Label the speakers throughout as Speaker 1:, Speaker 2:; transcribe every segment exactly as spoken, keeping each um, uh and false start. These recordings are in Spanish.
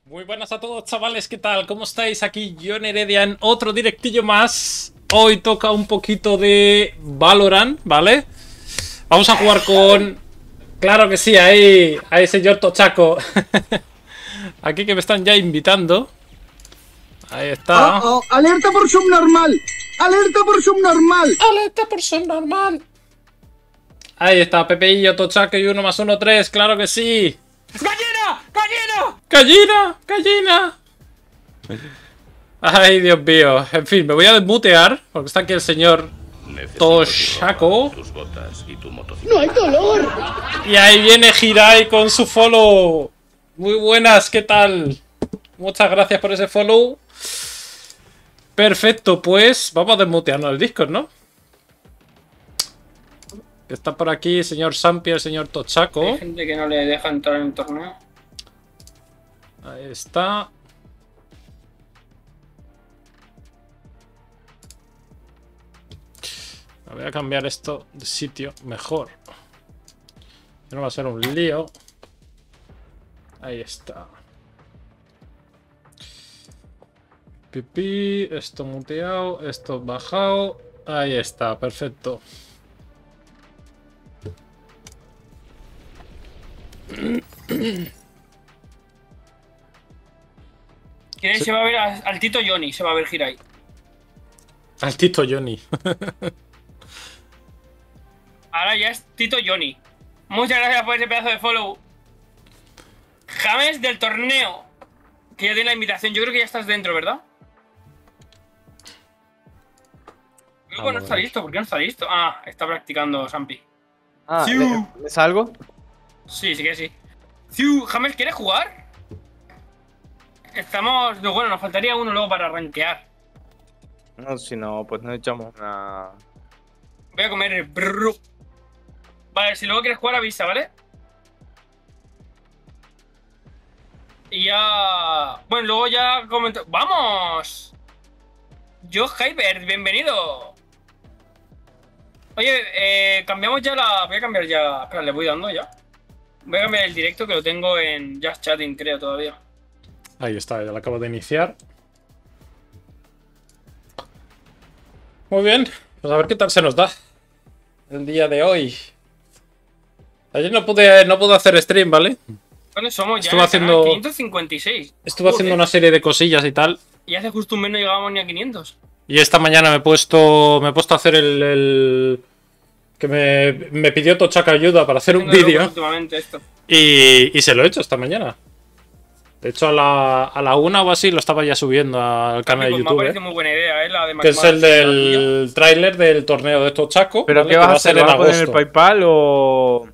Speaker 1: Muy buenas a todos, chavales, ¿qué tal? ¿Cómo estáis? Aquí John Heredia en otro directillo más. Hoy toca un poquito de Valorant, ¿vale? Vamos a jugar con... Claro que sí, ahí, ahí señor Tochaco. Aquí que me están ya invitando. Ahí está.
Speaker 2: Oh, oh, ¡alerta por subnormal! ¡Alerta por subnormal!
Speaker 1: ¡Alerta por subnormal! Ahí está, Pepeillo, Tochaco y uno más uno, tres, claro que sí. ¡Gallina! ¡Gallina! ¡Gallina! ¡Gallina! Ay, Dios mío. En fin, me voy a desmutear porque está aquí el señor Tochaco.
Speaker 2: ¡No hay dolor!
Speaker 1: Y ahí viene Hirai con su follow. Muy buenas, ¿qué tal? Muchas gracias por ese follow. Perfecto, pues vamos a desmutearnos el Discord, ¿no? Está por aquí el señor Sampi, el señor Tochaco.
Speaker 3: Hay gente que no le deja entrar en el torneo.
Speaker 1: Ahí está. Voy a cambiar esto de sitio mejor. No va a ser un lío. Ahí está. Pipí, esto muteado, esto bajado. Ahí está, perfecto.
Speaker 3: ¿Quién
Speaker 1: Sí.
Speaker 3: se va a ver? A- Al Tito Johnny se va a ver Hirai.
Speaker 1: Al Tito Johnny.
Speaker 3: Ahora ya es Tito Johnny. Muchas gracias por ese pedazo de follow. James del torneo. Que ya tiene la invitación. Yo creo que ya estás dentro, ¿verdad? Creo que
Speaker 1: Vamos
Speaker 3: no
Speaker 1: a
Speaker 3: está
Speaker 1: ver.
Speaker 3: listo. ¿Por qué no está listo? Ah, está practicando Sampi.
Speaker 4: Ah,
Speaker 3: Ciu.
Speaker 4: ¿le, ¿le salgo?
Speaker 3: Sí, sí que sí. Ciu, James, ¿quieres jugar? Estamos... no, bueno, nos faltaría uno luego para rankear.
Speaker 4: No, si no, pues no echamos una...
Speaker 3: Voy a comer el brrr. Vale, si luego quieres jugar, avisa, ¿vale? Y ya... Bueno, luego ya comento... ¡Vamos! Yo, Hyper, bienvenido. Oye, eh, cambiamos ya la... Voy a cambiar ya... Espera, le voy dando ya. Voy a cambiar el directo que lo tengo en Just Chatting, creo, todavía.
Speaker 1: Ahí está, ya lo acabo de iniciar. Muy bien, pues a ver qué tal se nos da el día de hoy. Ayer no pude, no pude hacer stream, ¿vale?
Speaker 3: ¿Cuándo somos? Ya
Speaker 1: Estuve
Speaker 3: en el
Speaker 1: haciendo-
Speaker 3: canal quinientos cincuenta y seis.
Speaker 1: Estuve haciendo
Speaker 3: Joder.
Speaker 1: una serie de cosillas y tal.
Speaker 3: Y hace justo un mes no llegábamos ni a quinientos.
Speaker 1: Y esta mañana me he puesto, me he puesto a hacer el... el- que me, me pidió Tochaco ayuda para hacer un
Speaker 3: Tengo locos
Speaker 1: vídeo.
Speaker 3: últimamente esto.
Speaker 1: Y, y se lo he hecho esta mañana. De hecho, a la, a la una o así lo estaba ya subiendo al canal de
Speaker 3: Pues me
Speaker 1: YouTube.
Speaker 3: parece
Speaker 1: ¿eh?
Speaker 3: muy buena idea, ¿eh? La de
Speaker 1: Que es el
Speaker 3: McMahon, la tuya.
Speaker 1: del tráiler del torneo de Tochaco.
Speaker 4: ¿Pero
Speaker 1: ¿vale?
Speaker 4: qué
Speaker 1: Que
Speaker 4: vas
Speaker 1: va
Speaker 4: a hacer?
Speaker 1: ser en
Speaker 4: ¿Vas a poner el
Speaker 1: agosto.
Speaker 4: PayPal o...?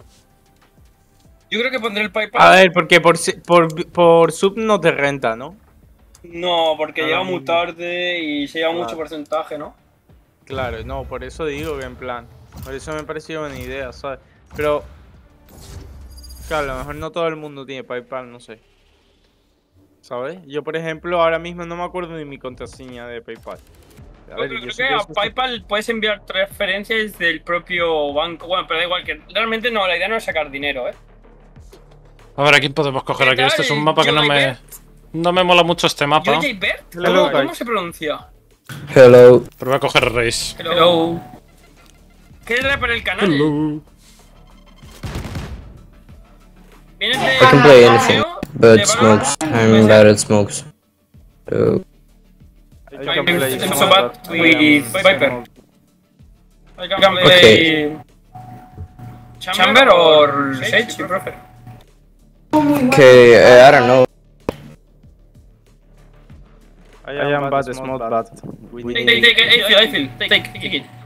Speaker 3: Yo creo que pondré el PayPal.
Speaker 4: A ver, porque por, si- por, por sub no te renta, ¿no?
Speaker 3: No, porque
Speaker 4: Ahora
Speaker 3: llega muy
Speaker 4: mismo.
Speaker 3: tarde y se lleva
Speaker 4: Claro.
Speaker 3: mucho porcentaje, ¿no?
Speaker 4: Claro, no, por eso digo que en plan... Por eso me pareció buena idea, ¿sabes? Pero... Claro, a lo mejor no todo el mundo tiene PayPal, no sé. ¿Sabes? Yo, por ejemplo, ahora mismo no me acuerdo ni mi contraseña de PayPal. A
Speaker 3: Yo
Speaker 4: ver,
Speaker 3: creo
Speaker 4: yo
Speaker 3: que
Speaker 4: sé que
Speaker 3: a
Speaker 4: eso-
Speaker 3: PayPal puedes enviar transferencias del propio banco. Bueno, pero da igual que realmente no, la idea no es sacar dinero, ¿eh?
Speaker 1: A ver, ¿a quién podemos coger
Speaker 3: ¿Qué
Speaker 1: aquí? Este es un
Speaker 3: tal,
Speaker 1: mapa que no
Speaker 3: Joey
Speaker 1: me...
Speaker 3: Bert?
Speaker 1: No me mola mucho este mapa.
Speaker 3: ¿Yo J. Bert?
Speaker 4: Hello,
Speaker 3: ¿Cómo,
Speaker 4: guys.
Speaker 3: ¿Cómo se pronuncia?
Speaker 5: Hello.
Speaker 1: Pero voy a coger Reis.
Speaker 3: Hello. ¿Quieres traer por el canal?
Speaker 1: Hello.
Speaker 3: ¿Vienes de
Speaker 5: I can play anything,
Speaker 3: torneo?
Speaker 5: but
Speaker 3: ¿De Valorant?
Speaker 5: smokes. I'm bad at smokes. So,
Speaker 4: I
Speaker 3: I'm
Speaker 4: can play
Speaker 3: so
Speaker 4: some
Speaker 3: bad
Speaker 4: of that.
Speaker 3: with
Speaker 4: Um,
Speaker 3: Viper. I can play
Speaker 5: Okay.
Speaker 3: Chamber or Sage, you prefer.
Speaker 5: okay, uh, I don't know.
Speaker 4: I am bad at smoke, but we
Speaker 3: Take,
Speaker 4: need...
Speaker 3: take, take, I feel, I feel. Take, take, take it.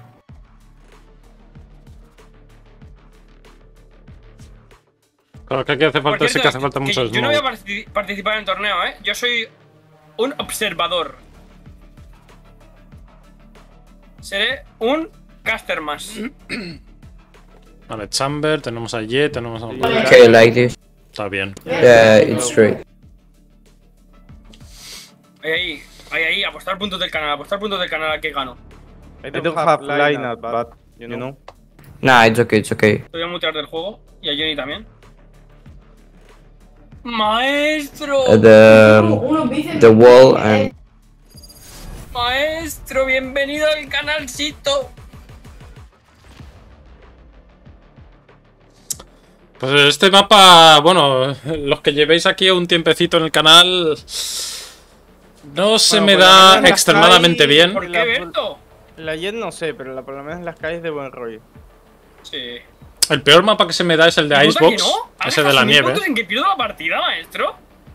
Speaker 1: Claro, que aquí hace
Speaker 3: Por
Speaker 1: falta, sí
Speaker 3: cierto,
Speaker 1: que hace falta
Speaker 3: que
Speaker 1: mucho
Speaker 3: yo no voy a
Speaker 1: smoke.
Speaker 3: partici- participar en el torneo, ¿eh? Yo soy un observador. Seré un caster más.
Speaker 1: Vale, Chamber, tenemos a Jet, tenemos a...
Speaker 5: Okay, like this.
Speaker 1: Está bien.
Speaker 5: Yeah, it's straight.
Speaker 3: Ahí, ahí, ahí, ahí, apostar puntos del canal, apostar puntos del canal a que gano.
Speaker 4: I don't have lineup, but, you know...
Speaker 5: Nah, it's okay, it's okay.
Speaker 3: Te voy a mutear del juego y a Johnny también. Maestro.
Speaker 5: uh, the um, the wall and
Speaker 3: Maestro, bienvenido al canalcito.
Speaker 1: Pues este mapa, bueno, los que llevéis aquí un tiempecito en el canal, no se
Speaker 4: Bueno,
Speaker 1: me
Speaker 4: por lo
Speaker 1: da
Speaker 4: menos las
Speaker 1: extremadamente
Speaker 4: calles-
Speaker 1: bien.
Speaker 3: ¿Por qué,
Speaker 4: La-
Speaker 3: Berto?
Speaker 4: La Jet no sé, pero la, por lo menos las calles de buen rollo.
Speaker 3: Sí.
Speaker 1: El peor mapa que se me da es el de
Speaker 3: ¿Puta que
Speaker 1: Icebox,
Speaker 3: no? ¿Has
Speaker 1: ese de
Speaker 3: dejado
Speaker 1: la
Speaker 3: mil
Speaker 1: nieve.
Speaker 3: puntos en que pierdo la partida, maestro?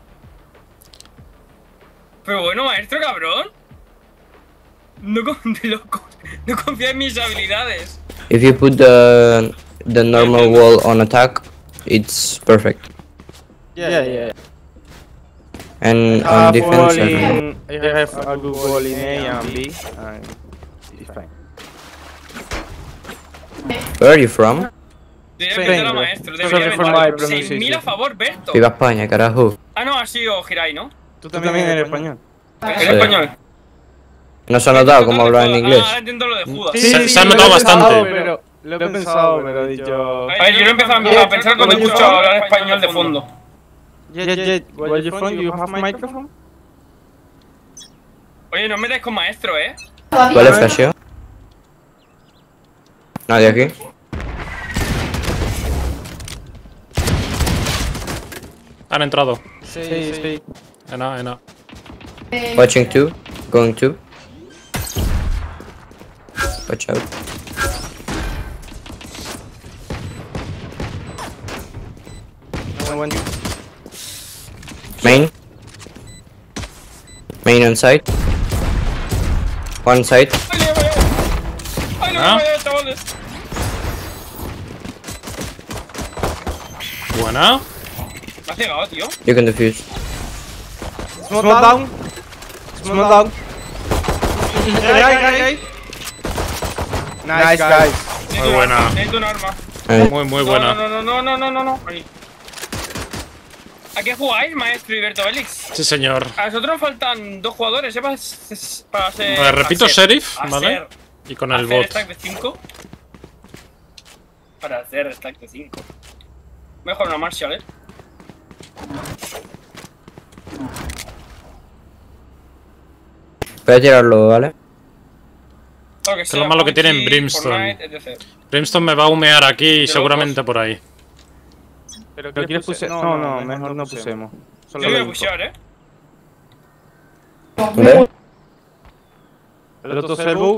Speaker 3: Pero bueno, maestro, cabrón. No, con- de loco. No confía en mis habilidades.
Speaker 5: if you put the the normal wall on attack, it's perfect.
Speaker 4: Yeah, yeah.
Speaker 5: And
Speaker 4: I
Speaker 5: on defense,
Speaker 4: have,
Speaker 5: and
Speaker 4: in, I have a good wall in A and B, and it's fine.
Speaker 5: where are you from?
Speaker 3: Directamente
Speaker 4: Spain,
Speaker 3: la
Speaker 4: bro.
Speaker 3: maestro.
Speaker 4: Sorry
Speaker 3: Debería
Speaker 4: for my
Speaker 3: meter
Speaker 4: pronunciation.
Speaker 3: seis mil a favor, Berto.
Speaker 5: Viva España, carajo.
Speaker 3: Ah, no, ha sido Giray, ¿no?
Speaker 4: ¿Tú también eres español?
Speaker 3: ¿En
Speaker 5: Sí.
Speaker 3: español?
Speaker 5: No se ha notado cómo hablaba en inglés.
Speaker 3: Ah, ahora entiendo lo de Judas.
Speaker 1: Sí, se- se ha
Speaker 4: lo he
Speaker 1: notado
Speaker 4: pensado,
Speaker 1: bastante.
Speaker 4: Pero, lo he pensado, pero he dicho...
Speaker 3: A ver, yo lo he empezado a pensar cuando he escuchado hablar español de fondo.
Speaker 4: Jet, Jet, where you from? You have microphone?
Speaker 3: Oye, no me metáis con maestro, ¿eh?
Speaker 5: ¿Vale, flasheo? Nadie aquí.
Speaker 1: Han entrado.
Speaker 4: Sí, sí.
Speaker 1: Ena, ena.
Speaker 5: Watching two. Going two. Watch out.
Speaker 4: No one-
Speaker 5: Main. Main on site. One side.
Speaker 3: ¡Ay, no me vaya! ¡Ay, no me
Speaker 1: ¿Ah?
Speaker 3: vaya, chavales!
Speaker 1: Buena.
Speaker 3: Me ha cegado, tío.
Speaker 5: You can defuse.
Speaker 4: Smoke down. Smoke down. Guy, guy, guy. Nice, guys.
Speaker 3: Necesito un
Speaker 1: buena.
Speaker 3: arma, Necesito un arma.
Speaker 5: Eh,
Speaker 1: Muy, muy
Speaker 3: No,
Speaker 1: buena.
Speaker 3: no, no, no, no, no, no, no. Ahí. ¿A qué jugáis, maestro Iberto Félix?
Speaker 1: Sí, señor.
Speaker 3: A nosotros nos faltan dos jugadores, ¿eh? Para, s- para ser.
Speaker 1: Vale, repito,
Speaker 3: hacer-
Speaker 1: Sheriff, ¿vale?
Speaker 3: hacer-
Speaker 1: Y con el
Speaker 3: hacer
Speaker 1: bot.
Speaker 3: stack de cinco. Para hacer stack de cinco. Mejor una Marshall, ¿eh?
Speaker 5: Voy a tirarlo, ¿vale?
Speaker 3: Lo que
Speaker 1: es lo malo que tiene en Brimstone.
Speaker 3: Fortnite, etcétera.
Speaker 1: Brimstone me va a humear aquí
Speaker 3: locos.
Speaker 1: seguramente por ahí.
Speaker 4: ¿Pero quieres puse? No, no, mejor no pusemos.
Speaker 3: Yo
Speaker 4: Solo
Speaker 3: voy a
Speaker 4: lo
Speaker 3: pushear, ¿eh?
Speaker 5: ¿Ve?
Speaker 4: El otro servo.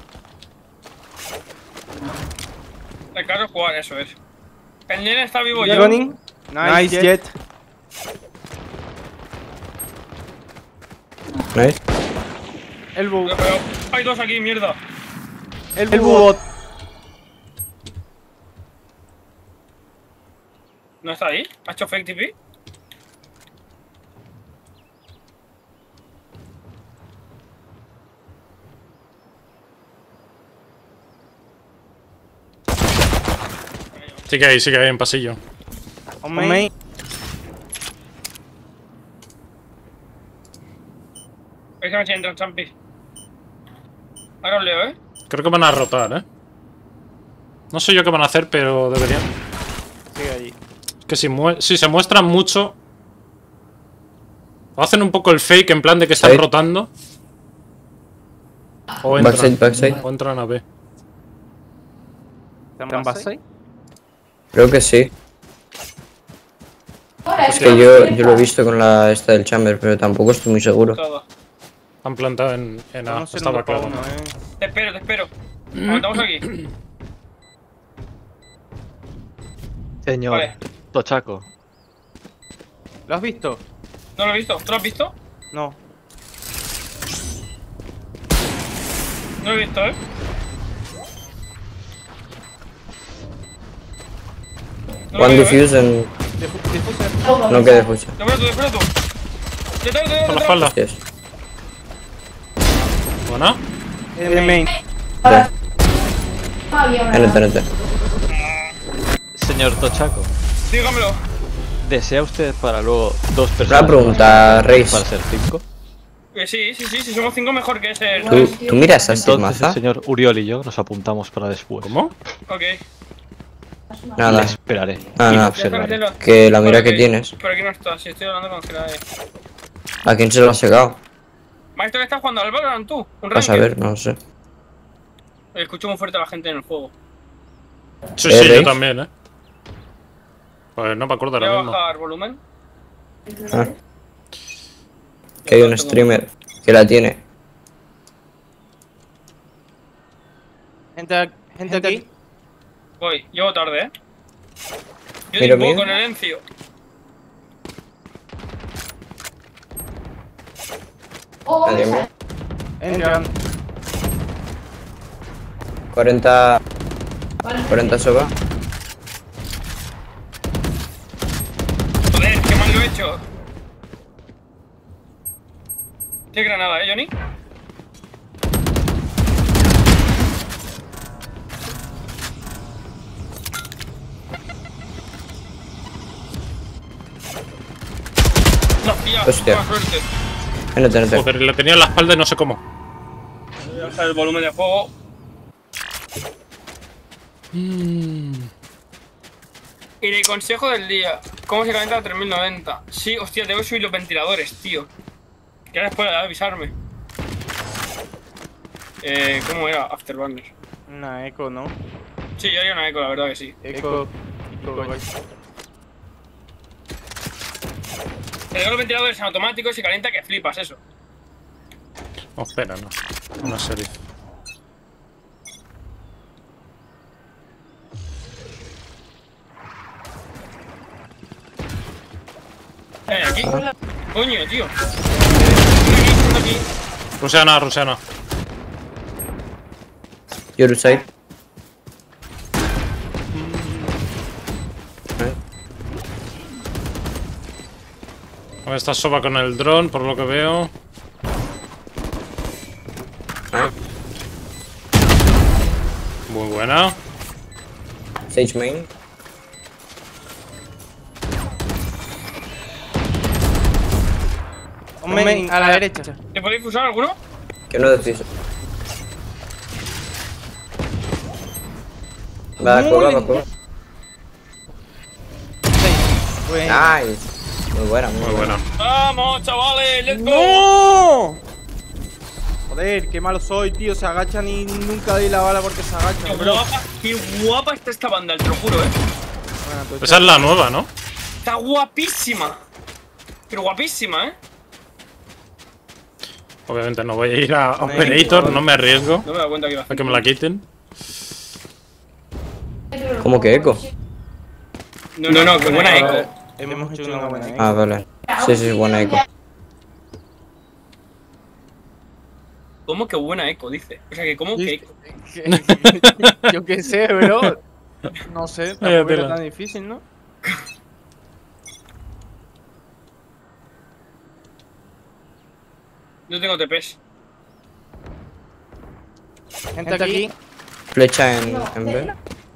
Speaker 3: El claro jugar, eso es. El nene está vivo
Speaker 4: You
Speaker 3: ya.
Speaker 4: running? Nice, Jet.
Speaker 5: Nice.
Speaker 4: Elbow.
Speaker 3: Lo veo. Hay dos aquí, mierda.
Speaker 4: Elbow bot.
Speaker 3: ¿No está ahí? ¿Ha hecho fake T P?
Speaker 1: Sigue ahí, sigue ahí en pasillo.
Speaker 4: On main.
Speaker 3: Ahí se me sienta el champi. Ahora os leo, ¿eh?
Speaker 1: Creo que van a rotar, ¿eh? No sé yo qué van a hacer, pero deberían.
Speaker 4: Sigue allí.
Speaker 1: Es que si, mue- si se muestran mucho... O hacen un poco el fake en plan de que están
Speaker 5: Sí.
Speaker 1: rotando. O entran.
Speaker 5: Backside, backside.
Speaker 1: O entran a B.
Speaker 4: ¿Están base?
Speaker 5: Creo que sí. Es que yo, yo lo he visto con la esta del chamber, pero tampoco estoy muy seguro.
Speaker 3: Todo.
Speaker 1: Han plantado en, en A.
Speaker 4: Vamos a ser
Speaker 1: Estaba
Speaker 4: uno para
Speaker 1: claro.
Speaker 4: uno, eh.
Speaker 3: Te espero, te espero. Aguantamos aquí.
Speaker 6: Señor
Speaker 3: Vale.
Speaker 6: Tochaco,
Speaker 4: ¿Lo has visto?
Speaker 3: ¿No lo he visto? ¿Tú lo has visto?
Speaker 4: No.
Speaker 3: No lo he visto, ¿eh? No lo
Speaker 5: One
Speaker 3: veo, ¿eh?
Speaker 5: defuse and
Speaker 4: Defu- Diffuser.
Speaker 5: no quede defuse.
Speaker 3: Espera tú, espera tú. Detrás, detrás,
Speaker 1: Por la
Speaker 3: detrás.
Speaker 1: espalda.
Speaker 5: Yes.
Speaker 1: Buena.
Speaker 4: Eh, main.
Speaker 5: There. N T, N T.
Speaker 6: señor Tochaco,
Speaker 3: Dígamelo.
Speaker 6: ¿desea usted para luego dos
Speaker 5: Una
Speaker 6: personas
Speaker 5: pregunta, Reis.
Speaker 6: para ser cinco?
Speaker 3: Eh, sí, sí, sí, si somos cinco mejor que ese.
Speaker 5: ¿Tú, tú miras a
Speaker 6: Entonces el
Speaker 5: Maza?
Speaker 6: señor Uriol y yo nos apuntamos para después.
Speaker 1: ¿Cómo?
Speaker 3: Ok.
Speaker 5: Nada,
Speaker 6: Le esperaré.
Speaker 5: nada,
Speaker 6: y
Speaker 5: nada.
Speaker 6: observaré.
Speaker 5: Que la mira
Speaker 3: Vale,
Speaker 5: que tienes.
Speaker 3: Pero aquí no está, si estoy hablando con Gelae.
Speaker 5: ¿A quién se lo has secado?
Speaker 3: Maestro, ¿qué estás jugando al Valorant tú? ¿Un
Speaker 5: Vas a
Speaker 3: ranked?
Speaker 5: ver, no lo sé.
Speaker 3: Escucho muy fuerte a la gente en el juego.
Speaker 1: Sí, sí, yo
Speaker 5: ¿Eres?
Speaker 1: también, ¿eh? Pues no me acuerdo
Speaker 3: Voy a
Speaker 1: ahora mismo.
Speaker 3: bajar volumen.
Speaker 5: Ah. Que hay un streamer que la tiene.
Speaker 4: Gente, gente aquí.
Speaker 3: Voy, llego tarde, ¿eh? Yo
Speaker 5: Mira,
Speaker 3: digo
Speaker 5: mira.
Speaker 3: con el Encio.
Speaker 5: Madre mía.
Speaker 4: Entran.
Speaker 5: cuarenta. cuarenta soba.
Speaker 3: Joder, qué mal lo he hecho. Qué granada, ¿eh, Johnny? No, tía,
Speaker 5: Hostia.
Speaker 3: buena suerte.
Speaker 5: N T, N T.
Speaker 1: Joder, le tenía en la espalda y no sé cómo.
Speaker 3: Voy a bajar el volumen de juego. Y el consejo del día. ¿Cómo se calienta a tres mil noventa? Sí, hostia, tengo que subir los ventiladores, tío. Que ahora después de avisarme. Eh, ¿cómo era? Afterburner.
Speaker 4: Una eco, ¿no?
Speaker 3: Sí, yo haría una eco, la verdad que sí.
Speaker 4: Eco. eco.
Speaker 3: Tengo los ventiladores en automático y se calienta que flipas eso.
Speaker 1: Oh, espera, no. Una serie.
Speaker 3: Eh, aquí. Coño, tío. Aquí, aquí.
Speaker 1: Rusiana, Rusiana.
Speaker 5: Your side.
Speaker 1: A ver, está Soba con el dron, por lo que veo. Muy buena.
Speaker 5: Sage main.
Speaker 4: Un main a la derecha.
Speaker 3: ¿Te podéis fusar alguno?
Speaker 5: Que no decís. Va a cueva, va a cueva.
Speaker 4: Bueno.
Speaker 5: Nice. Muy buena, muy,
Speaker 1: Muy buena.
Speaker 3: ¡Vamos, chavales! ¡Let's go!
Speaker 4: ¡No! Joder, qué malo soy, tío. Se agachan y nunca doy la bala porque se
Speaker 3: Qué
Speaker 4: agachan, bro.
Speaker 3: guapa, qué guapa está esta banda, te lo juro, eh.
Speaker 4: Bueno, pues
Speaker 1: Esa es la nueva, ¿no?
Speaker 3: Está guapísima. Pero guapísima, eh.
Speaker 1: Obviamente no voy a ir a Operator, no me arriesgo
Speaker 3: No me he dado cuenta que iba a
Speaker 1: a
Speaker 3: hacer.
Speaker 1: que me la quiten.
Speaker 5: ¿Cómo que eco?
Speaker 3: No, no, no, qué buena eco.
Speaker 4: Hemos hecho una buena eco.
Speaker 5: Ah, vale. Sí, sí, buena eco.
Speaker 3: ¿Cómo que buena eco? Dice. O sea, que ¿cómo que eco?
Speaker 4: Yo qué sé, bro. No sé,
Speaker 1: Vaya
Speaker 4: tampoco era
Speaker 1: tela.
Speaker 4: tan difícil, ¿no?
Speaker 3: No tengo T Ps.
Speaker 4: Gente aquí.
Speaker 5: Flecha en, en B.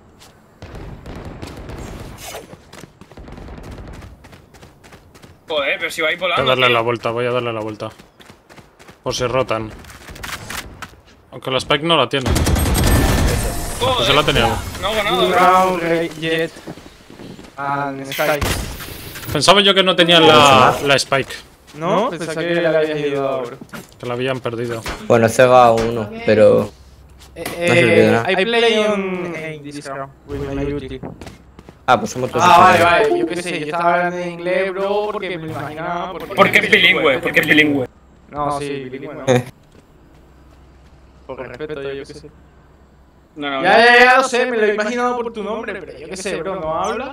Speaker 3: Joder, pero si vais
Speaker 1: Voy a
Speaker 3: volando.
Speaker 1: darle
Speaker 3: tío.
Speaker 1: la vuelta, voy a darle la vuelta. Por si rotan. Aunque la Spike no la tiene.
Speaker 3: Joder,
Speaker 1: Pues se la tenía.
Speaker 3: No hago nada, bro.
Speaker 4: Brown, Red, Jet. And Sky.
Speaker 1: Pensaba yo que no tenían la, la Spike.
Speaker 4: ¿No? Pensaba que le habías ayudado, bro.
Speaker 1: Que la habían perdido.
Speaker 5: Bueno, cega uno, pero.
Speaker 4: Eh,
Speaker 5: sirve nada.
Speaker 4: I play on eh, this round with my ulti.
Speaker 5: Ah, pues somos todos
Speaker 4: Ah, vale,
Speaker 5: diferentes.
Speaker 4: vale, yo qué sé, yo estaba hablando en inglés, bro, porque me lo imaginaba. Porque,
Speaker 3: ¿Por qué es bilingüe? ¿Por qué es bilingüe?
Speaker 4: No, sí, bilingüe, no. Por respeto, yo, yo qué sé.
Speaker 3: No, no,
Speaker 4: Ya,
Speaker 3: no.
Speaker 4: ya, ya lo sé, me lo he imaginado por tu nombre, pero yo qué sé, bro, no habla.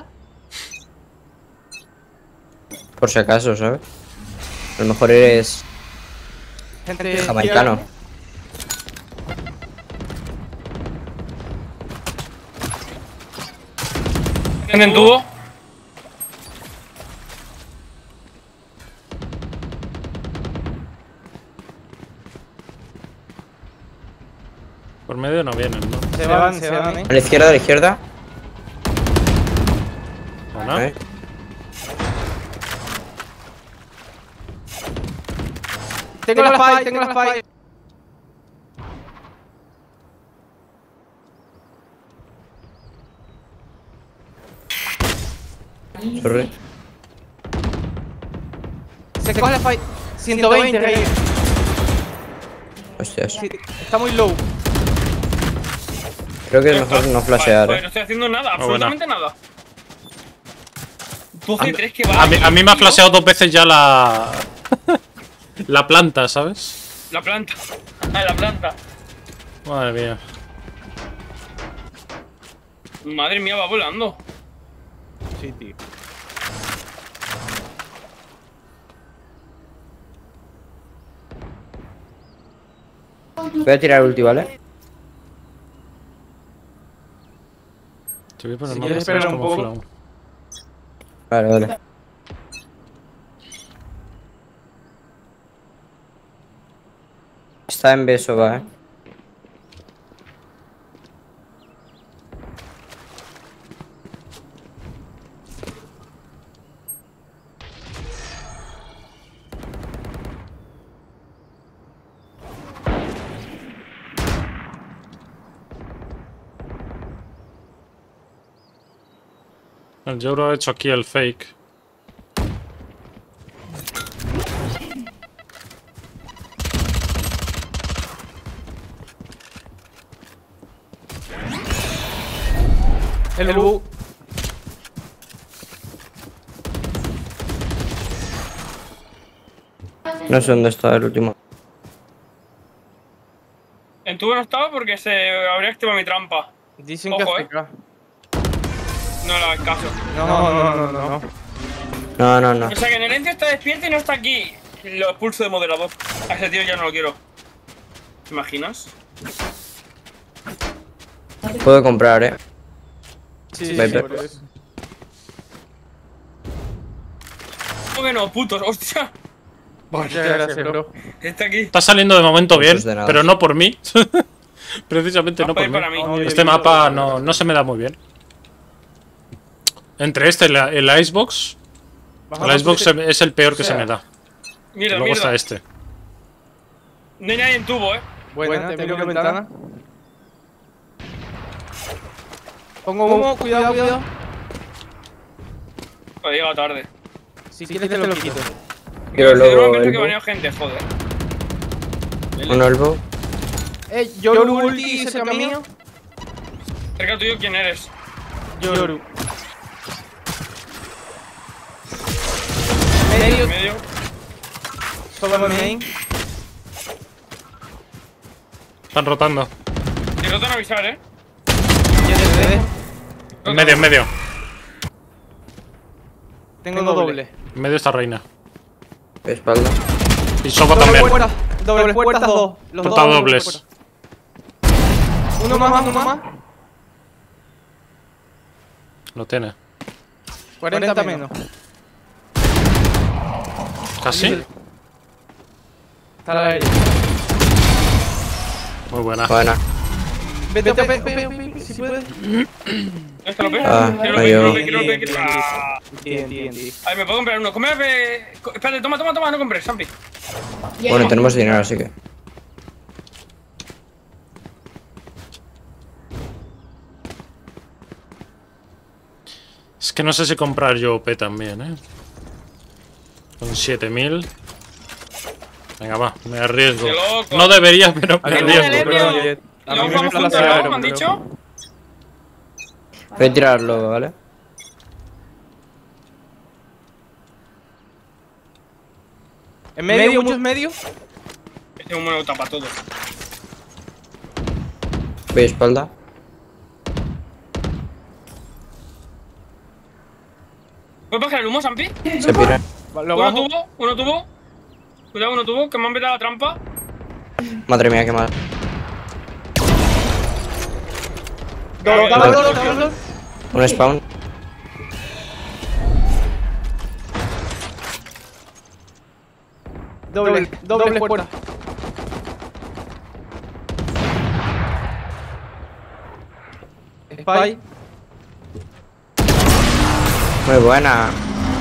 Speaker 5: Por si acaso, ¿sabes? A lo mejor eres
Speaker 4: Gente
Speaker 5: jamaicano.
Speaker 3: ¿Tienen tubo?
Speaker 1: Por medio no vienen, ¿no?
Speaker 4: Se van, se van, eh.
Speaker 5: A la izquierda, a la izquierda.
Speaker 1: Buena.
Speaker 5: ¿Eh?
Speaker 4: Tengo la spy, tengo la spy.
Speaker 5: Sorry.
Speaker 4: Se coge la fight. ciento veinte, rey.
Speaker 5: Hostias.
Speaker 4: Sí, está muy low.
Speaker 5: Creo que es mejor no flashear,
Speaker 3: Vale, no
Speaker 5: eh.
Speaker 3: estoy haciendo nada,
Speaker 1: Ah, buena.
Speaker 3: absolutamente nada. doce tres que
Speaker 1: A
Speaker 3: va.
Speaker 1: mí, a mí me ha flasheado dos veces ya la... la planta, ¿sabes?
Speaker 3: La planta. Ah, la planta.
Speaker 1: Madre mía.
Speaker 3: Madre mía, va volando.
Speaker 4: Sí, tío.
Speaker 5: Voy a tirar ulti, ¿vale?
Speaker 1: Te voy a poner
Speaker 4: Si
Speaker 1: más
Speaker 4: quieres
Speaker 1: atrás
Speaker 4: esperar un
Speaker 1: como
Speaker 4: poco.
Speaker 1: flow.
Speaker 5: Vale, vale. Está en beso, va, eh.
Speaker 1: El Yoro ha hecho aquí el fake.
Speaker 4: El bu.
Speaker 5: No sé dónde está el último.
Speaker 3: En tubo no estaba porque se habría activado mi trampa.
Speaker 4: Dicen que
Speaker 3: Ojo,
Speaker 4: F
Speaker 3: eh.
Speaker 4: K.
Speaker 3: No le hagas caso.
Speaker 4: No, no, no, no, no, no.
Speaker 5: No, no, no.
Speaker 3: O sea que Nerencio está despierto y no está aquí. Lo expulso de moderador. A ese tío ya no lo quiero. ¿Te imaginas?
Speaker 5: Puedo comprar, eh.
Speaker 4: Sí, sí,
Speaker 5: Viper.
Speaker 4: por eso.
Speaker 3: ¿Cómo que no, putos? ¡Hostia!
Speaker 4: Muchas gracias, bro.
Speaker 3: Está aquí.
Speaker 1: Está saliendo de momento bien,
Speaker 5: Pues de nada.
Speaker 1: pero no por mí. Precisamente no
Speaker 3: Mapa
Speaker 1: por
Speaker 3: es para
Speaker 1: mí.
Speaker 3: mí.
Speaker 1: Este mapa no, no se me da muy bien. Entre este y la- el Icebox. El Icebox se- es el peor que se me da.
Speaker 3: Mierda,
Speaker 1: Luego está
Speaker 3: mierda.
Speaker 1: este.
Speaker 3: No hay nadie en tubo, eh.
Speaker 4: Buena, te miro ventana. Pongo humo, cuidado, cuidado.
Speaker 3: Pues he llegado tarde.
Speaker 4: Si quieres te lo quito.
Speaker 5: Quiero
Speaker 3: Yo
Speaker 5: luego
Speaker 3: pienso que
Speaker 5: elbow.
Speaker 3: baneo gente, joder.
Speaker 5: Un elbow.
Speaker 4: Eh, Yoru ulti cerca mío.
Speaker 3: Cerca tuyo, ¿quién eres?
Speaker 4: Yoru. Medio,
Speaker 3: En medio.
Speaker 4: sobre main.
Speaker 1: Están rotando.
Speaker 3: Y rotan a avisar, eh.
Speaker 1: En medio, en medio.
Speaker 4: Tengo doble.
Speaker 1: En medio está Reina.
Speaker 5: Espalda.
Speaker 1: Y Soba
Speaker 4: Doble
Speaker 1: también.
Speaker 4: puerta, doble puertas dos. Los
Speaker 1: Total
Speaker 4: dos
Speaker 1: dobles.
Speaker 4: puertas. Uno más, uno más.
Speaker 1: Lo tiene.
Speaker 4: cuarenta menos.
Speaker 1: Casi.
Speaker 4: Está la aire.
Speaker 1: Muy buena.
Speaker 5: Buena.
Speaker 4: Vete, vete, vete, vete, si puedes.
Speaker 3: ¿Esto lo ve?
Speaker 5: Ah,
Speaker 3: Quiero lo
Speaker 5: no,
Speaker 3: ve, quiero
Speaker 5: yo.
Speaker 3: lo ve, quiero lo ve, quiero lo ve. Ah.
Speaker 4: Bien, bien, bien.
Speaker 3: A ver, me puedo comprar uno. Cómprame. co- Espérate, toma, toma, toma, no compres, Sampi.
Speaker 5: Bueno, tenemos dinero, así que.
Speaker 1: Es que no sé si comprar yo O P también, eh. Con siete mil. Venga, va, me arriesgo.
Speaker 3: Qué loco.
Speaker 1: No debería, pero me
Speaker 3: Aquí
Speaker 1: arriesgo.
Speaker 3: viene el
Speaker 4: Perdón,
Speaker 3: Nervio.
Speaker 4: Jet. A
Speaker 3: ¿Lo
Speaker 4: mí me
Speaker 3: jugamos juntos, no?
Speaker 4: flashearon,
Speaker 3: ¿Me han
Speaker 4: bro.
Speaker 3: dicho?
Speaker 5: Voy a tirarlo, ¿vale?
Speaker 4: En medio, muchos medios.
Speaker 3: Este humo lo tapa todo.
Speaker 5: Voy a espalda.
Speaker 3: ¿Puedes bajar el humo, Sampi?
Speaker 5: Se pira.
Speaker 4: Lo
Speaker 3: Uno
Speaker 4: bajo.
Speaker 3: tubo, uno tubo. Cuidado, uno tubo, que me han vetado la trampa.
Speaker 5: Madre mía, qué mal.
Speaker 4: Doble, doble, doble, doble.
Speaker 5: Un spawn.
Speaker 4: Doble, doble puerta. Spy.
Speaker 5: Muy buena.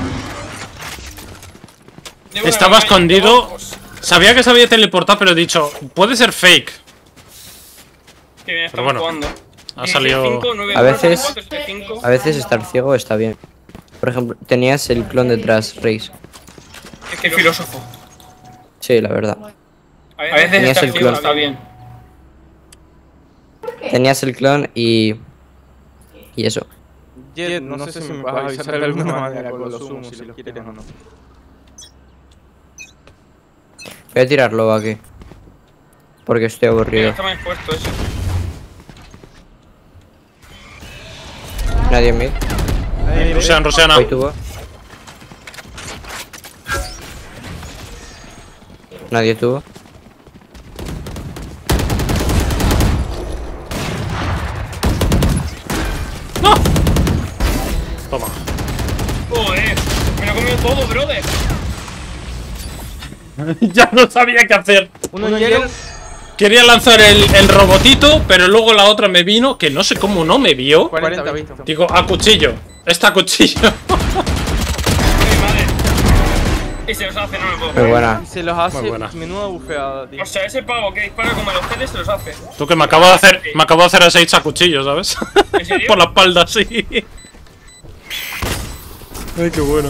Speaker 3: Digo,
Speaker 1: Estaba
Speaker 3: no,
Speaker 1: escondido.
Speaker 3: locos.
Speaker 1: Sabía que se había teleportado, pero he dicho, puede ser fake.
Speaker 3: Qué bien,
Speaker 1: Pero
Speaker 3: estamos
Speaker 1: bueno,
Speaker 3: jugando.
Speaker 1: ha salido-
Speaker 3: dieciséis cinco, nueve,
Speaker 5: A veces-
Speaker 3: cuatro, siete, cinco.
Speaker 5: A veces estar ciego está bien. Por ejemplo, tenías el clon detrás, Reis.
Speaker 3: Es que filósofo.
Speaker 5: Sí, la verdad.
Speaker 3: A veces
Speaker 5: Tenías
Speaker 3: está
Speaker 5: el
Speaker 3: ciego,
Speaker 5: clon.
Speaker 3: está bien.
Speaker 5: Tenías el clon y... Y eso.
Speaker 4: Jet, no, sé si me puedes avisar de alguna manera con los humos, si los quieres o no.
Speaker 5: Voy a tirarlo aquí. Porque estoy aburrido.
Speaker 3: Está más expuesto eso.
Speaker 5: Nadie en mí.
Speaker 1: Rusean, Rusean.
Speaker 5: Voy tubo. Nadie tuvo.
Speaker 1: ¡No! Toma.
Speaker 3: Joder, me lo he comido todo, brother.
Speaker 1: Ya no sabía qué hacer.
Speaker 4: Uno en hielo.
Speaker 1: Quería lanzar el, el robotito, pero luego la otra me vino, que no sé cómo no me vio.
Speaker 4: cuarenta visto.
Speaker 1: Digo, a cuchillo. Está a cuchillo.
Speaker 3: Ay, madre. Y se los hace, no me puedo
Speaker 5: Muy
Speaker 3: creer.
Speaker 5: buena.
Speaker 4: Y se los hace
Speaker 1: Muy buena.
Speaker 4: menuda bufeada, tío.
Speaker 3: O sea, ese pavo que dispara como los genes se los hace.
Speaker 1: Tú que me acabo de hacer, me acabo de hacer a seis a cuchillo, ¿sabes?
Speaker 3: ¿En serio?
Speaker 1: Por la espalda, sí. Ay, qué bueno.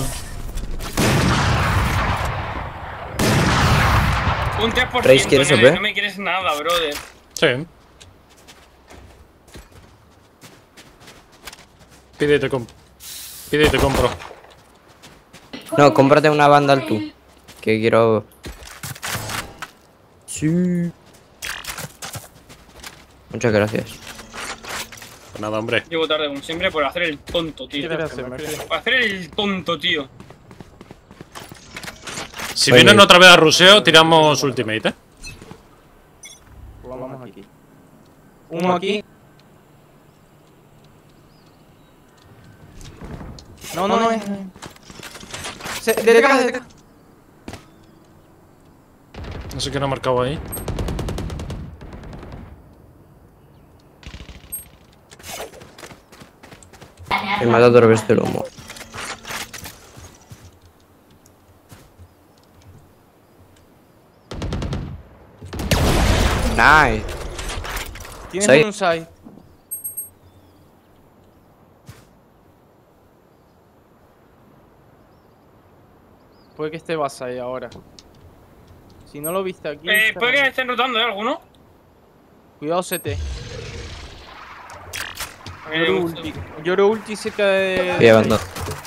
Speaker 3: Un tres por ciento,
Speaker 5: Reis, ¿quieres
Speaker 3: no,
Speaker 5: O P?
Speaker 3: no me quieres nada, brother.
Speaker 1: Sí. Pide y te compro. Pide y te compro.
Speaker 5: No, cómprate una banda tú. Que quiero... Sí. Muchas gracias.
Speaker 1: Pues nada, hombre.
Speaker 3: Llego tarde como siempre por hacer el tonto, tío.
Speaker 4: Gracias, Mercedes.
Speaker 3: Por hacer el tonto, tío.
Speaker 1: Si
Speaker 5: Oye,
Speaker 1: vienen otra vez a ruseo, tiramos ultimate, ¿eh?
Speaker 4: Vamos aquí. Uno aquí. No, no, no es. Se, de detrás, de detrás.
Speaker 1: No sé quién ha marcado ahí.
Speaker 5: El matador ves del humo. Nice.
Speaker 4: Tienes
Speaker 5: Side.
Speaker 4: un side. Puede que esté base ahí ahora. Si no lo viste aquí.
Speaker 3: Eh,
Speaker 4: está-
Speaker 3: puede que estén rotando, ¿eh? ¿Alguno?
Speaker 4: Cuidado, C T.
Speaker 3: A mí me
Speaker 4: Lloro
Speaker 3: gusta.
Speaker 4: ulti. Lloro ulti cerca de.
Speaker 5: Voy a abandonar.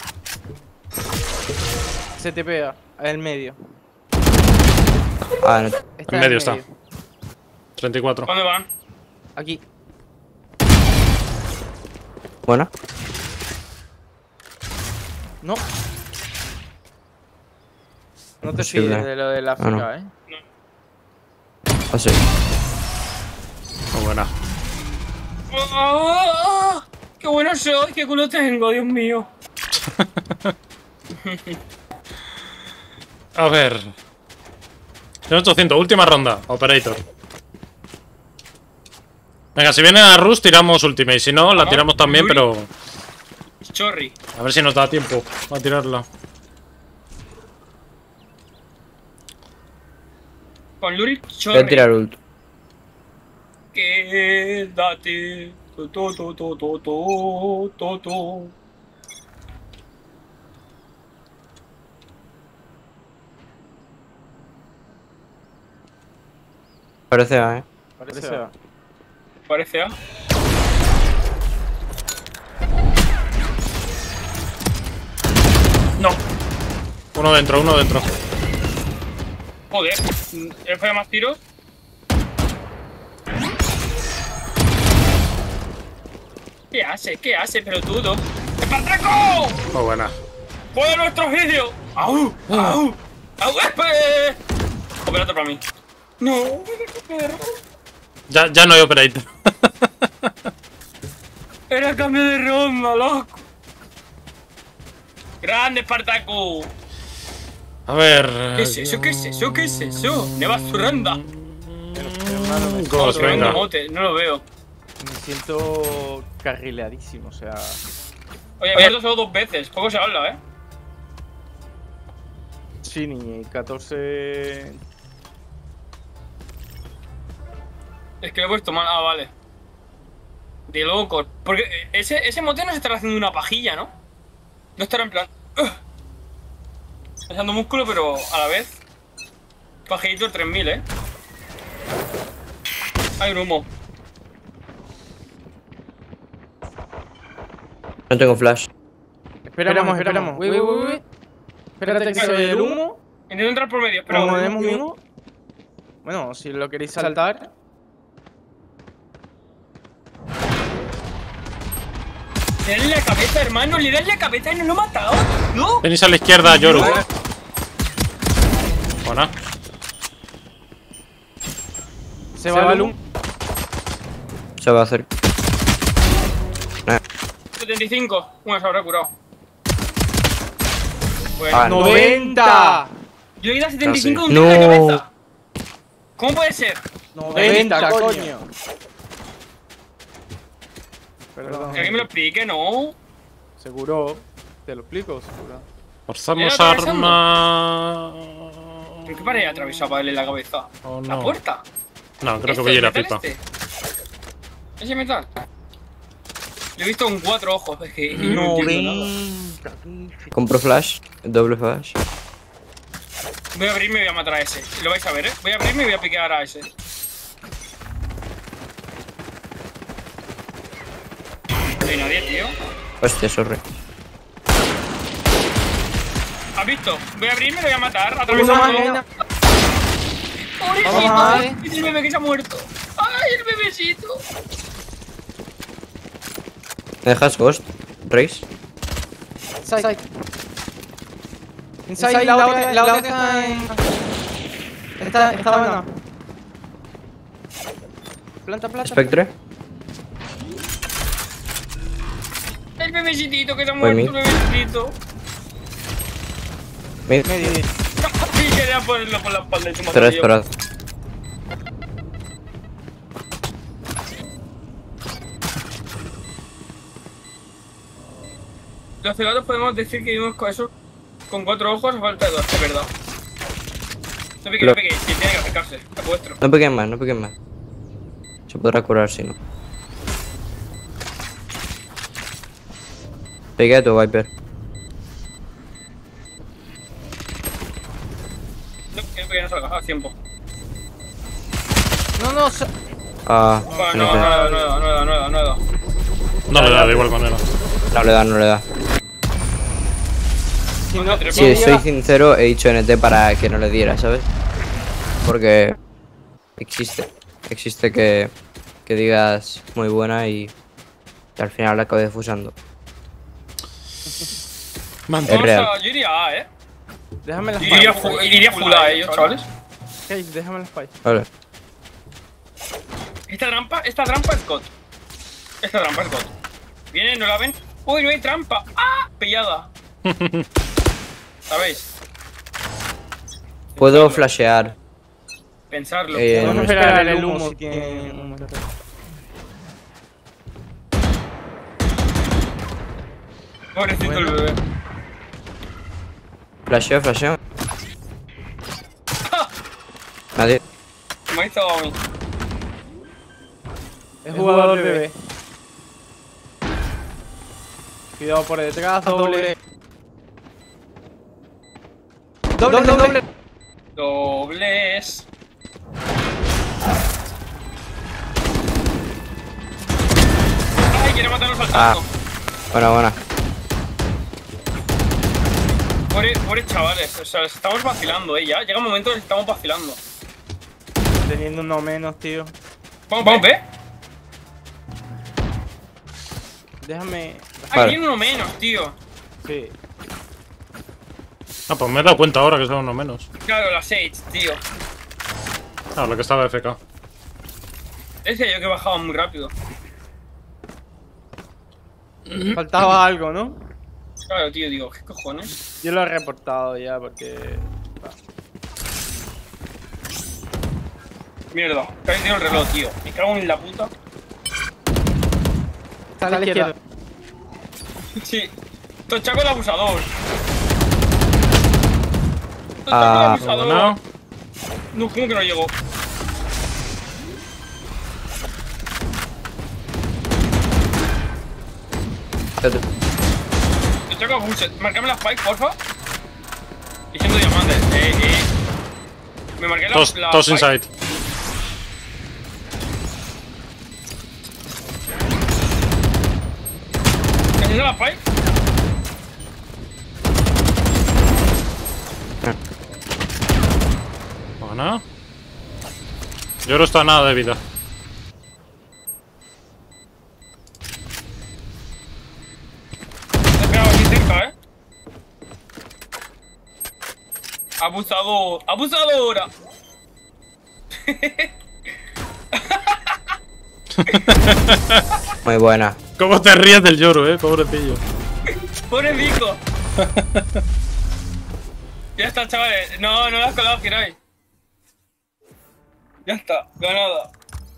Speaker 4: Se te pega. En el medio.
Speaker 5: Ah, no.
Speaker 4: Está
Speaker 1: En medio está. treinta y cuatro.
Speaker 3: ¿Dónde van?
Speaker 4: Aquí.
Speaker 5: Buena.
Speaker 4: No. No te
Speaker 5: Posible.
Speaker 4: fíes de lo del África,
Speaker 5: no.
Speaker 4: eh.
Speaker 5: Así.
Speaker 1: Muy buena.
Speaker 3: ¡Oh! ¡Qué bueno soy! ¡Qué culo tengo, Dios mío!
Speaker 1: A ver. Tenemos ochocientos. Última ronda. Operator. Venga, si viene a Rush, tiramos ultimate. Si no, la
Speaker 3: Vamos,
Speaker 1: tiramos también,
Speaker 3: Yuri.
Speaker 1: pero...
Speaker 3: Chorri.
Speaker 1: A ver si nos da tiempo a tirarla.
Speaker 3: Con Luri,
Speaker 5: Voy a
Speaker 3: chorri.
Speaker 5: tirar ult.
Speaker 3: Quédate. To, to, to, to, to, to, to, to.
Speaker 5: Parece A, eh.
Speaker 4: Parece que va.
Speaker 3: Parece, ¿ah?
Speaker 1: No. Uno dentro, uno dentro.
Speaker 3: Joder. ¿Él falla más tiros? ¿Qué hace? ¿Qué hace, pelotudo? ¡Espartaco!
Speaker 1: Muy buena.
Speaker 3: ¡Juega nuestro vídeo! ¡Au! ¡Au! ¡Au! ¡Espe! Operator para mí. No, qué perro.
Speaker 1: Ya, ya no hay operator.
Speaker 3: Era cambio de ronda, loco. Grande, Espartaco.
Speaker 1: A ver.
Speaker 3: ¿Qué es eso? ¿Qué es eso? ¿Qué es eso? Neva Zurranda.
Speaker 4: Hermano, me,
Speaker 1: Ghost,
Speaker 3: Tremendo
Speaker 1: venga.
Speaker 3: mote, no lo veo.
Speaker 4: me siento carrileadísimo, o sea.
Speaker 3: Oye, he muerto solo dos veces. Poco se habla, ¿eh?
Speaker 4: Sí, ni catorce.
Speaker 3: Es que lo he puesto mal. Ah, vale. De loco. Porque ese, ese mote nos estará haciendo una pajilla, ¿no? No estar en plan. Uh, echando músculo, pero a la vez. Pajeito tres mil, eh. Hay un humo.
Speaker 5: No tengo flash.
Speaker 4: Esperamos, esperamos. Uy, uy, uy. Espérate que se ve el humo.
Speaker 3: Intento entrar por medio, pero.
Speaker 4: Como tenemos humo. Bueno, si lo queréis saltar.
Speaker 3: Le dan la cabeza, hermano. Le dan la cabeza y no lo ha matado. No.
Speaker 1: Venís a la izquierda, Yoru. Buena.
Speaker 4: Se va el humo.
Speaker 5: Se va a hacer.
Speaker 3: setenta y cinco. Bueno, se habrá curado. Bueno.
Speaker 5: Ah, no.
Speaker 4: ¡noventa!
Speaker 3: Yo he ido a setenta y cinco de un
Speaker 5: No.
Speaker 3: tiro en la cabeza. ¿Cómo puede ser?
Speaker 4: ¡noventa, coño! Perdón.
Speaker 3: Que alguien me lo explique, ¿no?
Speaker 4: Seguro. Te lo explico, seguro.
Speaker 1: Forzamos
Speaker 3: Era atravesando.
Speaker 1: arma.
Speaker 3: ¿Por qué pared atravesaba para darle la cabeza?
Speaker 1: Oh,
Speaker 3: ¿La
Speaker 1: no.
Speaker 3: puerta?
Speaker 1: No, creo que
Speaker 3: ¿Este,
Speaker 1: voy a ir a
Speaker 3: el metal
Speaker 1: pipa.
Speaker 3: este? ¿Ese metal? Lo he visto con cuatro ojos, es que no entiendo nada.
Speaker 5: Compro flash. Doble flash.
Speaker 3: Voy a abrirme y voy a matar a ese. Lo vais a ver, ¿eh? Voy a abrirme y voy a piquear a ese. No hay nadie, tío.
Speaker 5: Hostia, sorry.
Speaker 3: ¿Has visto? Voy a abrirme y lo voy a matar. Atravesando.
Speaker 4: máquina.
Speaker 3: ¡Pobrecito! Es el bebé que se ha muerto. ¡Ay, el bebecito!
Speaker 5: ¿Me dejas Ghost? Race.
Speaker 4: Inside. Inside, la otra, la otra está en... Está, está buena. Planta, planta.
Speaker 5: Spectre.
Speaker 3: El bebecito que se ha
Speaker 5: Voy
Speaker 3: muerto,
Speaker 5: mid.
Speaker 3: el bebecito.
Speaker 5: Mid.
Speaker 4: Medio.
Speaker 3: Y quería ponerlo por la espalda y se me ha
Speaker 5: Tres,
Speaker 3: salido.
Speaker 5: esperad.
Speaker 3: Los cegatos podemos decir que vimos con eso con cuatro ojos a falta de dos, es verdad. No piquéis,
Speaker 5: Lo-
Speaker 3: no piquéis, si tiene que acercarse, es vuestro.
Speaker 5: No pegues más, no pegues más. Se podrá curar si no. Pegué a tu Viper.
Speaker 3: No, quiero que no salga a tiempo.
Speaker 4: No, no, se-
Speaker 5: Ah,
Speaker 3: Bueno,
Speaker 5: no
Speaker 3: no,
Speaker 5: sé.
Speaker 3: no, no, no, no, no, no, no, no.
Speaker 1: No le da de igual manera.
Speaker 5: No le da, no le da.
Speaker 4: si no,
Speaker 5: Si soy sincero, he dicho N T para que no le diera, ¿sabes? Porque existe. Existe que, que digas muy buena y, y al final la acabes fusando.
Speaker 1: Manta.
Speaker 5: Es real.
Speaker 3: Vamos a- yo iría A, eh.
Speaker 4: déjame las
Speaker 3: Yo iría,
Speaker 4: spikes.
Speaker 3: fu- iría full A, ellos, chavales.
Speaker 4: Hey, déjame las spikes.
Speaker 5: Vale.
Speaker 3: Esta trampa, esta trampa es God. Esta trampa es God. Vienen, no la ven. Uy, no hay trampa. ¡Ah! Pillada. ¿Sabéis?
Speaker 5: Puedo flashear.
Speaker 3: Pensarlo.
Speaker 5: Eh,
Speaker 4: Vamos a
Speaker 5: no
Speaker 4: esperar el humo si tiene humo.
Speaker 3: Pobrecito el bebé.
Speaker 5: Flasheo, flasheo. Nadie.
Speaker 3: Me ha visto a mí.
Speaker 4: Es jugador bebé. Cuidado por detrás, doble. Doble, doble.
Speaker 3: Dobles. Ay, quiere matarnos al
Speaker 5: Ah.
Speaker 3: tanto.
Speaker 5: Buena, buena.
Speaker 3: Pobre, pobre chavales, o sea, les estamos vacilando, eh, ya. Llega un momento en el que estamos vacilando.
Speaker 4: Teniendo uno menos, tío.
Speaker 3: Vamos, vamos, ve.
Speaker 4: Déjame.
Speaker 3: Ah,
Speaker 5: Vale.
Speaker 3: tiene uno menos, tío.
Speaker 4: Sí.
Speaker 1: Ah, pues me he dado cuenta ahora que son uno menos.
Speaker 3: Claro, la Sage, tío.
Speaker 1: Ah, la que estaba F K.
Speaker 3: Es que yo que he bajado muy rápido.
Speaker 4: Faltaba algo, ¿no?
Speaker 3: Claro, tío, digo, ¿qué cojones?
Speaker 4: Yo lo he reportado ya porque.
Speaker 3: Mierda, que habéis tenido el reloj, tío. Me cago en la puta.
Speaker 4: Está a la izquierda.
Speaker 3: Sí. Tochaco el abusador. Tochaco
Speaker 5: Ah,
Speaker 3: el abusador.
Speaker 1: No.
Speaker 3: No, ¿cómo que no llegó? Tochaco, bullshit. Marcame las spikes, porfa. Y siendo diamante. Eh, eh. Me marqué la,
Speaker 1: Todos,
Speaker 3: la
Speaker 1: todos
Speaker 3: spike.
Speaker 1: inside.
Speaker 3: ¿Es esa la spike?
Speaker 1: Bueno. Yo no está nada de vida.
Speaker 3: Te he pegado aquí cerca, eh. Abusador. Abusadora.
Speaker 5: Muy buena.
Speaker 1: ¿Cómo te ríes del lloro, eh? Pobrecillo.
Speaker 3: Pobre Vico. Ya está, chavales. No, no lo has colado, Kirai. Ya está, ganada.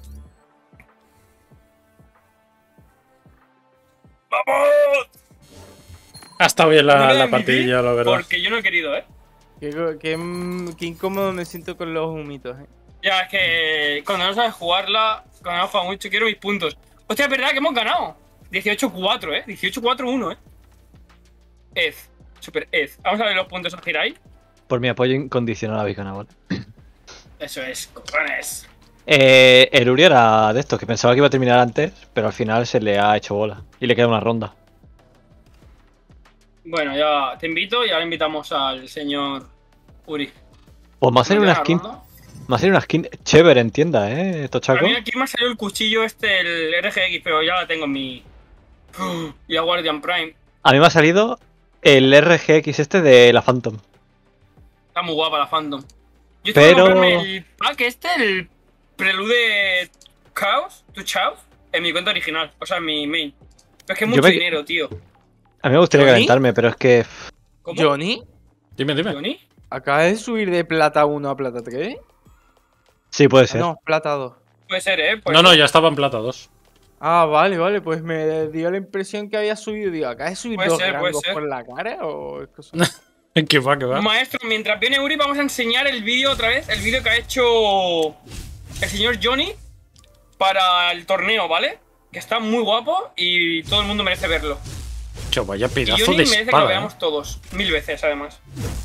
Speaker 3: ¡Vamos!
Speaker 1: Ha estado bien
Speaker 3: No
Speaker 1: la,
Speaker 3: le
Speaker 1: la
Speaker 3: dan
Speaker 1: partida,
Speaker 3: M V P
Speaker 1: la verdad.
Speaker 3: Porque yo no he querido, ¿eh?
Speaker 4: Qué, co- qué, mm, qué incómodo me siento con los humitos, eh.
Speaker 3: Ya, es que cuando no sabes jugarla, cuando no juegas mucho, quiero mis puntos. Hostia, es verdad que hemos ganado. dieciocho cuatro, ¿eh? dieciocho cuatro uno, ¿eh? Ed. Super Ed. Vamos a ver los puntos a Hirai.
Speaker 6: Por mi apoyo incondicional a Vicana, ¿vale?
Speaker 3: Eso es, cojones.
Speaker 6: Eh, el Uri era de estos, que pensaba que iba a terminar antes, pero al final se le ha hecho bola. Y le queda una ronda.
Speaker 3: Bueno, ya te invito y ahora invitamos al señor Uri.
Speaker 6: Pues me ha salido
Speaker 3: ¿No
Speaker 6: una
Speaker 3: queda
Speaker 6: skin.
Speaker 3: ronda?
Speaker 6: Me ha salido una skin chévere en tienda, ¿eh?
Speaker 3: A
Speaker 6: Tochaco.
Speaker 3: mí aquí me ha salido el cuchillo este, el R G X, pero ya la tengo en mi... Y la Guardian Prime.
Speaker 6: A mí me ha salido el R G X este de la Phantom.
Speaker 3: Está muy guapa la Phantom. Yo
Speaker 6: Pero-
Speaker 3: tengo que comprarme el pack este, el Prelude Chaos, to Chaos, en mi cuenta original, o sea, en mi main. Pero es que es
Speaker 6: Yo
Speaker 3: mucho
Speaker 6: me-
Speaker 3: dinero, tío.
Speaker 6: A mí me gustaría
Speaker 4: ¿Johnny?
Speaker 6: calentarme, pero es que.
Speaker 3: ¿Cómo?
Speaker 4: Johnny,
Speaker 1: Dime, dime.
Speaker 3: ¿Johnny?
Speaker 4: ¿acabas de subir de plata uno a plata tres?
Speaker 6: Sí, puede
Speaker 4: Ah,
Speaker 6: ser.
Speaker 4: no, plata dos.
Speaker 3: Puede ser, ¿eh? Pues
Speaker 1: No, no, ya estaba en plata dos.
Speaker 4: Ah, vale, vale, pues me dio la impresión que había subido. Digo, ¿acabas de subir
Speaker 3: Puede
Speaker 4: dos
Speaker 3: ser, puede
Speaker 4: rangos
Speaker 3: ser.
Speaker 4: por la cara o es cosa?
Speaker 1: ¿Qué va, qué va?
Speaker 3: Maestro, mientras viene Uri, vamos a enseñar el vídeo otra vez. El vídeo que ha hecho el señor Johnny para el torneo, ¿vale? Que está muy guapo y todo el mundo merece verlo.
Speaker 1: Cho, vaya
Speaker 3: Y
Speaker 1: pedazo
Speaker 3: Johnny
Speaker 1: de
Speaker 3: merece que lo
Speaker 1: espada. ¿eh?
Speaker 3: veamos todos. Mil veces, además.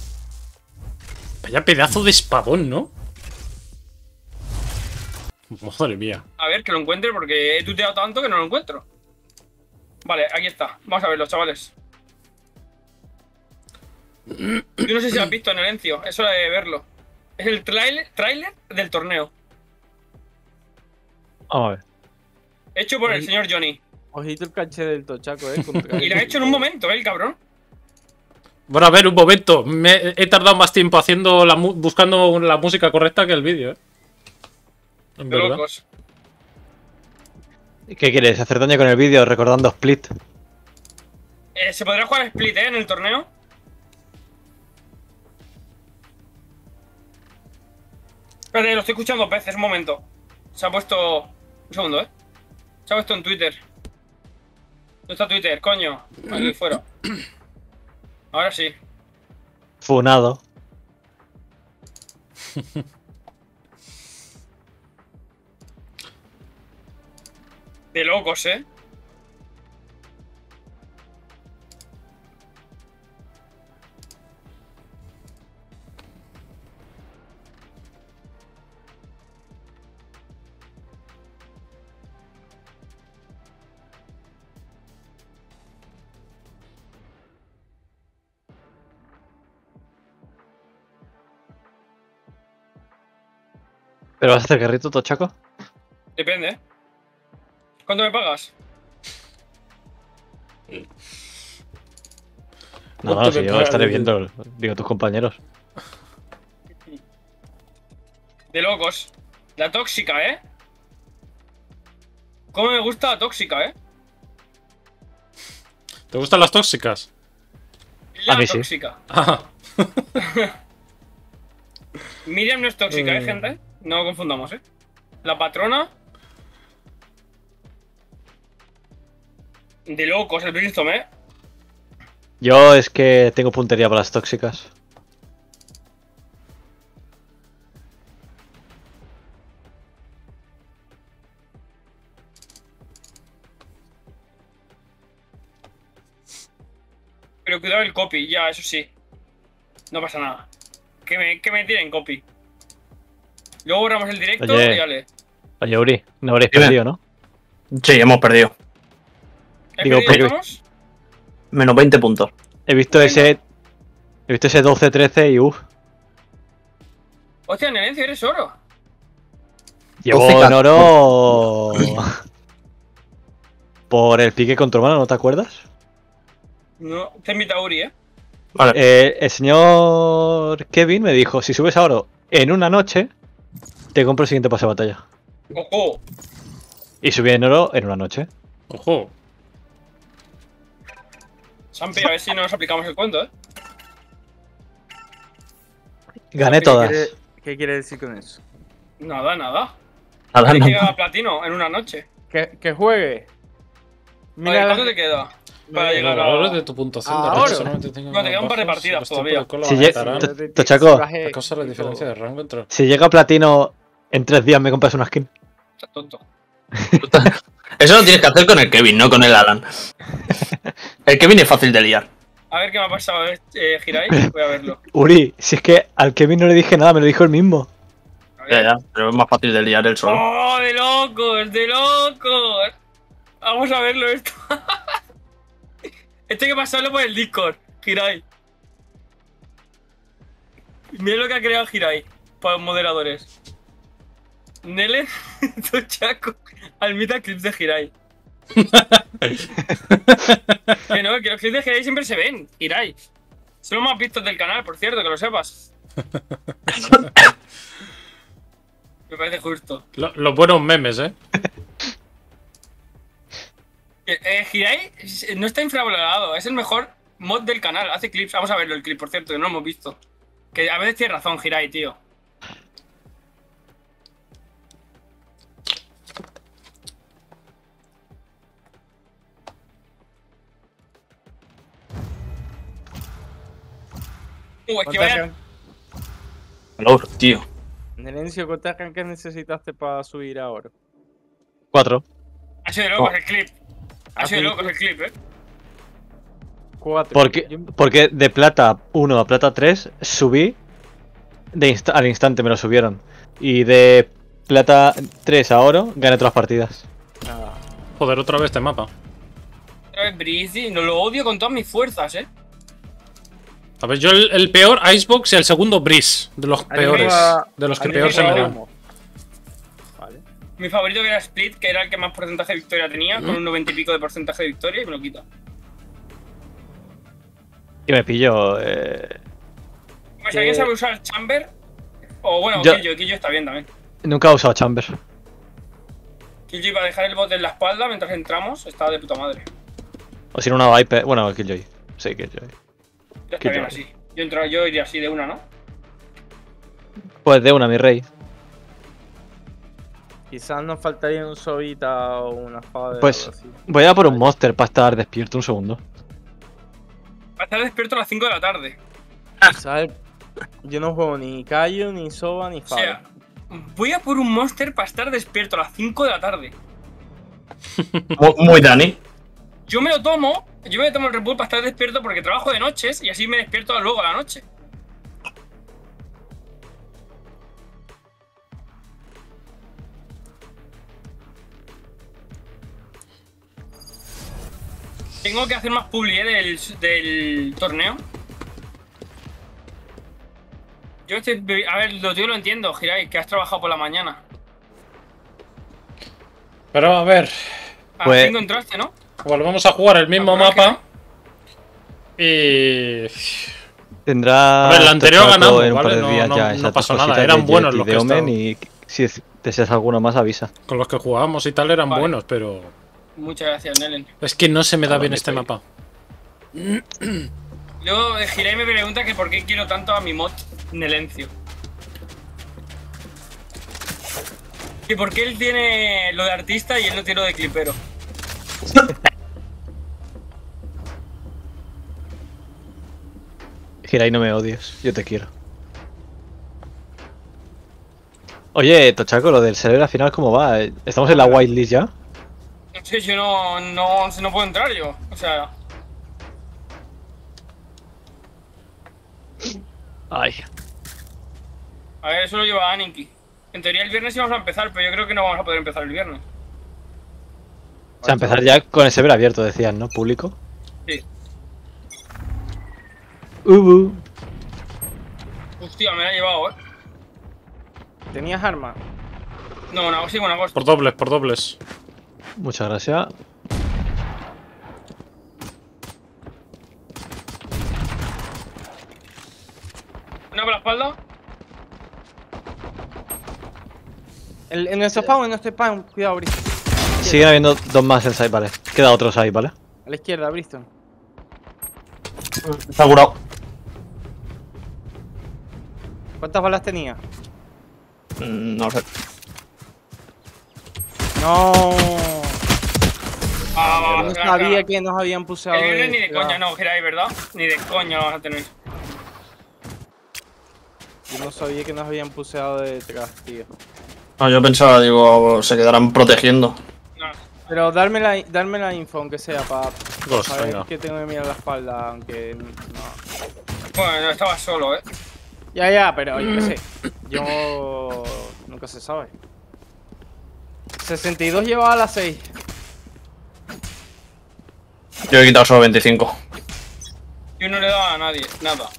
Speaker 1: Vaya pedazo de espadón, ¿no? Madre mía.
Speaker 3: A ver, que lo encuentre porque he tuteado tanto que no lo encuentro. Vale, aquí está. Vamos a verlo, chavales. Yo no sé si lo has visto en el Encio. Es hora de verlo. Es el tráiler tráiler del torneo.
Speaker 6: Vamos a ver.
Speaker 3: Hecho por el
Speaker 4: Oye.
Speaker 3: señor Johnny.
Speaker 4: Ojito el caché del tochaco, eh. contra-
Speaker 3: Y lo ha hecho en un momento, ¿eh, el cabrón?
Speaker 1: Bueno, a ver, un momento. Me he tardado más tiempo haciendo la mu- buscando la música correcta que el vídeo, ¿eh? En
Speaker 3: De
Speaker 1: verdad.
Speaker 3: locos.
Speaker 6: ¿Qué quieres? ¿Hacer daño con el vídeo recordando Split?
Speaker 3: Eh, ¿Se podrá jugar Split, eh, en el torneo? Espérate, lo estoy escuchando dos veces, un momento. Se ha puesto... Un segundo, eh. Se ha puesto en Twitter. ¿Dónde está Twitter, coño? Aquí fuera. Ahora sí.
Speaker 6: Funado.
Speaker 3: De locos, eh.
Speaker 6: ¿Pero vas a hacer guerrito, Tochaco?
Speaker 3: Depende, eh. ¿Cuánto me pagas?
Speaker 6: No, no,
Speaker 1: ¿Cuánto
Speaker 6: si
Speaker 1: me
Speaker 6: yo
Speaker 1: pagas?
Speaker 6: estaré viendo, digo, tus compañeros.
Speaker 3: De locos. La tóxica, eh. ¿Cómo me gusta la tóxica, eh?
Speaker 1: ¿Te gustan las tóxicas?
Speaker 3: La
Speaker 6: A mí sí.
Speaker 3: tóxica.
Speaker 1: Ah,
Speaker 3: Miriam no es tóxica, ¿eh, gente? No confundamos, ¿eh? La patrona... De locos, el Brimstone, ¿eh?
Speaker 6: Yo es que tengo puntería para las tóxicas.
Speaker 3: Pero Pero cuidado el copy, ya, eso sí. No pasa nada. Que me, que me tiren copy. Luego borramos el directo
Speaker 6: Oye.
Speaker 3: y dale.
Speaker 6: Oye, Uri, no habréis
Speaker 7: Dime.
Speaker 6: perdido, ¿no?
Speaker 7: Sí, hemos perdido.
Speaker 3: ¿Has
Speaker 6: Digo,
Speaker 3: perdido,
Speaker 6: pero-
Speaker 3: Tomás?
Speaker 7: Menos veinte puntos.
Speaker 6: He visto ese. He visto ese doce trece y uff.
Speaker 3: Hostia, Nelencio, eres oro.
Speaker 6: Llevo
Speaker 7: doce
Speaker 6: en oro. Por el pique contra mano, ¿no te acuerdas?
Speaker 3: No, te invita Uri, ¿eh?
Speaker 7: Vale.
Speaker 6: Eh, el señor Kevin me dijo: si subes a oro en una noche, te compro el siguiente pase de batalla.
Speaker 3: Ojo.
Speaker 6: Y subí en oro en una noche.
Speaker 1: Ojo.
Speaker 3: Sampi, a ver si nos aplicamos el cuento, ¿eh?
Speaker 6: Gané
Speaker 4: ¿Qué
Speaker 6: todas.
Speaker 4: quiere- ¿Qué quiere decir con eso?
Speaker 3: Nada, nada.
Speaker 7: Nada,
Speaker 3: Hay que
Speaker 7: nada.
Speaker 3: llegar a platino en una noche.
Speaker 4: Que, que juegue.
Speaker 3: Mira,
Speaker 4: Mira,
Speaker 3: ¿cuánto te queda? Para llegar
Speaker 1: Ahora
Speaker 3: a...
Speaker 1: de tu puntuación
Speaker 4: Ah,
Speaker 1: de
Speaker 4: oro.
Speaker 1: rango solamente tengo
Speaker 3: No, te quedan un par de
Speaker 1: bajos,
Speaker 3: partidas
Speaker 1: los tiempos
Speaker 3: todavía.
Speaker 1: de cola
Speaker 6: Si
Speaker 1: aumentarán.
Speaker 6: llega-
Speaker 4: de-
Speaker 6: Tochaco.
Speaker 1: A causa de la diferencia de rango entre...
Speaker 6: Si llega a platino en tres días, me compras una skin.
Speaker 3: Estás tonto.
Speaker 7: Eso lo tienes que hacer con el Kevin, no con el Alan. El Kevin es fácil de liar.
Speaker 3: A ver qué me ha pasado, eh, Hirai. Voy a verlo.
Speaker 6: Uri, si es que al Kevin no le dije nada, me lo dijo él mismo.
Speaker 3: A ver.
Speaker 7: Ya, ya, pero es más fácil de liar él solo.
Speaker 3: ¡Oh, de locos! ¡De locos! Vamos a verlo esto. Esto hay que pasarlo por el Discord, Hirai. Mira lo que ha creado Hirai para los moderadores. Nele, Tochaco, Almita clips de Hirai. Que no, que los clips de Hirai siempre se ven, Hirai. Son los más vistos del canal, por cierto, que lo sepas. Me parece justo.
Speaker 1: Lo- los buenos memes, ¿eh?
Speaker 3: Eh, eh, Hirai no está infravalorado, es el mejor mod del canal, hace clips. Vamos a verlo el clip, por cierto, que no lo hemos visto. Que a veces tiene razón, Hirai, tío. Uh, es que vaya...
Speaker 7: Valor, tío.
Speaker 4: Nelencio, ¿cuántas arranques necesitaste para subir a oro?
Speaker 6: Cuatro.
Speaker 3: Ha sido de locos el clip. Ha sido de locos el clip, eh.
Speaker 4: Cuatro.
Speaker 6: Porque,
Speaker 4: Yo-
Speaker 6: porque de plata uno a plata tres subí de insta- al instante, me lo subieron. Y de plata tres a oro gané todas las partidas.
Speaker 4: Nada.
Speaker 1: Joder, otra vez este mapa.
Speaker 3: Otra vez Breezy, no lo odio con todas mis fuerzas, eh.
Speaker 1: A ver, yo el, el peor Icebox y el segundo Breeze. De los
Speaker 4: Alguien
Speaker 1: peores.
Speaker 4: juega-
Speaker 1: De los que
Speaker 4: alguien
Speaker 1: peor se me
Speaker 4: juega
Speaker 1: dan.
Speaker 4: humo. Vale.
Speaker 3: Mi favorito que era Split, que era el que más porcentaje de victoria tenía, con un noventa y pico de porcentaje de victoria, y me lo quita.
Speaker 6: Y me pilló. Eh...
Speaker 3: Pues si alguien sabe usar Chamber, o bueno,
Speaker 6: Yo-
Speaker 3: Killjoy, Killjoy está bien también.
Speaker 6: Nunca he usado Chamber.
Speaker 3: Killjoy para dejar el bot en la espalda mientras entramos, está de puta madre.
Speaker 6: O si no, una Viper. Bueno, Killjoy. Sí, Killjoy.
Speaker 3: Ya está
Speaker 6: Killjoy.
Speaker 3: bien así. Yo, entro, yo iría así de una, ¿no?
Speaker 6: Pues de una, mi rey.
Speaker 4: Quizás nos faltaría un sobita o una espada de
Speaker 6: Pues
Speaker 4: algo así.
Speaker 6: voy a por un monster para estar despierto un segundo.
Speaker 3: Va a estar despierto a las cinco de la tarde.
Speaker 4: ¿Sabes? Yo no juego ni Kaio, ni Soba, ni
Speaker 3: O
Speaker 4: Fado.
Speaker 3: sea, voy a por un monster para estar despierto a las cinco de la tarde.
Speaker 7: Muy, muy Dani.
Speaker 3: Yo me lo tomo, yo me tomo el Red Bull para estar despierto porque trabajo de noches y así me despierto luego a la noche. Tengo que hacer más publi, ¿eh? del, del torneo. Yo estoy... A ver, lo tío lo entiendo, Hirai, que has trabajado por la mañana.
Speaker 1: Pero a ver.
Speaker 3: A
Speaker 6: Pues-
Speaker 3: las cinco entraste, ¿no?
Speaker 1: Volvemos a jugar el mismo
Speaker 3: Ah, por
Speaker 1: mapa. Y.
Speaker 6: Tendrá.
Speaker 1: A ver, el anterior
Speaker 6: Tochaco
Speaker 1: ganamos,
Speaker 6: en un par
Speaker 1: ¿vale?
Speaker 6: de
Speaker 1: No-
Speaker 6: días
Speaker 1: no-
Speaker 6: ya
Speaker 1: no
Speaker 6: esas
Speaker 1: pasó
Speaker 6: cositas
Speaker 1: nada, eran
Speaker 6: de
Speaker 1: buenos
Speaker 6: Jet y
Speaker 1: los
Speaker 6: de
Speaker 1: que
Speaker 6: Omen,
Speaker 1: estaban.
Speaker 6: y si deseas alguno más, avisa.
Speaker 1: Con los que jugábamos y tal eran
Speaker 3: Vale.
Speaker 1: buenos, pero.
Speaker 3: Muchas gracias, Nelen.
Speaker 1: Es que no se me da
Speaker 6: Ah,
Speaker 1: bien
Speaker 6: mi
Speaker 1: este
Speaker 6: rey.
Speaker 1: mapa.
Speaker 3: Luego eh, Hirai me pregunta que por qué quiero tanto a mi mod Nelencio. Que por qué él tiene lo de artista y él no tiene lo de clipero.
Speaker 6: Hirai, no me odies, yo te quiero. Oye, Tochaco, lo del server al final, ¿cómo va? ¿Estamos en la whitelist ya?
Speaker 3: No sé, yo no, no, no puedo entrar yo. O sea,
Speaker 6: Ay.
Speaker 3: A ver, eso lo lleva Aniki. En teoría el viernes íbamos a empezar, pero yo creo que no vamos a poder empezar el viernes.
Speaker 6: O sea, empezar ya con el server abierto, decían, ¿no? Público.
Speaker 3: Sí.
Speaker 6: Uh,
Speaker 3: Hostia, me la he llevado, eh.
Speaker 4: ¿Tenías arma?
Speaker 3: No, no, sí, con agosto.
Speaker 1: Por dobles, por dobles.
Speaker 6: Muchas gracias.
Speaker 3: Una por la espalda.
Speaker 4: El, en nuestro spawn, en nuestro spawn. Cuidado, Bristol.
Speaker 6: Siguen habiendo dos más en side, ¿vale? Queda otro side, ¿vale?
Speaker 4: A la izquierda, Bristol.
Speaker 7: Está curado.
Speaker 4: ¿Cuántas balas tenía?
Speaker 7: Mm, No sé.
Speaker 4: No.
Speaker 3: Ah,
Speaker 4: No
Speaker 3: la
Speaker 4: sabía
Speaker 3: cara.
Speaker 4: que nos habían puseado.
Speaker 3: El viernes ni de
Speaker 4: cuidado.
Speaker 3: coña, no, Girai, ¿verdad? Ni de coña lo vas a tener.
Speaker 4: Yo no sabía que nos habían puseado detrás, tío.
Speaker 7: No, yo pensaba, digo, se quedarán protegiendo.
Speaker 3: No.
Speaker 4: Pero darme la, darme la info, aunque sea, para
Speaker 1: Ghost,
Speaker 4: saber
Speaker 1: venga.
Speaker 4: que tengo que mirar la espalda, aunque no.
Speaker 3: Bueno, no estaba solo, eh.
Speaker 4: Ya, ya, pero yo qué sé. Yo nunca se sabe. sesenta y dos llevaba a las seis.
Speaker 7: Yo he quitado solo veinticinco.
Speaker 3: Yo no le daba a nadie, nada.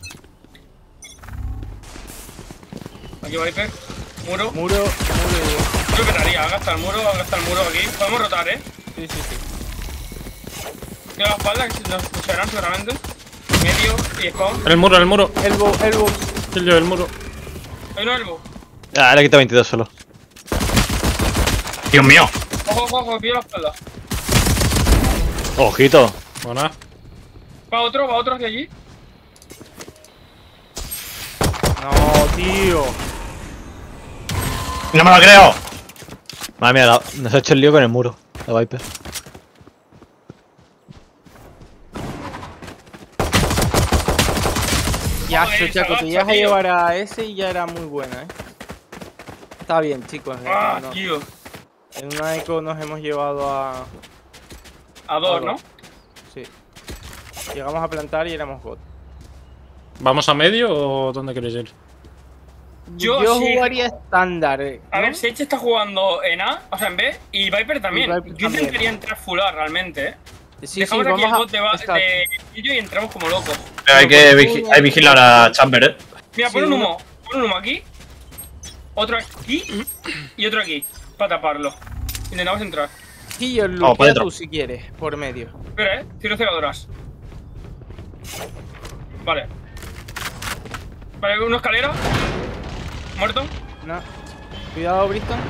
Speaker 3: Aquí Viper. Muro.
Speaker 4: Muro, muro.
Speaker 3: Yo petaría, gasta el muro, gasta el muro aquí. Podemos rotar, eh.
Speaker 4: Sí, sí, sí.
Speaker 3: Tiene la espalda, que nos pusharán seguramente. Medio y spawn.
Speaker 1: En el muro, en el muro.
Speaker 4: Elbow, elbow.
Speaker 1: Kill yo el muro.
Speaker 3: Hay uno elbow.
Speaker 6: Ah, le he quitado veintidós solo.
Speaker 7: Dios mío.
Speaker 3: Ojo, ojo, ojo, pillo la espalda.
Speaker 6: Ojito.
Speaker 1: Buena.
Speaker 3: Va otro, va otro hacia allí.
Speaker 4: No, tío.
Speaker 7: No me lo creo.
Speaker 6: Madre mía, la- nos ha hecho el lío con el muro. La Viper.
Speaker 4: Ya,
Speaker 3: Joder,
Speaker 4: Chaco,
Speaker 3: se
Speaker 4: te llegas a
Speaker 3: tío.
Speaker 4: llevar a ese y ya era muy buena, eh. Está bien, chicos. eh,
Speaker 3: Ah,
Speaker 4: no-
Speaker 3: tío.
Speaker 4: en una eco nos hemos llevado a.
Speaker 3: A dos,
Speaker 4: a
Speaker 3: ¿no?
Speaker 4: Sí. Llegamos a plantar y éramos bot.
Speaker 1: ¿Vamos a medio o dónde queréis ir?
Speaker 3: Yo
Speaker 4: Yo
Speaker 3: sí.
Speaker 4: jugaría estándar, eh.
Speaker 3: A
Speaker 4: ¿no?
Speaker 3: ver, Sage está jugando en A, o sea, en B, y Viper también.
Speaker 4: Y Viper
Speaker 3: Yo
Speaker 4: también.
Speaker 3: quería entrar full A realmente, eh.
Speaker 4: Sí, sí,
Speaker 3: Dejamos aquí
Speaker 4: vamos
Speaker 3: el
Speaker 4: a.
Speaker 3: bot de, ba-
Speaker 4: Exacto.
Speaker 3: de Pillo y entramos como locos.
Speaker 7: Pero hay que vigi- hay vigilar a Chamber, eh.
Speaker 3: Mira, pon
Speaker 4: Sí,
Speaker 3: un
Speaker 4: uno-
Speaker 3: humo. Pon un humo aquí. Otro aquí. Y otro aquí. Para taparlo. Intentamos entrar.
Speaker 4: Sí, yo
Speaker 7: Vamos, pa'
Speaker 4: lukea
Speaker 7: dentro.
Speaker 4: tú si quieres, por medio.
Speaker 3: Espera, eh. Tiro cegadoras. Vale. Vale, una escalera. Muerto.
Speaker 4: No. Cuidado, Bristol.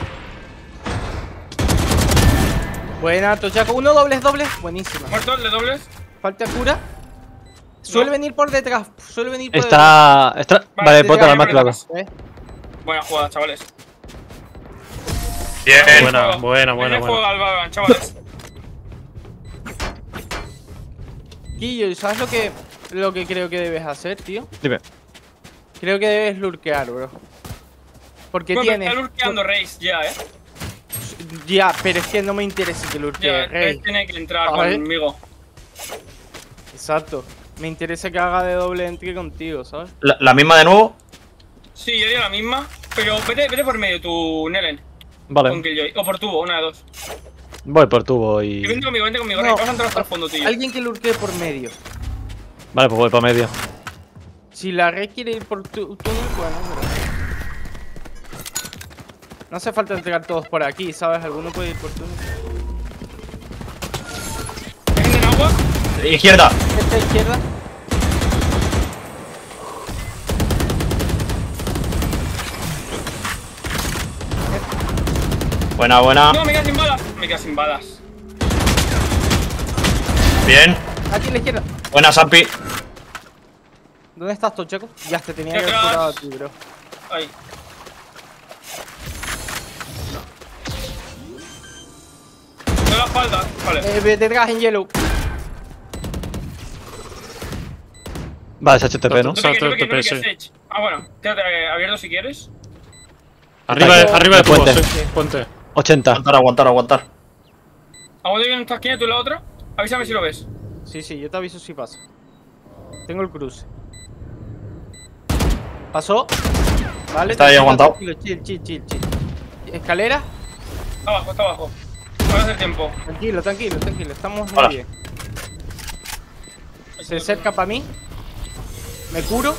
Speaker 4: Buena, Tochaco. Uno, dobles, dobles. Buenísima.
Speaker 3: Muerto, el de dobles.
Speaker 4: Falta cura. Suele
Speaker 3: No.
Speaker 4: venir por detrás. Suele venir por
Speaker 6: Está. está... Vale,
Speaker 3: Vale,
Speaker 6: bota
Speaker 3: ya,
Speaker 6: la más
Speaker 3: ya,
Speaker 6: claro.
Speaker 3: ya.
Speaker 4: detrás. ¿Eh?
Speaker 3: Buena jugada, chavales.
Speaker 7: Bien.
Speaker 1: Buena,
Speaker 3: Juego.
Speaker 1: buena, buena,
Speaker 3: Denle fuego
Speaker 1: buena.
Speaker 3: al Valorant, chavales.
Speaker 4: Guillo, ¿sabes lo que, lo que creo que debes hacer, tío?
Speaker 6: Dime.
Speaker 4: Creo que debes lurkear, bro. Porque
Speaker 3: Bueno,
Speaker 4: tienes.
Speaker 3: está lurkeando Raze ya, eh.
Speaker 4: Ya, pero es que no me interesa que lurkee
Speaker 3: Ya,
Speaker 4: Rey.
Speaker 3: Raze tiene que entrar
Speaker 4: A ver.
Speaker 3: conmigo.
Speaker 4: Exacto. Me interesa que haga de doble entry contigo, ¿sabes?
Speaker 7: La, la misma de nuevo.
Speaker 3: Sí, yo haría la misma. Pero vete, vete por medio, tu Nelen. Con
Speaker 6: Vale.
Speaker 3: Killjoy. O por tubo, una de dos.
Speaker 6: Voy por tubo
Speaker 3: Y
Speaker 6: y.
Speaker 3: vente conmigo, vente conmigo,
Speaker 4: No.
Speaker 3: Rey. Vamos a entrar hasta el fondo, tío.
Speaker 4: Alguien que lurkee por medio.
Speaker 6: Vale, pues voy para medio.
Speaker 4: Si la red quiere ir por tu túnel, bueno, pero... No hace falta entregar todos por aquí, ¿sabes? Alguno puede ir por túnel.
Speaker 3: ¿Hay gente en agua?
Speaker 7: Izquierda.
Speaker 4: Esta izquierda.
Speaker 7: Buena, buena.
Speaker 3: No, me quedo sin balas. Me quedo sin balas.
Speaker 7: Bien.
Speaker 4: Aquí a la izquierda.
Speaker 7: Buena, Sampi.
Speaker 4: ¿Dónde estás, Tochaco? Ya te tenía que haber
Speaker 3: Detrás.
Speaker 4: curado a ti, bro.
Speaker 3: Ahí. De la espalda. Vale.
Speaker 4: Eh, ve detrás en yellow.
Speaker 6: Vale, es H T P, ¿no?
Speaker 3: No te quedes, no te quedes, no te
Speaker 1: sí.
Speaker 3: quedes, Sage. Ah, bueno. Quédate eh, abierto si quieres.
Speaker 1: Arriba,
Speaker 6: Aquí.
Speaker 1: arriba de
Speaker 6: El puente.
Speaker 1: tubo, sí. Puente.
Speaker 6: ochenta.
Speaker 7: Aguantar, aguantar, aguantar.
Speaker 3: Aguanta bien esta esquina y tú en la otra. Avísame si lo ves.
Speaker 4: Sí, sí, yo te aviso si pasa. Tengo el cruce. Pasó. Vale.
Speaker 7: Está ahí
Speaker 4: tranquilo,
Speaker 7: aguantado.
Speaker 4: tranquilo, Chill, chill, chill, chill. Escalera.
Speaker 3: Está abajo, está abajo. No hace tiempo.
Speaker 4: Tranquilo, tranquilo, tranquilo. Estamos muy
Speaker 7: Hola.
Speaker 4: bien. Se acerca para mí. Me curo.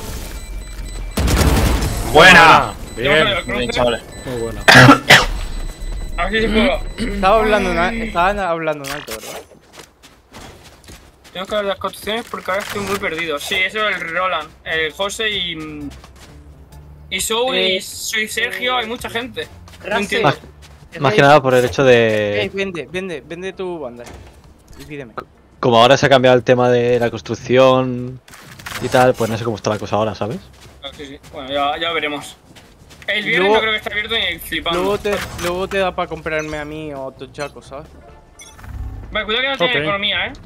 Speaker 7: Buena.
Speaker 1: Bien,
Speaker 3: Bien.
Speaker 7: Bien, chavales.
Speaker 1: muy buena.
Speaker 3: A ver si se puede.
Speaker 4: Estaba hablando, en al- estaban hablando en alto, ¿verdad?
Speaker 3: Tengo que ver las construcciones porque ahora estoy muy perdido. Sí, eso es el Roland, el José y. Y Soul
Speaker 4: Eh,
Speaker 3: y soy Sergio, hay mucha gente. No
Speaker 4: Rase.
Speaker 3: entiendo.
Speaker 6: Más, más que nada por el hecho
Speaker 4: Eh,
Speaker 6: de.
Speaker 4: vende, vende, vende tu banda. Y pídeme.
Speaker 6: Como ahora se ha cambiado el tema de la construcción y tal, pues no sé cómo está la cosa ahora, ¿sabes?
Speaker 3: Ah, sí, sí. Bueno, ya, ya veremos. El viernes
Speaker 4: Luego-
Speaker 3: no creo que está abierto ni flipando.
Speaker 4: Luego te, luego te da para comprarme a mí o otro chaco, ¿sabes?
Speaker 3: Vale, cuidado que no tiene
Speaker 1: Ok.
Speaker 3: economía, eh.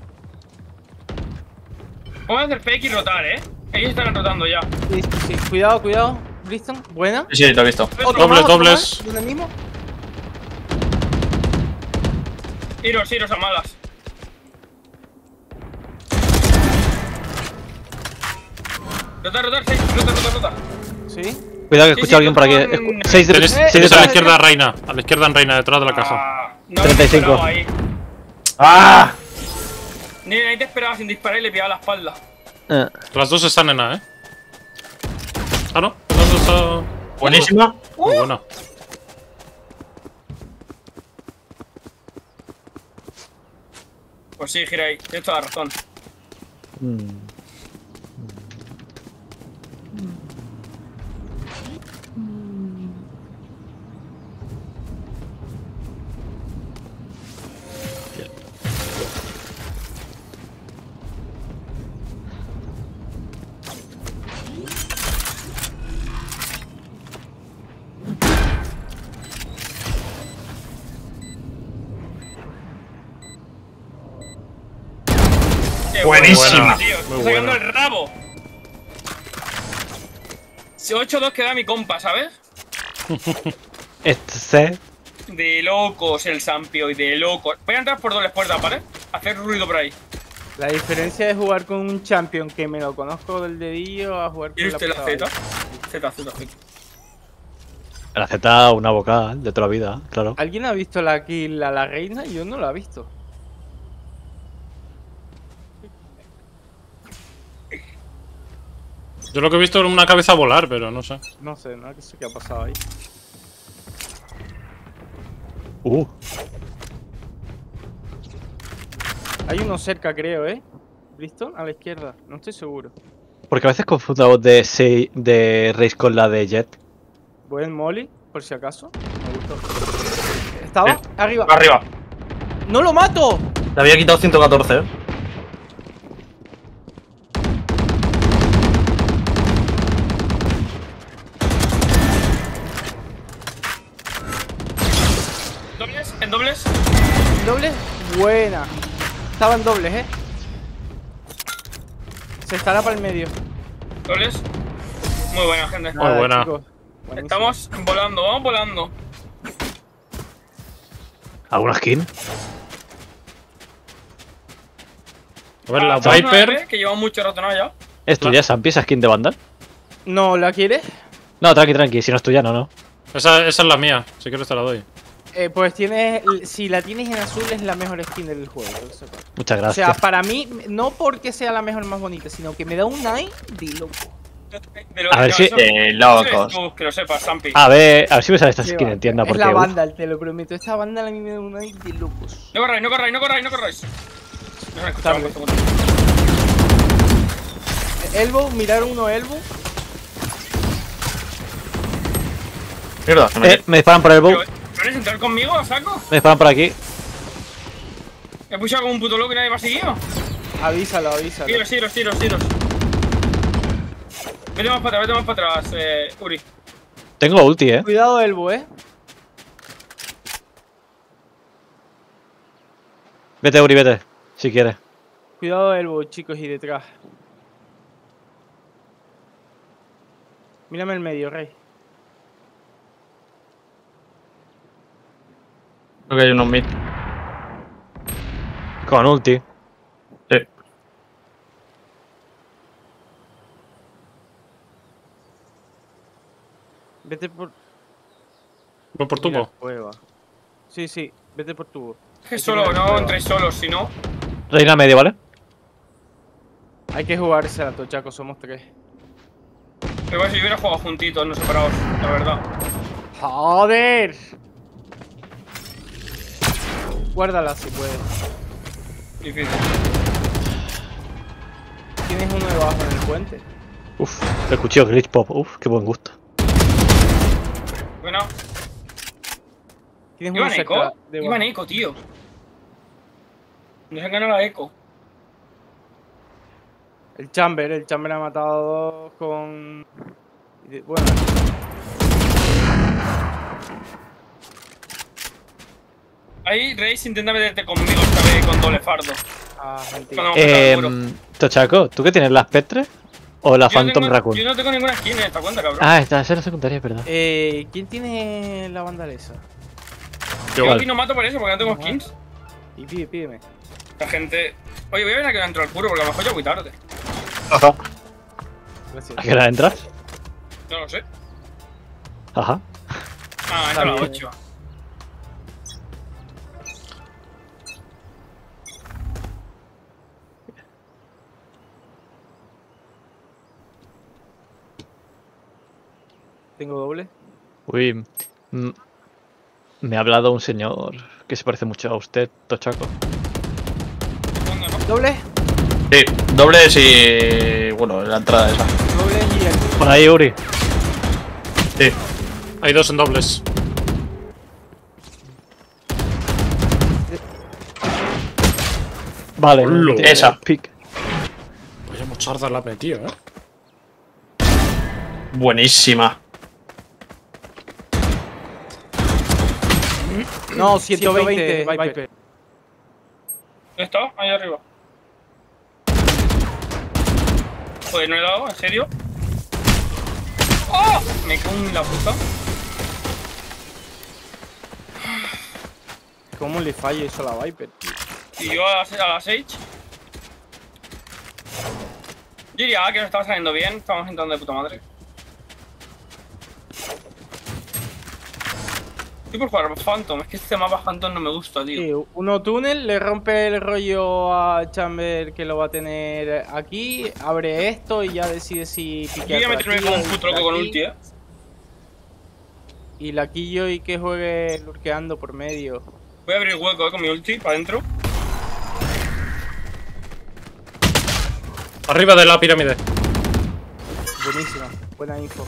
Speaker 3: Vamos a hacer fake y rotar, eh. Ellos están rotando ya.
Speaker 4: Sí, sí, sí. Cuidado, cuidado. Briston, buena.
Speaker 7: Sí, sí, te he visto.
Speaker 4: Otro
Speaker 1: Dobles,
Speaker 4: más, otro
Speaker 1: dobles.
Speaker 4: más, ¿dónde mismo?
Speaker 3: Iros, iros a malas. Rotar, rotar, sí. Rota, rota, rota.
Speaker 4: Sí.
Speaker 6: Cuidado que
Speaker 3: Sí,
Speaker 6: escucha
Speaker 3: sí,
Speaker 6: a alguien por aquí.
Speaker 3: con-
Speaker 6: Escu- seis de
Speaker 1: Tenéis,
Speaker 4: Eh,
Speaker 1: tenéis
Speaker 6: seis
Speaker 1: a la
Speaker 6: detrás.
Speaker 1: izquierda Reina, a la izquierda en Reina, detrás de la casa.
Speaker 3: Ah, no
Speaker 6: treinta y cinco.
Speaker 3: me esperaba ahí.
Speaker 7: ¡Ah!
Speaker 3: Ni ahí te esperaba sin disparar y le pillaba la espalda.
Speaker 6: Eh,
Speaker 1: Las dos están en A, ¿eh? Ah, no. Las dos están...
Speaker 7: Buenísima.
Speaker 1: Muy buena.
Speaker 3: Pues sí, gira ahí. Tienes toda la razón.
Speaker 6: mm.
Speaker 3: Qué
Speaker 7: Buenísima.
Speaker 3: bueno, tío.
Speaker 1: Muy
Speaker 3: Está sacando
Speaker 1: buena.
Speaker 3: el rabo. Si ocho dos queda mi compa, ¿sabes?
Speaker 6: Este.
Speaker 3: De locos el Sampio y de locos. Voy a entrar por dobles puertas, ¿vale? Hacer ruido por ahí.
Speaker 4: La diferencia de jugar con un champion que me lo conozco del dedillo a jugar con
Speaker 3: ¿Tiene
Speaker 4: la
Speaker 3: usted la
Speaker 4: puta
Speaker 3: Z? Z, Z, Z.
Speaker 6: La Z, una vocal de toda la vida, claro.
Speaker 4: ¿Alguien ha visto la kill a la reina? Yo no la he visto.
Speaker 1: Yo lo que he visto es una cabeza volar, pero no sé.
Speaker 4: No sé, no sé qué ha pasado ahí.
Speaker 6: Uh,
Speaker 4: Hay uno cerca, creo, ¿eh? ¿Listo? A la izquierda. No estoy seguro.
Speaker 6: porque a veces confundo la voz de, Sei- de Raze con la de Jet.
Speaker 4: Voy en Molly, por si acaso. Me gustó. ¿Estaba?
Speaker 7: Eh,
Speaker 4: Arriba.
Speaker 7: Arriba.
Speaker 4: ¡No lo mato!
Speaker 7: Le había quitado ciento catorce, ¿eh?
Speaker 3: ¿Dobles? ¿En dobles?
Speaker 4: ¿Doble? Buena. Estaban dobles, ¿eh? Se estará para el medio.
Speaker 3: ¿Dobles? Muy buena, gente.
Speaker 1: Muy buena.
Speaker 4: chicos. Buenísimo.
Speaker 3: Estamos volando, vamos volando.
Speaker 6: ¿Alguna skin?
Speaker 1: A ver, la
Speaker 3: Ah, vamos a
Speaker 1: Viper.
Speaker 3: ver, que lleva mucho rato, ¿no? Ya.
Speaker 6: ¿Es tuya, Sampi, esa skin de Vandal?
Speaker 4: ¿No la quieres?
Speaker 6: No, tranqui, tranqui, si no es tuya, no, no.
Speaker 1: Esa, esa es la mía, si quieres te la doy.
Speaker 4: Eh, pues tienes. Si la tienes en azul, es la mejor skin del juego. que lo sepas.
Speaker 6: Muchas
Speaker 4: O
Speaker 6: gracias.
Speaker 4: sea, para mí, no porque sea la mejor más bonita, sino que me da un eye de loco.
Speaker 3: De lo-
Speaker 6: A ver
Speaker 3: no,
Speaker 6: si-
Speaker 3: eso-
Speaker 7: De
Speaker 3: eso eres
Speaker 7: locos.
Speaker 3: tú, que lo sepas, Sampi.
Speaker 6: A ver, a ver si me sale esta
Speaker 4: Qué
Speaker 6: skin
Speaker 4: va.
Speaker 6: en tienda,
Speaker 4: Es
Speaker 6: porque.
Speaker 4: la
Speaker 6: uf,
Speaker 4: Vandal, te lo prometo. Esta Vandal a mí me da un eye de locos.
Speaker 3: No corráis, no corráis, no corráis, no corráis. No me escuchaba.
Speaker 4: Tarde. Elbow, mirar uno Elbow.
Speaker 7: Mierda, se me
Speaker 6: eh, me disparan por el bow.
Speaker 3: ¿Quieres entrar conmigo a saco?
Speaker 6: Me disparan por aquí.
Speaker 3: He pushado como un puto loco y nadie me ha seguido.
Speaker 4: Avísalo, avísalo.
Speaker 3: Tiros, tiros, tiros, tiros. Vete más para atrás, vete más para atrás, eh, Uri.
Speaker 6: Tengo ulti, eh.
Speaker 4: Cuidado, Elbow, eh.
Speaker 6: Vete, Uri, vete. Si quieres.
Speaker 4: Cuidado, Elbow, chicos, y detrás. Mírame el medio, Rey.
Speaker 7: Creo que hay unos mid.
Speaker 6: Con ulti.
Speaker 7: Sí.
Speaker 4: Vete por.
Speaker 1: Voy por
Speaker 4: Mira,
Speaker 1: tubo.
Speaker 4: cueva. Sí, sí, vete por tubo.
Speaker 3: Es que
Speaker 4: Hay que
Speaker 3: solo,
Speaker 4: mirar
Speaker 3: no
Speaker 4: cueva.
Speaker 3: entréis solos, si no.
Speaker 6: Reina medio, ¿vale?
Speaker 4: Hay que jugarse a Tochaco, somos tres.
Speaker 3: Igual si hubiera jugado juntitos, no separados, la verdad.
Speaker 4: ¡Joder! Guárdala si puedes.
Speaker 3: Difícil.
Speaker 4: Tienes uno debajo en el puente.
Speaker 6: Uf, el cuchillo glitch pop. Uf, qué buen gusto.
Speaker 3: Bueno,
Speaker 4: Tienes
Speaker 3: iba
Speaker 4: uno
Speaker 3: en
Speaker 4: cerca
Speaker 3: eco.
Speaker 4: debajo.
Speaker 3: Iba en eco, tío. Nos han ganado la eco.
Speaker 4: El Chamber, el Chamber ha matado a dos con... y de- Bueno,
Speaker 3: Ahí, Reis, intenta meterte conmigo esta vez con doble fardo.
Speaker 4: ah, mentira.
Speaker 3: Cuando me
Speaker 6: Eh,
Speaker 3: meta el muro.
Speaker 6: Tochaco, ¿tú qué tienes? ¿La Spectre? ¿O la
Speaker 3: Yo no
Speaker 6: Phantom
Speaker 3: tengo-
Speaker 6: Raccoon?
Speaker 3: Yo no tengo ninguna skin en esta cuenta, cabrón.
Speaker 6: Ah, esta esa es la secundaria, es verdad.
Speaker 4: Eh, ¿quién tiene la bandalesa?
Speaker 3: Yo
Speaker 6: igual.
Speaker 3: aquí no mato por eso, porque no tengo skins.
Speaker 4: Y pide, pídeme.
Speaker 3: La gente... Oye, voy a ver a que entro al puro, porque a lo mejor ya voy tarde.
Speaker 6: Ajá.
Speaker 4: Gracias.
Speaker 6: ¿A qué hora entras?
Speaker 3: No lo sé.
Speaker 6: Ajá.
Speaker 3: Ah,
Speaker 4: Está
Speaker 3: entra a las
Speaker 4: bien.
Speaker 3: ocho.
Speaker 4: Tengo doble.
Speaker 6: Uy, mm, me ha hablado un señor que se parece mucho a usted, Tochaco.
Speaker 3: ¿Dónde, no?
Speaker 4: ¿Doble?
Speaker 7: Sí, dobles y. Bueno, la entrada esa.
Speaker 4: Doble y el...
Speaker 6: Por ahí, Uri.
Speaker 7: Sí.
Speaker 1: Hay dos en dobles.
Speaker 6: Vale,
Speaker 1: Hola.
Speaker 6: tiene
Speaker 7: Esa.
Speaker 6: pick.
Speaker 1: Vaya mocharda la ha metido, eh.
Speaker 7: Buenísima.
Speaker 4: No, ciento veinte, Viper.
Speaker 3: ¿Dónde está? Ahí arriba. Joder, no he dado, ¿en serio? ¡Oh! Me cago en la puta.
Speaker 4: ¿Cómo le falla eso a la Viper, tío?
Speaker 3: Y yo a las, a las Sage. Yo diría que nos estaba saliendo bien, estamos entrando de puta madre. Estoy por jugar Phantom, es que este mapa Phantom no me gusta, tío.
Speaker 4: Sí, uno túnel, le rompe el rollo a Chamber que lo va a tener aquí, abre esto y ya decide si
Speaker 3: Yo
Speaker 4: piquear
Speaker 3: voy a
Speaker 4: por
Speaker 3: meterme
Speaker 4: aquí,
Speaker 3: con un
Speaker 4: por
Speaker 3: puto loco con
Speaker 4: aquí.
Speaker 3: ulti, eh.
Speaker 4: Y la quillo y que juegue lurkeando por medio.
Speaker 3: Voy a abrir hueco, eh, con mi ulti, para adentro.
Speaker 1: Arriba de la pirámide.
Speaker 4: Buenísima, buena info.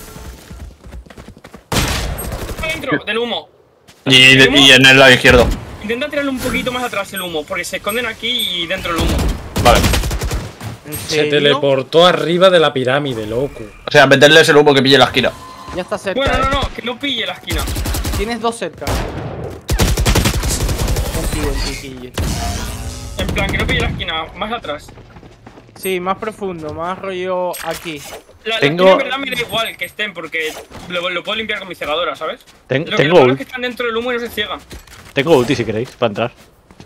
Speaker 3: Para adentro, del humo.
Speaker 7: Y, y en el lado izquierdo.
Speaker 3: Intenta tirarlo un poquito más atrás el humo, porque se esconden aquí y dentro el humo.
Speaker 7: Vale.
Speaker 4: ¿En
Speaker 1: Se
Speaker 4: serio?
Speaker 1: teleportó arriba de la pirámide, loco.
Speaker 7: O sea, meterles el humo que pille la esquina.
Speaker 4: Ya está cerca.
Speaker 3: Bueno,
Speaker 4: eh.
Speaker 3: no, no, que no pille la esquina.
Speaker 4: Tienes dos cerca. Venti, venti, quille.
Speaker 3: En plan, que no pille la esquina, más atrás.
Speaker 4: Sí, más profundo, más rollo aquí.
Speaker 3: La, la
Speaker 6: Tengo-
Speaker 3: esquina en verdad me da igual que estén, porque lo, lo puedo limpiar con mi cegadora, ¿sabes?
Speaker 6: Ten-
Speaker 3: Lo que
Speaker 6: tengo,
Speaker 3: lo malo es
Speaker 6: ul-
Speaker 3: que están dentro del humo y no se ciegan.
Speaker 6: tengo ulti si queréis, para entrar.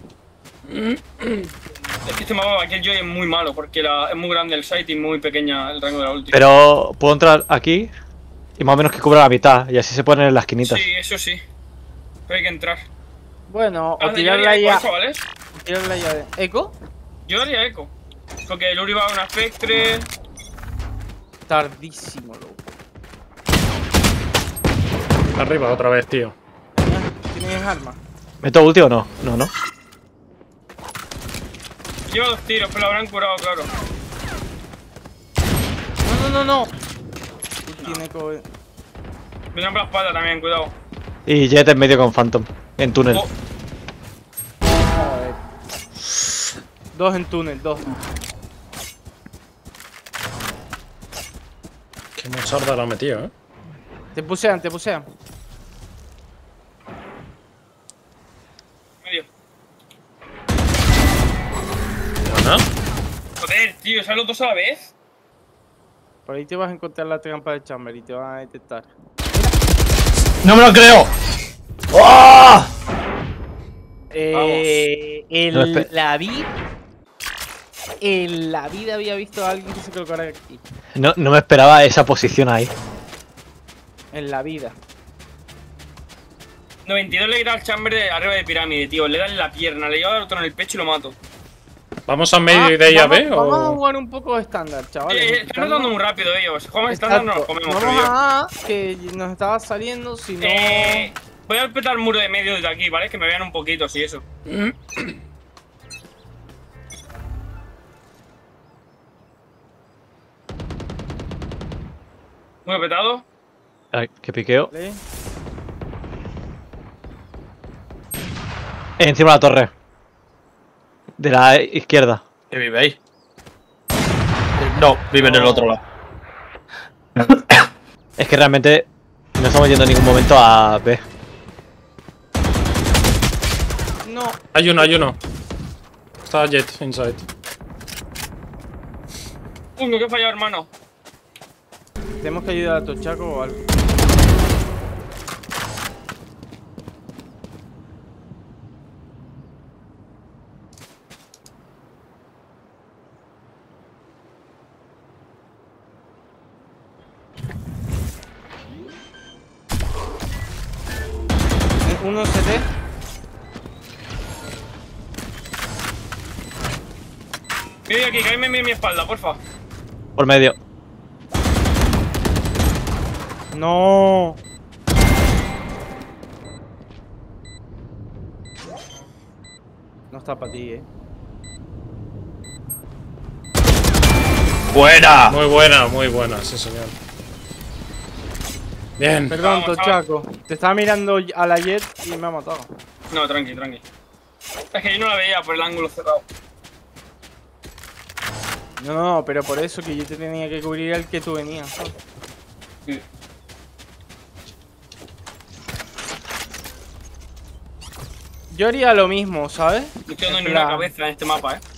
Speaker 3: Es que este mapa aquí el Joy es muy malo, porque la- es muy grande el site y muy pequeña el rango de la ulti.
Speaker 6: Pero puedo entrar aquí y más o menos que cubra la mitad y así se ponen en las esquinitas.
Speaker 3: Sí, eso sí. Pero hay que entrar.
Speaker 4: Bueno, o
Speaker 3: Ah, yo
Speaker 4: tirarla
Speaker 3: haría
Speaker 4: ya.
Speaker 3: eco, ¿vale?
Speaker 4: Tirarla ya de. ¿Eco?
Speaker 3: Yo haría eco. Porque el Uri va a una Spectre.
Speaker 4: Tardísimo, loco.
Speaker 1: Arriba otra vez, tío.
Speaker 4: ¿Tienes arma?
Speaker 6: ¿Meto ulti o no? No, no.
Speaker 3: Lleva dos tiros, pero lo habrán curado, claro.
Speaker 4: No, no, no, no. Tiene eco.
Speaker 3: Me dan por la espalda también, cuidado.
Speaker 6: Y Jet en medio con Phantom, en túnel.
Speaker 3: Oh,
Speaker 4: Joder. Dos en túnel, dos.
Speaker 1: Qué mocharda la ha metido, eh.
Speaker 4: Te pusean, te pusean.
Speaker 3: medio.
Speaker 1: Buena.
Speaker 3: Joder, tío, ¿sabes los dos a la vez?
Speaker 4: Por ahí te vas a encontrar la trampa de Chamber y te van a detectar.
Speaker 7: ¡No me lo creo! ¡Oh!
Speaker 4: Eh,
Speaker 6: No,
Speaker 4: en
Speaker 6: espe-
Speaker 4: la vida. En la vida había visto a alguien que se colocara aquí.
Speaker 6: No, no me esperaba esa posición ahí.
Speaker 4: En la vida.
Speaker 3: noventa y dos le irá al chamber de arriba de pirámide, tío. Le da en la pierna, le lleva al otro en el pecho y lo mato.
Speaker 1: ¿Vamos a medio
Speaker 4: Ah,
Speaker 1: de ella
Speaker 4: vamos,
Speaker 1: B
Speaker 4: vamos a
Speaker 1: o...?
Speaker 4: jugar un poco estándar, chavales.
Speaker 3: Eh, están rotando muy rápido ellos. Si jugamos estándar no los comemos,
Speaker 4: Vamos
Speaker 3: creo yo.
Speaker 4: a A, que nos estaba saliendo, si no...
Speaker 3: Eh, voy a petar el muro de medio desde aquí, ¿vale? Que me vean un poquito, sí, eso. Muy petado.
Speaker 6: Ay, que piqueo.
Speaker 4: ¿Vale?
Speaker 6: Encima de la torre. De la izquierda.
Speaker 7: ¿Que vive ahí? No, vive en el otro lado.
Speaker 6: Es que realmente no estamos yendo en ningún momento a B.
Speaker 4: No.
Speaker 1: Hay uno, hay uno. Está Jet inside.
Speaker 3: Uy, me he fallado, hermano.
Speaker 4: Tenemos que ayudar a Tochaco o algo. Uno C T.
Speaker 3: Voy aquí, caíme en mi espalda, porfa.
Speaker 6: Por medio.
Speaker 4: No. No está para ti, eh.
Speaker 7: ¡Buena!
Speaker 1: Muy buena, muy buena, sí señor. Bien.
Speaker 4: Perdón,
Speaker 3: Vamos,
Speaker 4: Tochaco. Te estaba mirando a la Jet y me ha matado.
Speaker 3: No, tranqui, tranqui. Es que yo no la veía por el ángulo cerrado.
Speaker 4: No, no, pero por eso que yo te tenía que cubrir el que tú venías, ¿sabes?
Speaker 3: Sí.
Speaker 4: Yo haría lo mismo, ¿sabes?
Speaker 3: No estoy dando
Speaker 4: En
Speaker 3: ni una
Speaker 4: plan-
Speaker 3: cabeza en este mapa, eh.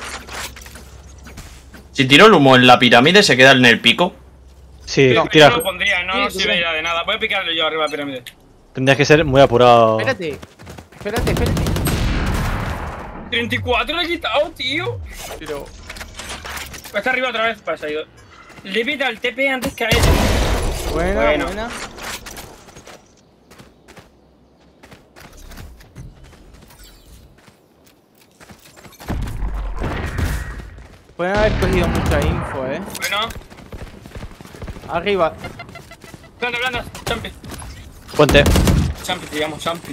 Speaker 7: Si tiro el humo en la pirámide, ¿se queda en el pico?
Speaker 6: Sí,
Speaker 3: Yo
Speaker 6: tira.
Speaker 3: no lo pondría, no
Speaker 4: Sí,
Speaker 3: nos
Speaker 4: sí.
Speaker 3: serviría de nada. Voy a picarle yo arriba de la pirámide.
Speaker 6: Tendrías que ser muy apurado.
Speaker 4: Espérate. Espérate, espérate.
Speaker 3: treinta y cuatro le he quitado, tío.
Speaker 4: Pero...
Speaker 3: Está arriba otra vez, pues ha ido. Le he pitado el T P antes que a él.
Speaker 4: Buena,
Speaker 3: Bueno.
Speaker 4: buena. Pueden haber cogido mucha info, eh.
Speaker 3: Bueno,
Speaker 4: Arriba.
Speaker 3: planta, planta, champi.
Speaker 6: Puente.
Speaker 3: Champi, te llamo, champi.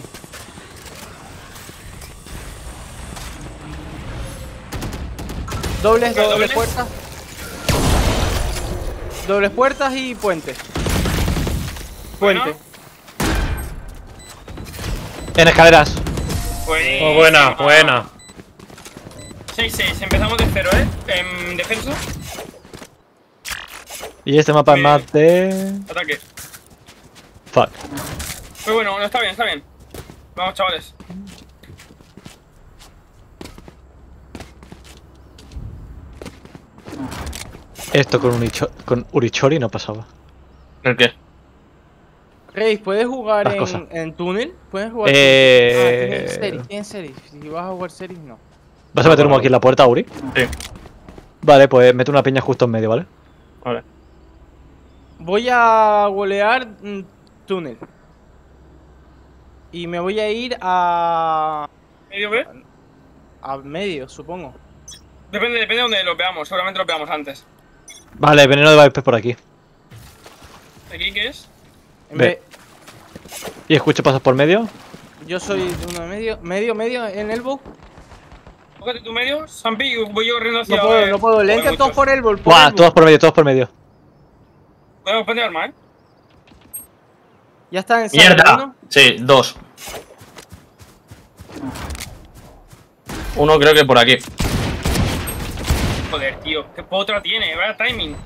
Speaker 4: Dobles,
Speaker 3: ¿Qué,
Speaker 4: dobles
Speaker 3: dobles?
Speaker 4: puertas. Dobles puertas y puente.
Speaker 3: Bueno.
Speaker 4: Puente.
Speaker 6: En escaleras.
Speaker 3: Buenísima.
Speaker 1: Oh, buena, buena.
Speaker 3: seis seis, empezamos de cero, eh. En defensa,
Speaker 6: Y este mapa es
Speaker 3: Bien.
Speaker 6: más de...
Speaker 3: ataque.
Speaker 6: Fuck.
Speaker 3: Muy bueno, está bien, está bien. Vamos, chavales.
Speaker 6: Esto con, Unicho- con Urichori no pasaba.
Speaker 7: ¿El qué?
Speaker 4: Reis, ¿puedes jugar
Speaker 6: Las
Speaker 4: en,
Speaker 6: cosas.
Speaker 4: en túnel? ¿Puedes jugar
Speaker 6: Eh,
Speaker 4: Ah, tienes series, tienes series. Si vas a jugar series, no.
Speaker 6: ¿Vas a meter humo aquí en la puerta, Uri?
Speaker 7: Sí.
Speaker 6: Vale, pues mete una peña justo en medio, ¿vale?
Speaker 7: Vale.
Speaker 4: Voy a golear mm, túnel. Y me voy a ir a...
Speaker 3: ¿Medio B?
Speaker 4: a medio, supongo.
Speaker 3: Depende, depende de donde lo veamos. Seguramente lo veamos antes.
Speaker 6: Vale, veneno de Viper por aquí.
Speaker 3: ¿Aquí qué es?
Speaker 4: En
Speaker 6: Ve.
Speaker 4: vez-
Speaker 6: Y escucho pasos por medio.
Speaker 4: Yo soy de uno de medio. Medio, medio, en elbow.
Speaker 3: Tócate tu medio, Sampi, y voy yo corriendo hacia...
Speaker 4: No puedo,
Speaker 3: eh,
Speaker 4: no puedo. Le
Speaker 3: joder,
Speaker 4: entran todos
Speaker 3: muchos.
Speaker 4: por elbow. por
Speaker 6: Buah,
Speaker 4: elbow.
Speaker 6: todos por medio, todos por medio.
Speaker 3: Podemos poner arma, eh.
Speaker 4: Ya está en sala
Speaker 7: ¡Mierda!
Speaker 4: uno.
Speaker 7: Sí, dos. Uno creo que por aquí.
Speaker 3: Joder, tío. ¿Qué potra tiene? Vaya timing.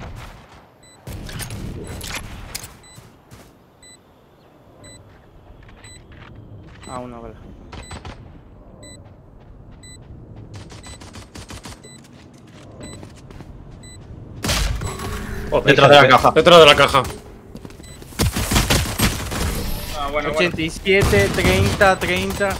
Speaker 4: Ah, una bala.
Speaker 1: Oh,
Speaker 7: Detrás de la caja.
Speaker 1: Detrás de la caja.
Speaker 3: Ah, bueno, bueno.
Speaker 4: ochenta y siete, treinta, treinta.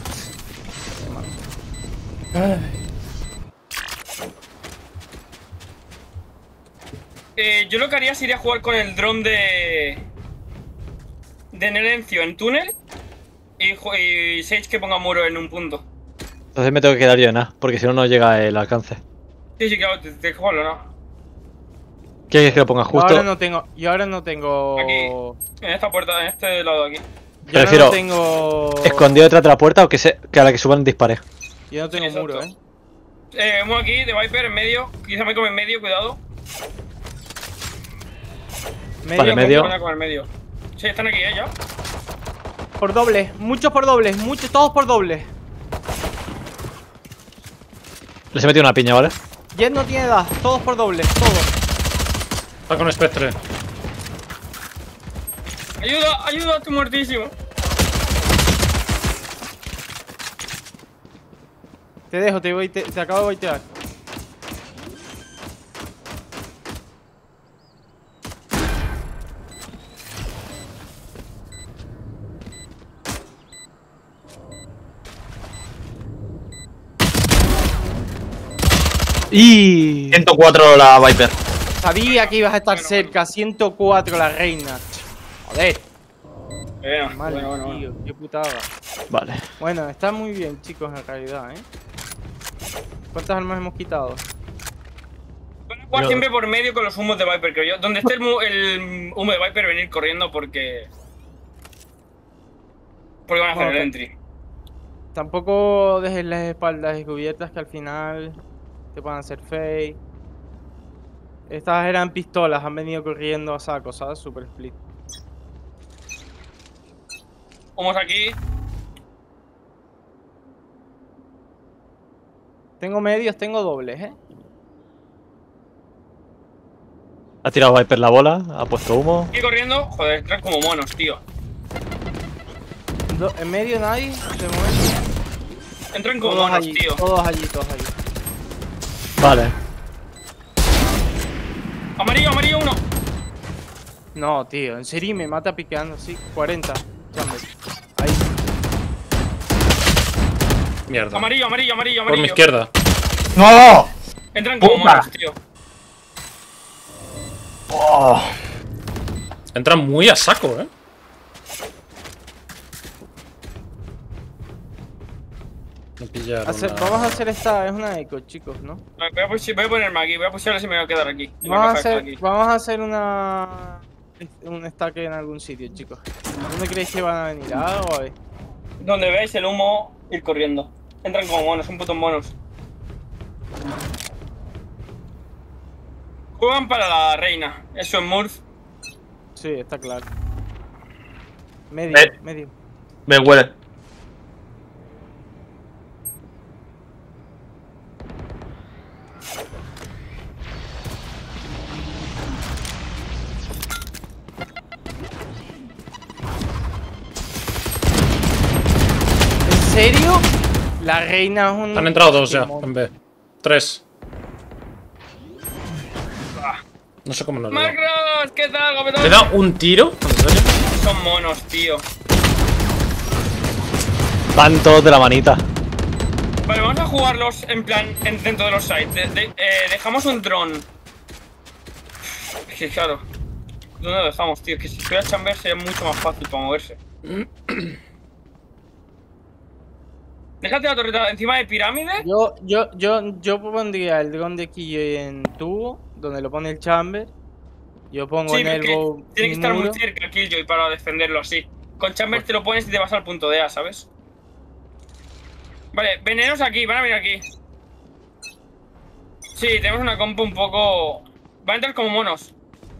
Speaker 3: Eh, yo lo que haría sería jugar con el dron de... de Nerencio en túnel y, ju- y Sage que ponga muro en un punto.
Speaker 6: Entonces me tengo que quedar yo en A, porque si no, no llega el alcance.
Speaker 3: Sí, sí, claro, te, te jugarlo, ¿no?
Speaker 6: ¿Qué quieres que lo ponga
Speaker 4: Yo
Speaker 6: justo?
Speaker 4: ahora no tengo. Yo ahora no tengo.
Speaker 3: Aquí. En esta puerta, en este lado de aquí.
Speaker 4: Yo
Speaker 6: Prefiero
Speaker 4: ahora no tengo.
Speaker 6: Escondido detrás de la puerta o que, se, que a la que suban dispare.
Speaker 4: Yo no tengo
Speaker 3: Sí,
Speaker 4: muro,
Speaker 3: exacto.
Speaker 4: eh.
Speaker 3: Eh, uno aquí de Viper en medio. Quizá me come en medio, cuidado.
Speaker 4: Medio,
Speaker 6: Vale, medio.
Speaker 3: Van a comer medio. Sí, están aquí, ¿eh? Ya.
Speaker 4: Por doble. Muchos por doble. Muchos, todos por doble.
Speaker 6: Les he metido una piña, ¿vale?
Speaker 4: Jet no tiene edad. Todos por doble. Todos.
Speaker 1: Está con Spectre.
Speaker 3: Ayuda, ayuda, estoy muertísimo.
Speaker 4: Te dejo, te voy, te, te acabo de voltear.
Speaker 6: Y
Speaker 7: ciento cuatro la Viper.
Speaker 4: Sabía que ibas a estar
Speaker 3: Bueno,
Speaker 4: cerca. ciento cuatro la reina. Joder.
Speaker 3: Bueno,
Speaker 4: Mal,
Speaker 3: bueno, bueno, bueno.
Speaker 4: tío. Qué putada.
Speaker 6: Vale.
Speaker 4: Bueno, está muy bien, chicos, en realidad, ¿eh? ¿Cuántas armas hemos quitado?
Speaker 3: Van a jugar
Speaker 6: Yo-
Speaker 3: siempre por medio con los humos de Viper, creo yo. Donde esté el, mu- el humo de Viper, venir corriendo porque. Porque van a hacer
Speaker 4: Ok.
Speaker 3: el entry.
Speaker 4: Tampoco dejes las espaldas descubiertas que al final te puedan hacer fake. Estas eran pistolas, han venido corriendo a saco, ¿sabes? Super split.
Speaker 3: Humos aquí.
Speaker 4: Tengo medios, tengo dobles, ¿eh?
Speaker 6: Ha tirado Viper la bola, ha puesto humo.
Speaker 3: Aquí corriendo. Joder, entran como monos, tío.
Speaker 4: Do- en medio nadie, de momento.
Speaker 3: Entran como
Speaker 4: Todos
Speaker 3: monos,
Speaker 4: allí,
Speaker 3: tío.
Speaker 4: todos allí, todos allí.
Speaker 6: Vale.
Speaker 3: Amarillo, amarillo uno.
Speaker 4: No, tío, en serio me mata piqueando, sí. cuarenta. Chamber. Ahí.
Speaker 1: Mierda.
Speaker 3: Amarillo, amarillo, amarillo,
Speaker 1: Por mi
Speaker 3: amarillo.
Speaker 1: izquierda.
Speaker 7: ¡No!
Speaker 3: Entran como
Speaker 7: Puta.
Speaker 3: monos, tío.
Speaker 7: Oh.
Speaker 1: Entran muy a saco, eh. Me pillaron.
Speaker 4: Hace-
Speaker 1: la-
Speaker 4: Vamos a hacer esta, es una eco, chicos, ¿no?
Speaker 3: Voy a, pus- voy a ponerme aquí, voy a pushear si me voy a quedar aquí. en la
Speaker 4: Vamos a
Speaker 3: caja que está
Speaker 4: hacer,
Speaker 3: aquí.
Speaker 4: vamos a hacer una un stack en algún sitio, chicos. ¿Dónde creéis que van a venir? ¿A o a B?
Speaker 3: Donde veis el humo, ir corriendo. Entran como monos, son putos monos. Juegan para la reina. Eso en Murph.
Speaker 4: Sí, está claro. Medio,
Speaker 7: Eh.
Speaker 4: medio.
Speaker 7: Me huele.
Speaker 4: ¿En serio? La reina es un...
Speaker 1: Han entrado dos ya,
Speaker 4: Simón.
Speaker 1: en B. Tres. No sé cómo nos da.
Speaker 3: ¡Macros! ¿Qué tal, Gobetón?
Speaker 1: ¿Te da un tiro? ¿En serio?
Speaker 3: Son monos, tío.
Speaker 6: Van todos de la manita.
Speaker 3: Vale, vamos a jugarlos en plan en, dentro de los sites. De- de- eh, dejamos un dron. Es que claro. ¿Dónde lo dejamos, tío? Es que si fuera chamber sería mucho más fácil para moverse. Déjate la torreta encima de pirámide.
Speaker 4: Yo, yo, yo, yo pondría el dron de Kiyo en tubo, donde lo pone el chamber. Yo pongo
Speaker 3: Sí,
Speaker 4: en
Speaker 3: pero
Speaker 4: el
Speaker 3: es que
Speaker 4: bow
Speaker 3: tiene que estar
Speaker 4: muro.
Speaker 3: muy cerca el Killjoy para defenderlo así. Con chamber te lo pones y te vas al punto de A, ¿sabes? Vale, venenos aquí, van a venir aquí. Sí, tenemos una compa un poco... Van a entrar como monos.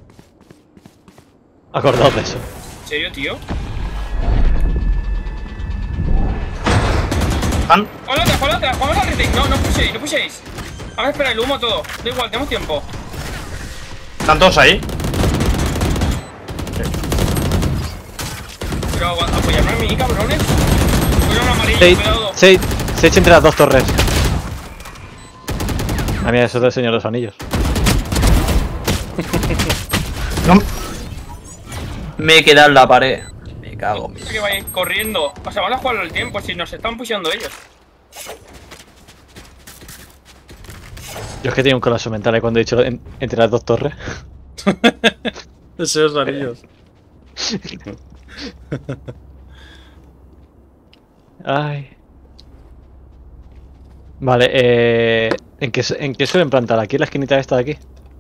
Speaker 6: Acordaos de eso.
Speaker 3: ¿En serio, tío?
Speaker 7: ¿Están?
Speaker 3: ¡Juega otra, juega otra! ¡Jugamos al retake! No, no pushéis, no pushéis. Vamos a esperar el humo todo. Da igual, tenemos tiempo.
Speaker 7: ¿Están todos ahí?
Speaker 3: Pero agua- apoyarme a mí, cabrones. Cuidado, un amarillo,
Speaker 6: Sage,
Speaker 3: cuidado.
Speaker 6: Sage, Sage entre las dos torres. A mí eso es del Señor de los Anillos.
Speaker 7: No. Me he quedado en la pared. Me cago. en mi-
Speaker 3: Que vayáis corriendo. O sea, vamos a jugarlo el tiempo si nos están pusheando ellos.
Speaker 6: Yo es que tenía un colapso mental ¿eh? Cuando he dicho en- entre las dos torres.
Speaker 1: Deseos anillos.
Speaker 6: Ay. Vale, eh... ¿En qué, ¿En qué suelen plantar? ¿Aquí en la esquinita esta de aquí?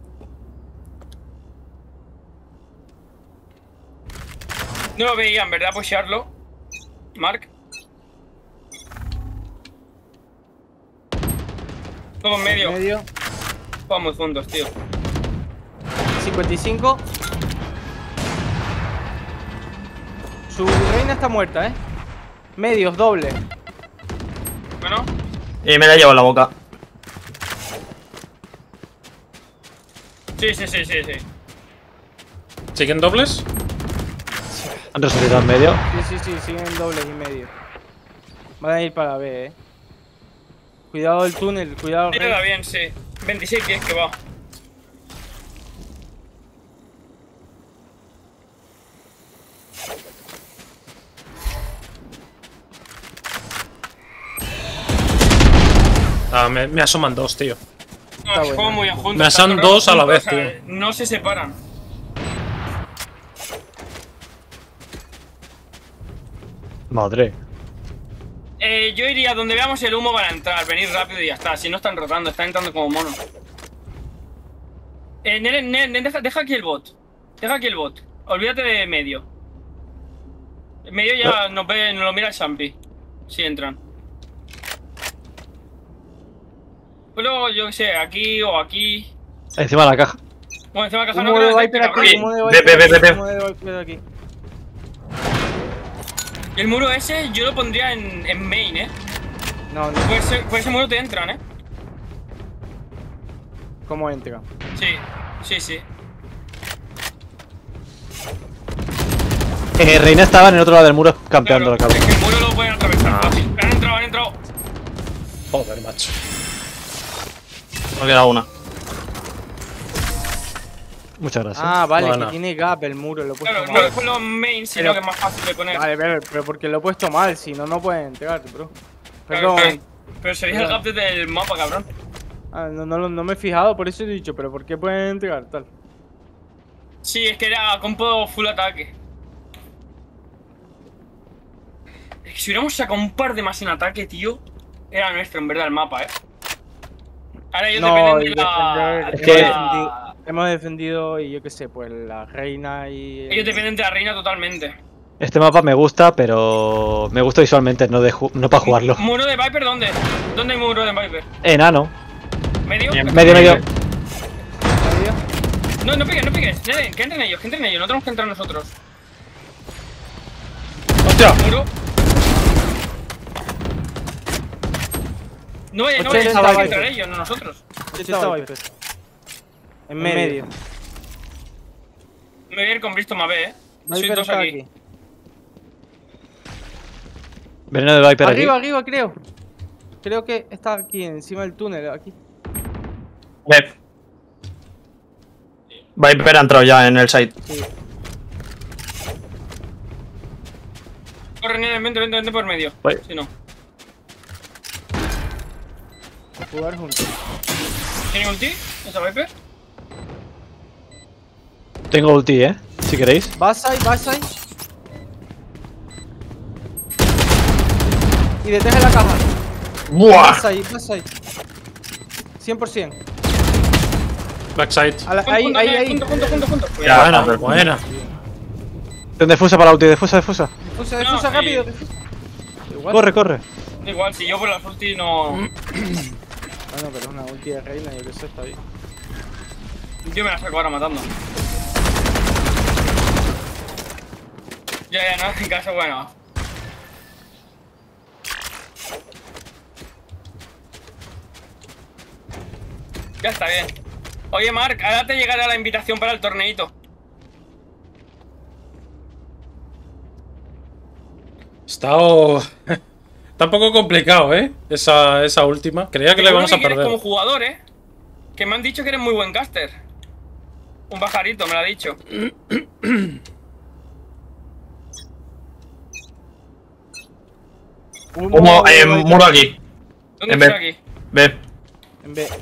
Speaker 3: No lo veían, ¿verdad? Pushearlo. Mark. Todo en medio.
Speaker 4: Medio.
Speaker 3: Vamos juntos, tío.
Speaker 4: cincuenta y cinco. Su reina está muerta, ¿eh? Medios, doble.
Speaker 3: Bueno.
Speaker 7: Y me la llevo en la boca.
Speaker 3: Sí, sí, sí, sí, sí.
Speaker 1: ¿Siguen dobles?
Speaker 6: Han resucitado en medio.
Speaker 4: Sí, sí, sí, siguen dobles y medio. Van a ir para B, eh. Cuidado el túnel, cuidado.
Speaker 3: Tira
Speaker 4: Rey.
Speaker 3: bien, sí. veintiséis pies que va.
Speaker 1: Ah, me, me asoman dos, tío.
Speaker 3: No,
Speaker 4: Está
Speaker 3: es como
Speaker 4: bueno.
Speaker 3: muy bien juntos.
Speaker 1: Me
Speaker 3: están
Speaker 1: asan
Speaker 3: todo el
Speaker 1: dos a la
Speaker 3: rato
Speaker 1: vez,
Speaker 3: juntos, o sea,
Speaker 1: tío.
Speaker 3: No se separan.
Speaker 6: Madre.
Speaker 3: Eh, yo iría donde veamos el humo para entrar, venir rápido y ya está. Si no están rotando, están entrando como monos. Eh, Nere, Nere, deja, deja aquí el bot. Deja aquí el bot. Olvídate de medio. En medio ya nos, ve, nos lo mira el Champi. Si entran. Pues luego, yo qué sé, aquí o aquí.
Speaker 6: Encima de la caja.
Speaker 3: Bueno, encima de la caja no
Speaker 4: Humo de
Speaker 3: creo que
Speaker 4: Viper
Speaker 3: cabrón.
Speaker 4: aquí, humo de
Speaker 7: Ve, ve,
Speaker 4: Viper
Speaker 7: ve,
Speaker 4: aquí,
Speaker 7: ve.
Speaker 4: humo de Viper aquí.
Speaker 3: El muro ese yo lo pondría en, en main, eh.
Speaker 4: No, no,
Speaker 3: Por ese, por ese muro te entran, eh.
Speaker 4: ¿cómo entra?
Speaker 3: Sí, sí, sí.
Speaker 6: Eh, Reina estaba en el otro lado del muro campeando
Speaker 3: Claro,
Speaker 6: la
Speaker 3: es
Speaker 6: cabeza.
Speaker 3: que el muro lo pueden atravesar fácil. Han entrado, han entrado.
Speaker 1: Joder, macho.
Speaker 7: Me queda una.
Speaker 6: Muchas gracias.
Speaker 4: Ah, vale,
Speaker 1: Bueno.
Speaker 4: que tiene gap el muro, lo he puesto
Speaker 3: Claro, no
Speaker 4: mal.
Speaker 3: es por los main, sino
Speaker 4: Pero-
Speaker 3: que es más fácil de poner.
Speaker 4: Vale, pero, pero porque lo he puesto mal, si no, no pueden entrar, bro.
Speaker 3: Claro,
Speaker 4: Perdón.
Speaker 3: pero, pero sería el gap desde el mapa, cabrón.
Speaker 4: Ah, no, no, lo- no me he fijado, por eso he dicho, pero ¿por qué pueden entrar tal?
Speaker 3: Sí, es que era compo full ataque. Es que si hubiéramos sacado un par de más en ataque, tío, era nuestro en verdad el mapa, eh. Ahora ellos
Speaker 4: No,
Speaker 3: dependen
Speaker 4: y
Speaker 3: de la...
Speaker 4: defender-
Speaker 6: Es
Speaker 3: de
Speaker 6: que-
Speaker 3: la-
Speaker 4: Hemos defendido y yo qué sé, pues la reina y...
Speaker 3: Ellos dependen de la reina totalmente.
Speaker 6: Este mapa me gusta, pero me gusta visualmente, no, de ju- no para jugarlo.
Speaker 3: ¿Muro de Viper dónde? ¿Dónde hay muro de Viper?
Speaker 6: Enano.
Speaker 3: ¿Medio?
Speaker 7: Bien.
Speaker 6: Medio, medio.
Speaker 4: ¿Medio?
Speaker 3: No, no piques, no piques. Nene, que entren ellos, que entren ellos. No tenemos que entrar nosotros.
Speaker 1: ¡Hostia!
Speaker 3: Muro. No vaya, no
Speaker 4: ochenta
Speaker 3: vaya,
Speaker 4: estaba
Speaker 3: hay que entrar
Speaker 4: Viper.
Speaker 3: ellos, no nosotros.
Speaker 4: Este está Viper. En medio.
Speaker 3: Me voy a ir con Bristol B, eh. Soy
Speaker 4: Viper
Speaker 3: dos
Speaker 4: está
Speaker 3: aquí.
Speaker 4: aquí.
Speaker 6: Veneno de Viper
Speaker 4: Arriba,
Speaker 6: aquí.
Speaker 4: arriba, creo. Creo que está aquí, encima del túnel, aquí.
Speaker 7: Ve. Viper ha entrado ya en el site.
Speaker 4: Sí.
Speaker 3: Corre, nene, vente, vente, vente por medio.
Speaker 6: Voy.
Speaker 3: Si no.
Speaker 4: Jugar juntos.
Speaker 3: ¿Tiene ulti? ¿Esa Viper?
Speaker 6: Tengo ulti, eh. Si queréis.
Speaker 4: Backside, backside. Y detrás de la caja.
Speaker 7: ¡Buah!
Speaker 4: Backside, backside. cien por cien.
Speaker 1: Backside.
Speaker 4: A la-
Speaker 3: Junto,
Speaker 4: Ahí,
Speaker 3: junto,
Speaker 4: ahí,
Speaker 3: nene,
Speaker 4: ahí.
Speaker 3: Junto, junto, junto, junto.
Speaker 7: Ya,
Speaker 1: Buena,
Speaker 7: joder.
Speaker 1: buena.
Speaker 6: Defusa para la ulti, defusa, defusa.
Speaker 4: Defusa,
Speaker 3: No,
Speaker 4: defusa,
Speaker 3: sí.
Speaker 4: rápido. defusa. Igual.
Speaker 6: Corre, corre.
Speaker 3: Igual, si yo por la ulti no...
Speaker 4: Bueno, pero es una ulti de reina, yo que sé, está bien.
Speaker 3: Yo me la saco ahora matando. Ya, ya, no, en caso, bueno. Ya está bien. Oye, Mark, ahora te llegará la invitación para el torneito.
Speaker 1: Estado... Está un poco complicado, ¿eh? Esa, esa última. Creía que le
Speaker 3: Seguro
Speaker 1: vamos a
Speaker 3: que quieres
Speaker 1: perder.
Speaker 3: como jugador, ¿eh? Que me han dicho que eres muy buen caster. Un pajarito, me lo ha dicho.
Speaker 7: Humo, eh, muro aquí.
Speaker 3: ¿Dónde
Speaker 7: En
Speaker 3: está
Speaker 7: B.
Speaker 3: aquí?
Speaker 7: Ve.
Speaker 4: En B.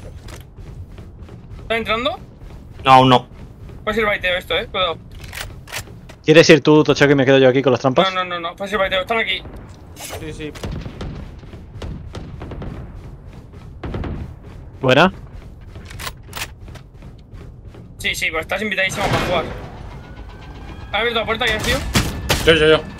Speaker 3: ¿Está entrando?
Speaker 7: No, aún no.
Speaker 3: Puede ser baiteo esto, ¿eh? Cuidado.
Speaker 6: ¿Quieres ir tú, Tochaco, y me quedo yo aquí con las trampas?
Speaker 3: No, no, no, no. Pues sí, Paiteo, están aquí.
Speaker 4: Sí, sí.
Speaker 6: Buena.
Speaker 3: Sí, sí, pues estás invitadísimo para jugar. ¿Has abierto la puerta ya, tío?
Speaker 1: Yo, yo, yo.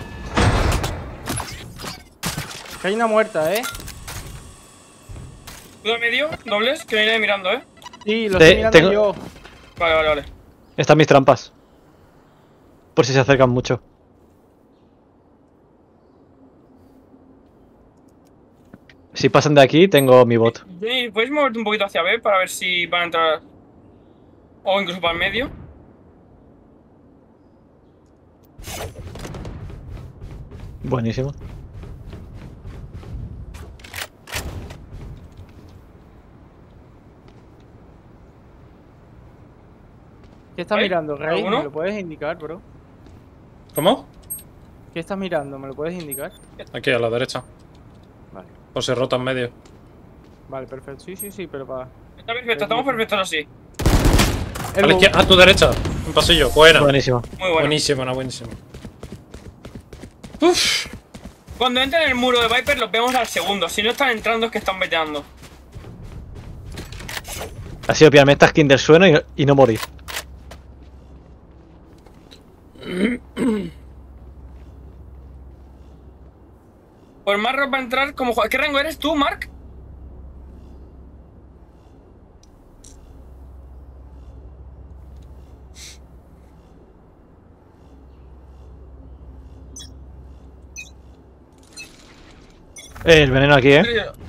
Speaker 4: Que hay una muerta, ¿eh?
Speaker 3: ¿Tú de medio? ¿Dobles? Que me iré mirando, ¿eh?
Speaker 4: Sí, lo
Speaker 6: Te-
Speaker 4: estoy mirando
Speaker 6: tengo-
Speaker 4: yo.
Speaker 3: Vale, vale, vale.
Speaker 6: Están mis trampas. Por si se acercan mucho. Si pasan de aquí, tengo mi bot.
Speaker 3: Jenny, ¿puedes moverte un poquito hacia B para ver si van a entrar? O incluso para el medio.
Speaker 6: Buenísimo.
Speaker 4: ¿Qué estás
Speaker 3: ¿Hay
Speaker 4: mirando, Rey?
Speaker 3: alguno?
Speaker 4: ¿Me lo puedes indicar, bro?
Speaker 1: ¿Cómo?
Speaker 4: ¿Qué estás mirando? ¿Me lo puedes indicar?
Speaker 1: Aquí, a la derecha.
Speaker 4: Vale.
Speaker 1: O se rota en medio.
Speaker 4: Vale, perfecto. Sí, sí, sí, pero para...
Speaker 3: Está perfecto, estamos perfectos así.
Speaker 1: A la izquierda, a tu derecha. Un pasillo. Buena.
Speaker 6: Buenísimo.
Speaker 3: Muy bueno.
Speaker 1: Buenísimo, no, buenísimo. Uf.
Speaker 3: Cuando entren en el muro de Viper los vemos al segundo. Si no están entrando es que están veteando.
Speaker 6: Ha sido pillarme esta skin del suelo y, y no morir.
Speaker 3: Pues Marros va a entrar como jugador. ¿Qué rango eres tú, Mark?
Speaker 6: Eh, el veneno aquí, eh.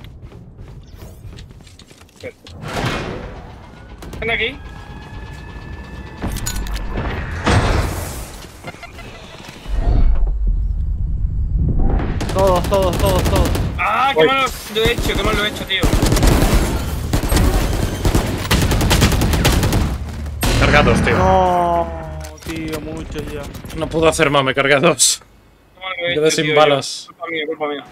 Speaker 3: Ven aquí.
Speaker 4: Todos, todos, todos, todos.
Speaker 3: Ah, qué mal lo he hecho, qué mal lo he hecho, tío.
Speaker 1: Cargados, tío.
Speaker 4: No, tío, muchos ya.
Speaker 1: No puedo hacer más, me cargué a dos.
Speaker 3: Qué mal lo he
Speaker 1: Quedé
Speaker 3: hecho,
Speaker 1: sin
Speaker 3: tío,
Speaker 1: balas.
Speaker 3: yo. Culpa mía, culpa mía.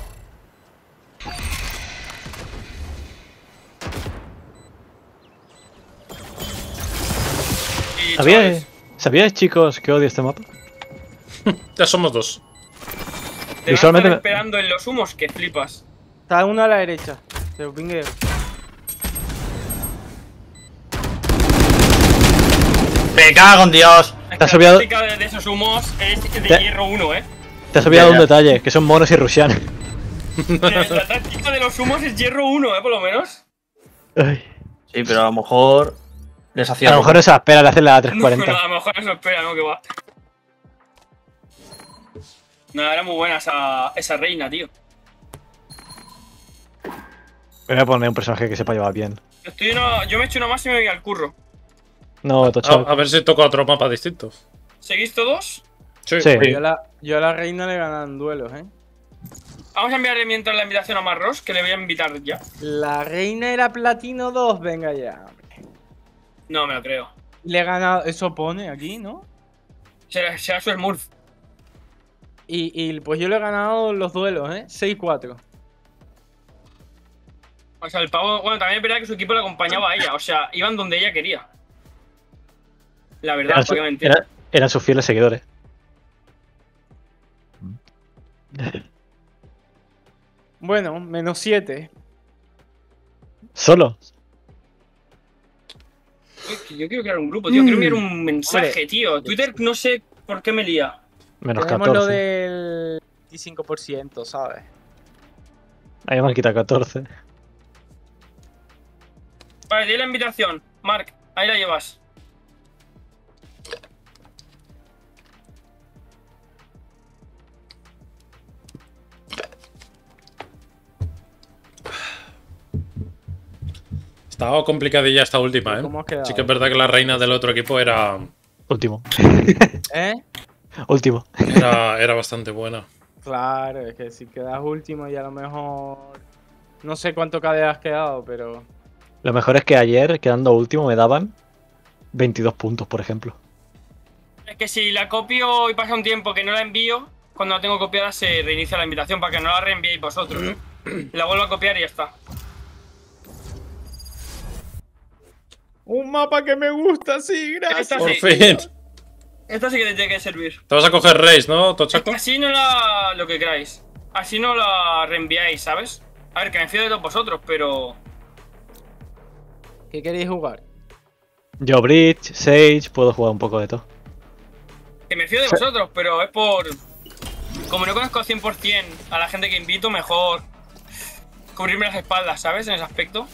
Speaker 3: Y,
Speaker 6: ¿Sabíais,
Speaker 3: chavales,
Speaker 6: ¿Sabíais, chicos, que odio este mapa?
Speaker 1: Ya somos dos.
Speaker 3: te van a
Speaker 6: visualmente
Speaker 3: estar
Speaker 6: me-
Speaker 3: esperando en los humos que flipas.
Speaker 4: Está uno a la derecha. Te lo pingueo.
Speaker 7: ¡Me cago en Dios!
Speaker 3: Es
Speaker 6: Te has
Speaker 3: que la
Speaker 6: olvidado-
Speaker 3: táctica de, de esos humos es de
Speaker 6: Te-
Speaker 3: hierro uno, eh.
Speaker 6: Te has olvidado
Speaker 7: Ya,
Speaker 6: un
Speaker 7: ya.
Speaker 6: detalle, que son monos y rusianos.
Speaker 3: La, la táctica de los humos es hierro uno, eh, por lo menos.
Speaker 6: Ay.
Speaker 7: Sí, pero a lo mejor les hacía.
Speaker 6: A lo mejor esa espera de hacer la
Speaker 3: No, no,
Speaker 6: trescientos cuarenta.
Speaker 3: a lo mejor eso espera, ¿no? Que va. Nada, era muy buena esa, esa reina, tío.
Speaker 6: Me voy a poner un personaje que sepa llevar bien.
Speaker 3: Estoy una- yo me he hecho una más y me voy al curro.
Speaker 6: No,
Speaker 1: A,
Speaker 6: Tochaco.
Speaker 1: a ver si toca otro mapa distinto.
Speaker 3: ¿Seguís todos?
Speaker 1: Sí.
Speaker 6: Sí.
Speaker 4: Yo a la, yo a la reina le ganan duelos, ¿eh?
Speaker 3: Vamos a enviarle mientras la invitación a Marros, que le voy a invitar ya.
Speaker 4: La reina era platino dos, venga ya.
Speaker 3: No me lo creo.
Speaker 4: Le he ganado, eso pone aquí, ¿no?
Speaker 3: Será, será su Smurf.
Speaker 4: Y, y pues yo le he ganado los duelos, ¿eh? seis cuatro.
Speaker 3: O sea, el pavo. Bueno, también es verdad que su equipo le acompañaba a ella. O sea, iban donde ella quería. La verdad,
Speaker 6: Eran, su-
Speaker 3: porque mentir.
Speaker 6: era- eran sus fieles seguidores.
Speaker 4: Bueno, menos siete.
Speaker 6: ¿Solo?
Speaker 3: Yo, yo quiero crear un grupo, tío. Quiero enviar un mensaje,
Speaker 4: Hombre.
Speaker 3: tío. Twitter no sé por qué me lía.
Speaker 6: Menos
Speaker 4: Tenemos lo
Speaker 6: catorce.
Speaker 4: del veinticinco por ciento, ¿sabes?
Speaker 6: Ahí me han quitado catorce.
Speaker 3: Vale, di la invitación. Mark, ahí la llevas.
Speaker 1: Estaba complicadilla esta última, ¿eh?
Speaker 4: ¿Cómo has quedado?
Speaker 1: Sí que es verdad que la reina del otro equipo era,
Speaker 6: Último.
Speaker 4: ¿Eh?
Speaker 6: Último.
Speaker 1: era, era bastante buena.
Speaker 4: Claro, es que si quedas último y a lo mejor... No sé cuánto K D has quedado, pero...
Speaker 6: Lo mejor es que ayer, quedando último, me daban veintidós puntos, por ejemplo.
Speaker 3: Es que si la copio y pasa un tiempo que no la envío, cuando la tengo copiada se reinicia la invitación para que no la reenviéis vosotros. La vuelvo a copiar y ya está.
Speaker 4: Un mapa que me gusta, sí, gracias.
Speaker 3: Esta
Speaker 1: Por
Speaker 3: sí.
Speaker 1: fin.
Speaker 3: Esta sí que te tiene que servir.
Speaker 1: Te vas a coger Race, ¿no, Tochaco?
Speaker 3: Así no la... lo que queráis. Así no la reenviáis, ¿sabes? A ver, que me fío de todos vosotros, pero...
Speaker 4: ¿Qué queréis jugar?
Speaker 6: Yo Bridge, Sage, puedo jugar un poco de todo.
Speaker 3: Que me fío de vosotros, pero es por... Como no conozco cien por cien a la gente que invito, mejor cubrirme las espaldas, ¿sabes? En ese aspecto.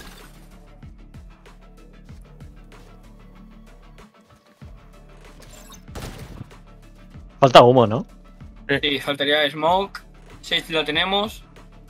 Speaker 6: Falta humo, ¿no?
Speaker 3: Sí, faltaría Smoke. seis lo tenemos.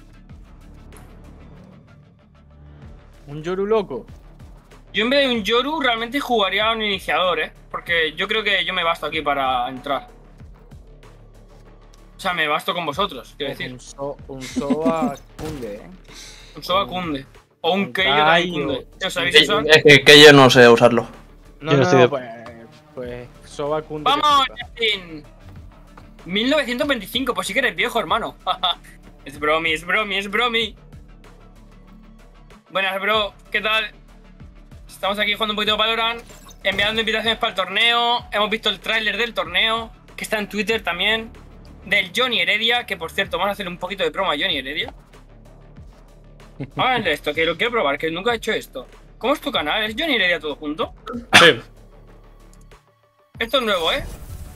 Speaker 4: Un Yoru loco.
Speaker 3: Yo en vez de un Yoru realmente jugaría a un iniciador, ¿eh? Porque yo creo que yo me basto aquí para entrar. O sea, me basto con vosotros, quiero decir.
Speaker 4: Un, so, un Soba Kunde, eh.
Speaker 3: Un Soba Kunde. O un
Speaker 4: un
Speaker 3: Keio también
Speaker 4: Kaio.
Speaker 3: Kunde. ¿Os sabéis
Speaker 7: Que-
Speaker 3: usar?
Speaker 7: Es que, que yo no sé usarlo.
Speaker 4: No,
Speaker 6: Yo
Speaker 4: no,
Speaker 6: estoy
Speaker 4: no,
Speaker 6: de-
Speaker 4: pues, pues Soba Kunde. que
Speaker 3: ¡Vamos,
Speaker 4: flipa.
Speaker 3: Justin! mil novecientos veinticinco, pues sí que eres viejo, hermano. Es bromi, es bromi, es bromi. Buenas, bro. ¿Qué tal? Estamos aquí jugando un poquito de Valorant, enviando invitaciones para el torneo. Hemos visto el tráiler del torneo, que está en Twitter también. Del Johnny Heredia, que por cierto, vamos a hacer un poquito de promo a Johnny Heredia. Vamos a ver esto, que lo quiero probar, que nunca he hecho esto. ¿Cómo es tu canal? ¿Es Johnny Heredia todo junto?
Speaker 1: Sí.
Speaker 3: Esto es nuevo, ¿eh?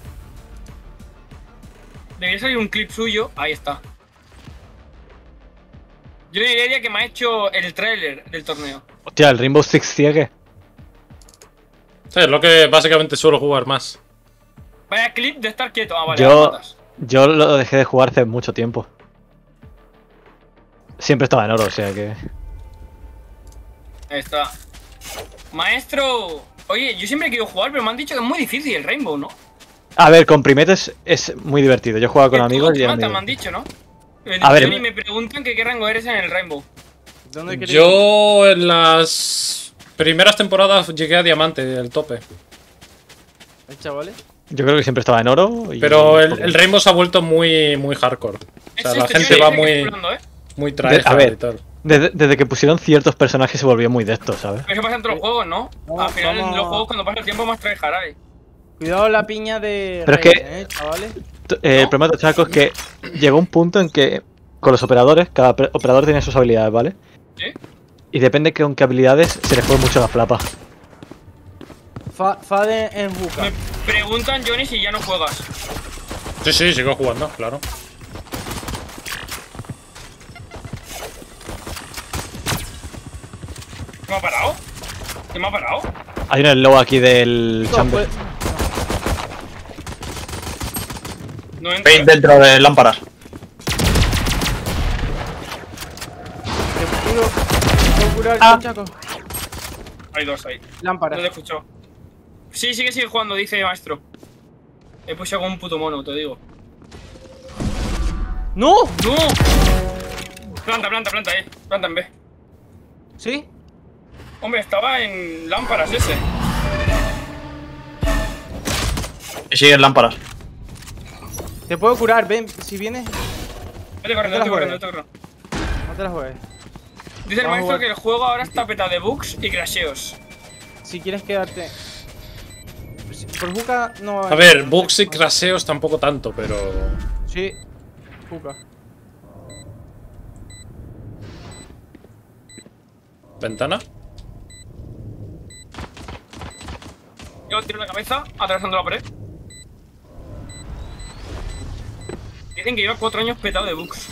Speaker 3: Debería salir un clip suyo. Ahí está. Johnny Heredia, que me ha hecho el tráiler del torneo.
Speaker 6: Hostia, el Rainbow Six Siege.
Speaker 1: Sí, es lo que básicamente suelo jugar más.
Speaker 3: Vaya clip de estar quieto. Ah, vale,
Speaker 6: Yo-
Speaker 3: ahora matas.
Speaker 6: Yo lo dejé de jugar hace mucho tiempo. Siempre estaba en oro, o sea que.
Speaker 3: Ahí está. Maestro. Oye, yo siempre he querido jugar, pero me han dicho que es muy difícil el Rainbow, ¿no?
Speaker 6: A ver, con primetes es muy divertido. Yo jugaba con
Speaker 3: Que
Speaker 6: amigos
Speaker 3: todo
Speaker 6: y
Speaker 3: te
Speaker 6: era
Speaker 3: mata,
Speaker 6: muy
Speaker 3: me han
Speaker 6: divertido.
Speaker 3: dicho, ¿no?
Speaker 6: A ver,
Speaker 3: Johnny, me preguntan que qué rango eres en el Rainbow.
Speaker 4: ¿Dónde queréis?
Speaker 1: Yo en las primeras temporadas llegué a diamante, el tope.
Speaker 4: ¿Eh, chavales?
Speaker 6: Yo creo que siempre estaba en oro. Y
Speaker 1: Pero el,
Speaker 6: poco.
Speaker 1: el Rainbow se ha vuelto muy, muy hardcore. O sea,
Speaker 3: Es
Speaker 1: la
Speaker 3: este,
Speaker 1: gente
Speaker 3: Johnny,
Speaker 1: va
Speaker 3: este que
Speaker 1: muy,
Speaker 3: estoy hablando, ¿eh?
Speaker 1: muy
Speaker 6: De-
Speaker 1: tryhard
Speaker 6: a ver.
Speaker 1: y tal.
Speaker 6: Desde, desde que pusieron ciertos personajes se volvió muy de esto, ¿sabes?
Speaker 3: Pero eso pasa en todos los juegos, ¿no?
Speaker 4: Vamos,
Speaker 3: Al final, en
Speaker 4: vamos.
Speaker 3: los juegos, cuando pasa el tiempo, más tryhard hay.
Speaker 4: Cuidado la piña de
Speaker 6: Pero es
Speaker 4: Rey,
Speaker 6: que-
Speaker 4: ¿eh, chavales?
Speaker 6: T- eh, El problema de Chaco es que llegó un punto en que con los operadores, cada oper- operador tiene sus habilidades, ¿vale?
Speaker 3: ¿Sí?
Speaker 6: Y depende con qué habilidades se les fue mucho la flapa.
Speaker 4: Fa, Fade en Buca.
Speaker 3: Me preguntan, Johnny, si ya no juegas.
Speaker 1: Sí, sí, sigo jugando, claro.
Speaker 3: ¿Qué me ha parado? ¿Qué me ha parado?
Speaker 6: Hay un slow aquí del
Speaker 4: No,
Speaker 6: chamber.
Speaker 4: pues,
Speaker 3: No entra.
Speaker 7: Veis dentro de lámparas.
Speaker 4: te puedo, te puedo curar,
Speaker 6: Ah.
Speaker 4: Chaco.
Speaker 3: Hay dos ahí.
Speaker 4: Lámpara.
Speaker 3: No te escucho. Sí, sigue, sigue jugando, dice maestro. He puesto como un puto mono, te digo.
Speaker 4: ¡No!
Speaker 3: ¡No! Planta, planta, planta, eh. Planta en B.
Speaker 4: ¿Sí?
Speaker 3: Hombre, estaba en lámparas ese.
Speaker 7: Y siguen lámparas.
Speaker 4: Te puedo curar, ven, si vienes,
Speaker 3: Vete corriendo,
Speaker 4: No
Speaker 3: vete
Speaker 4: te la
Speaker 3: corriendo,
Speaker 4: juegues.
Speaker 3: vete corriendo.
Speaker 4: no te la juegues.
Speaker 3: Dice el
Speaker 4: Vamos a
Speaker 3: maestro
Speaker 4: jugar.
Speaker 3: que el juego ahora está petado de bugs y crasheos.
Speaker 4: Si quieres quedarte. Si- Por Juca no.
Speaker 1: A ver, bugs y crasheos tampoco tanto, pero...
Speaker 4: Sí, Juca.
Speaker 1: ¿Ventana?
Speaker 3: Yo tiro la cabeza, atravesando la pared. Dicen que lleva cuatro años petado de bugs.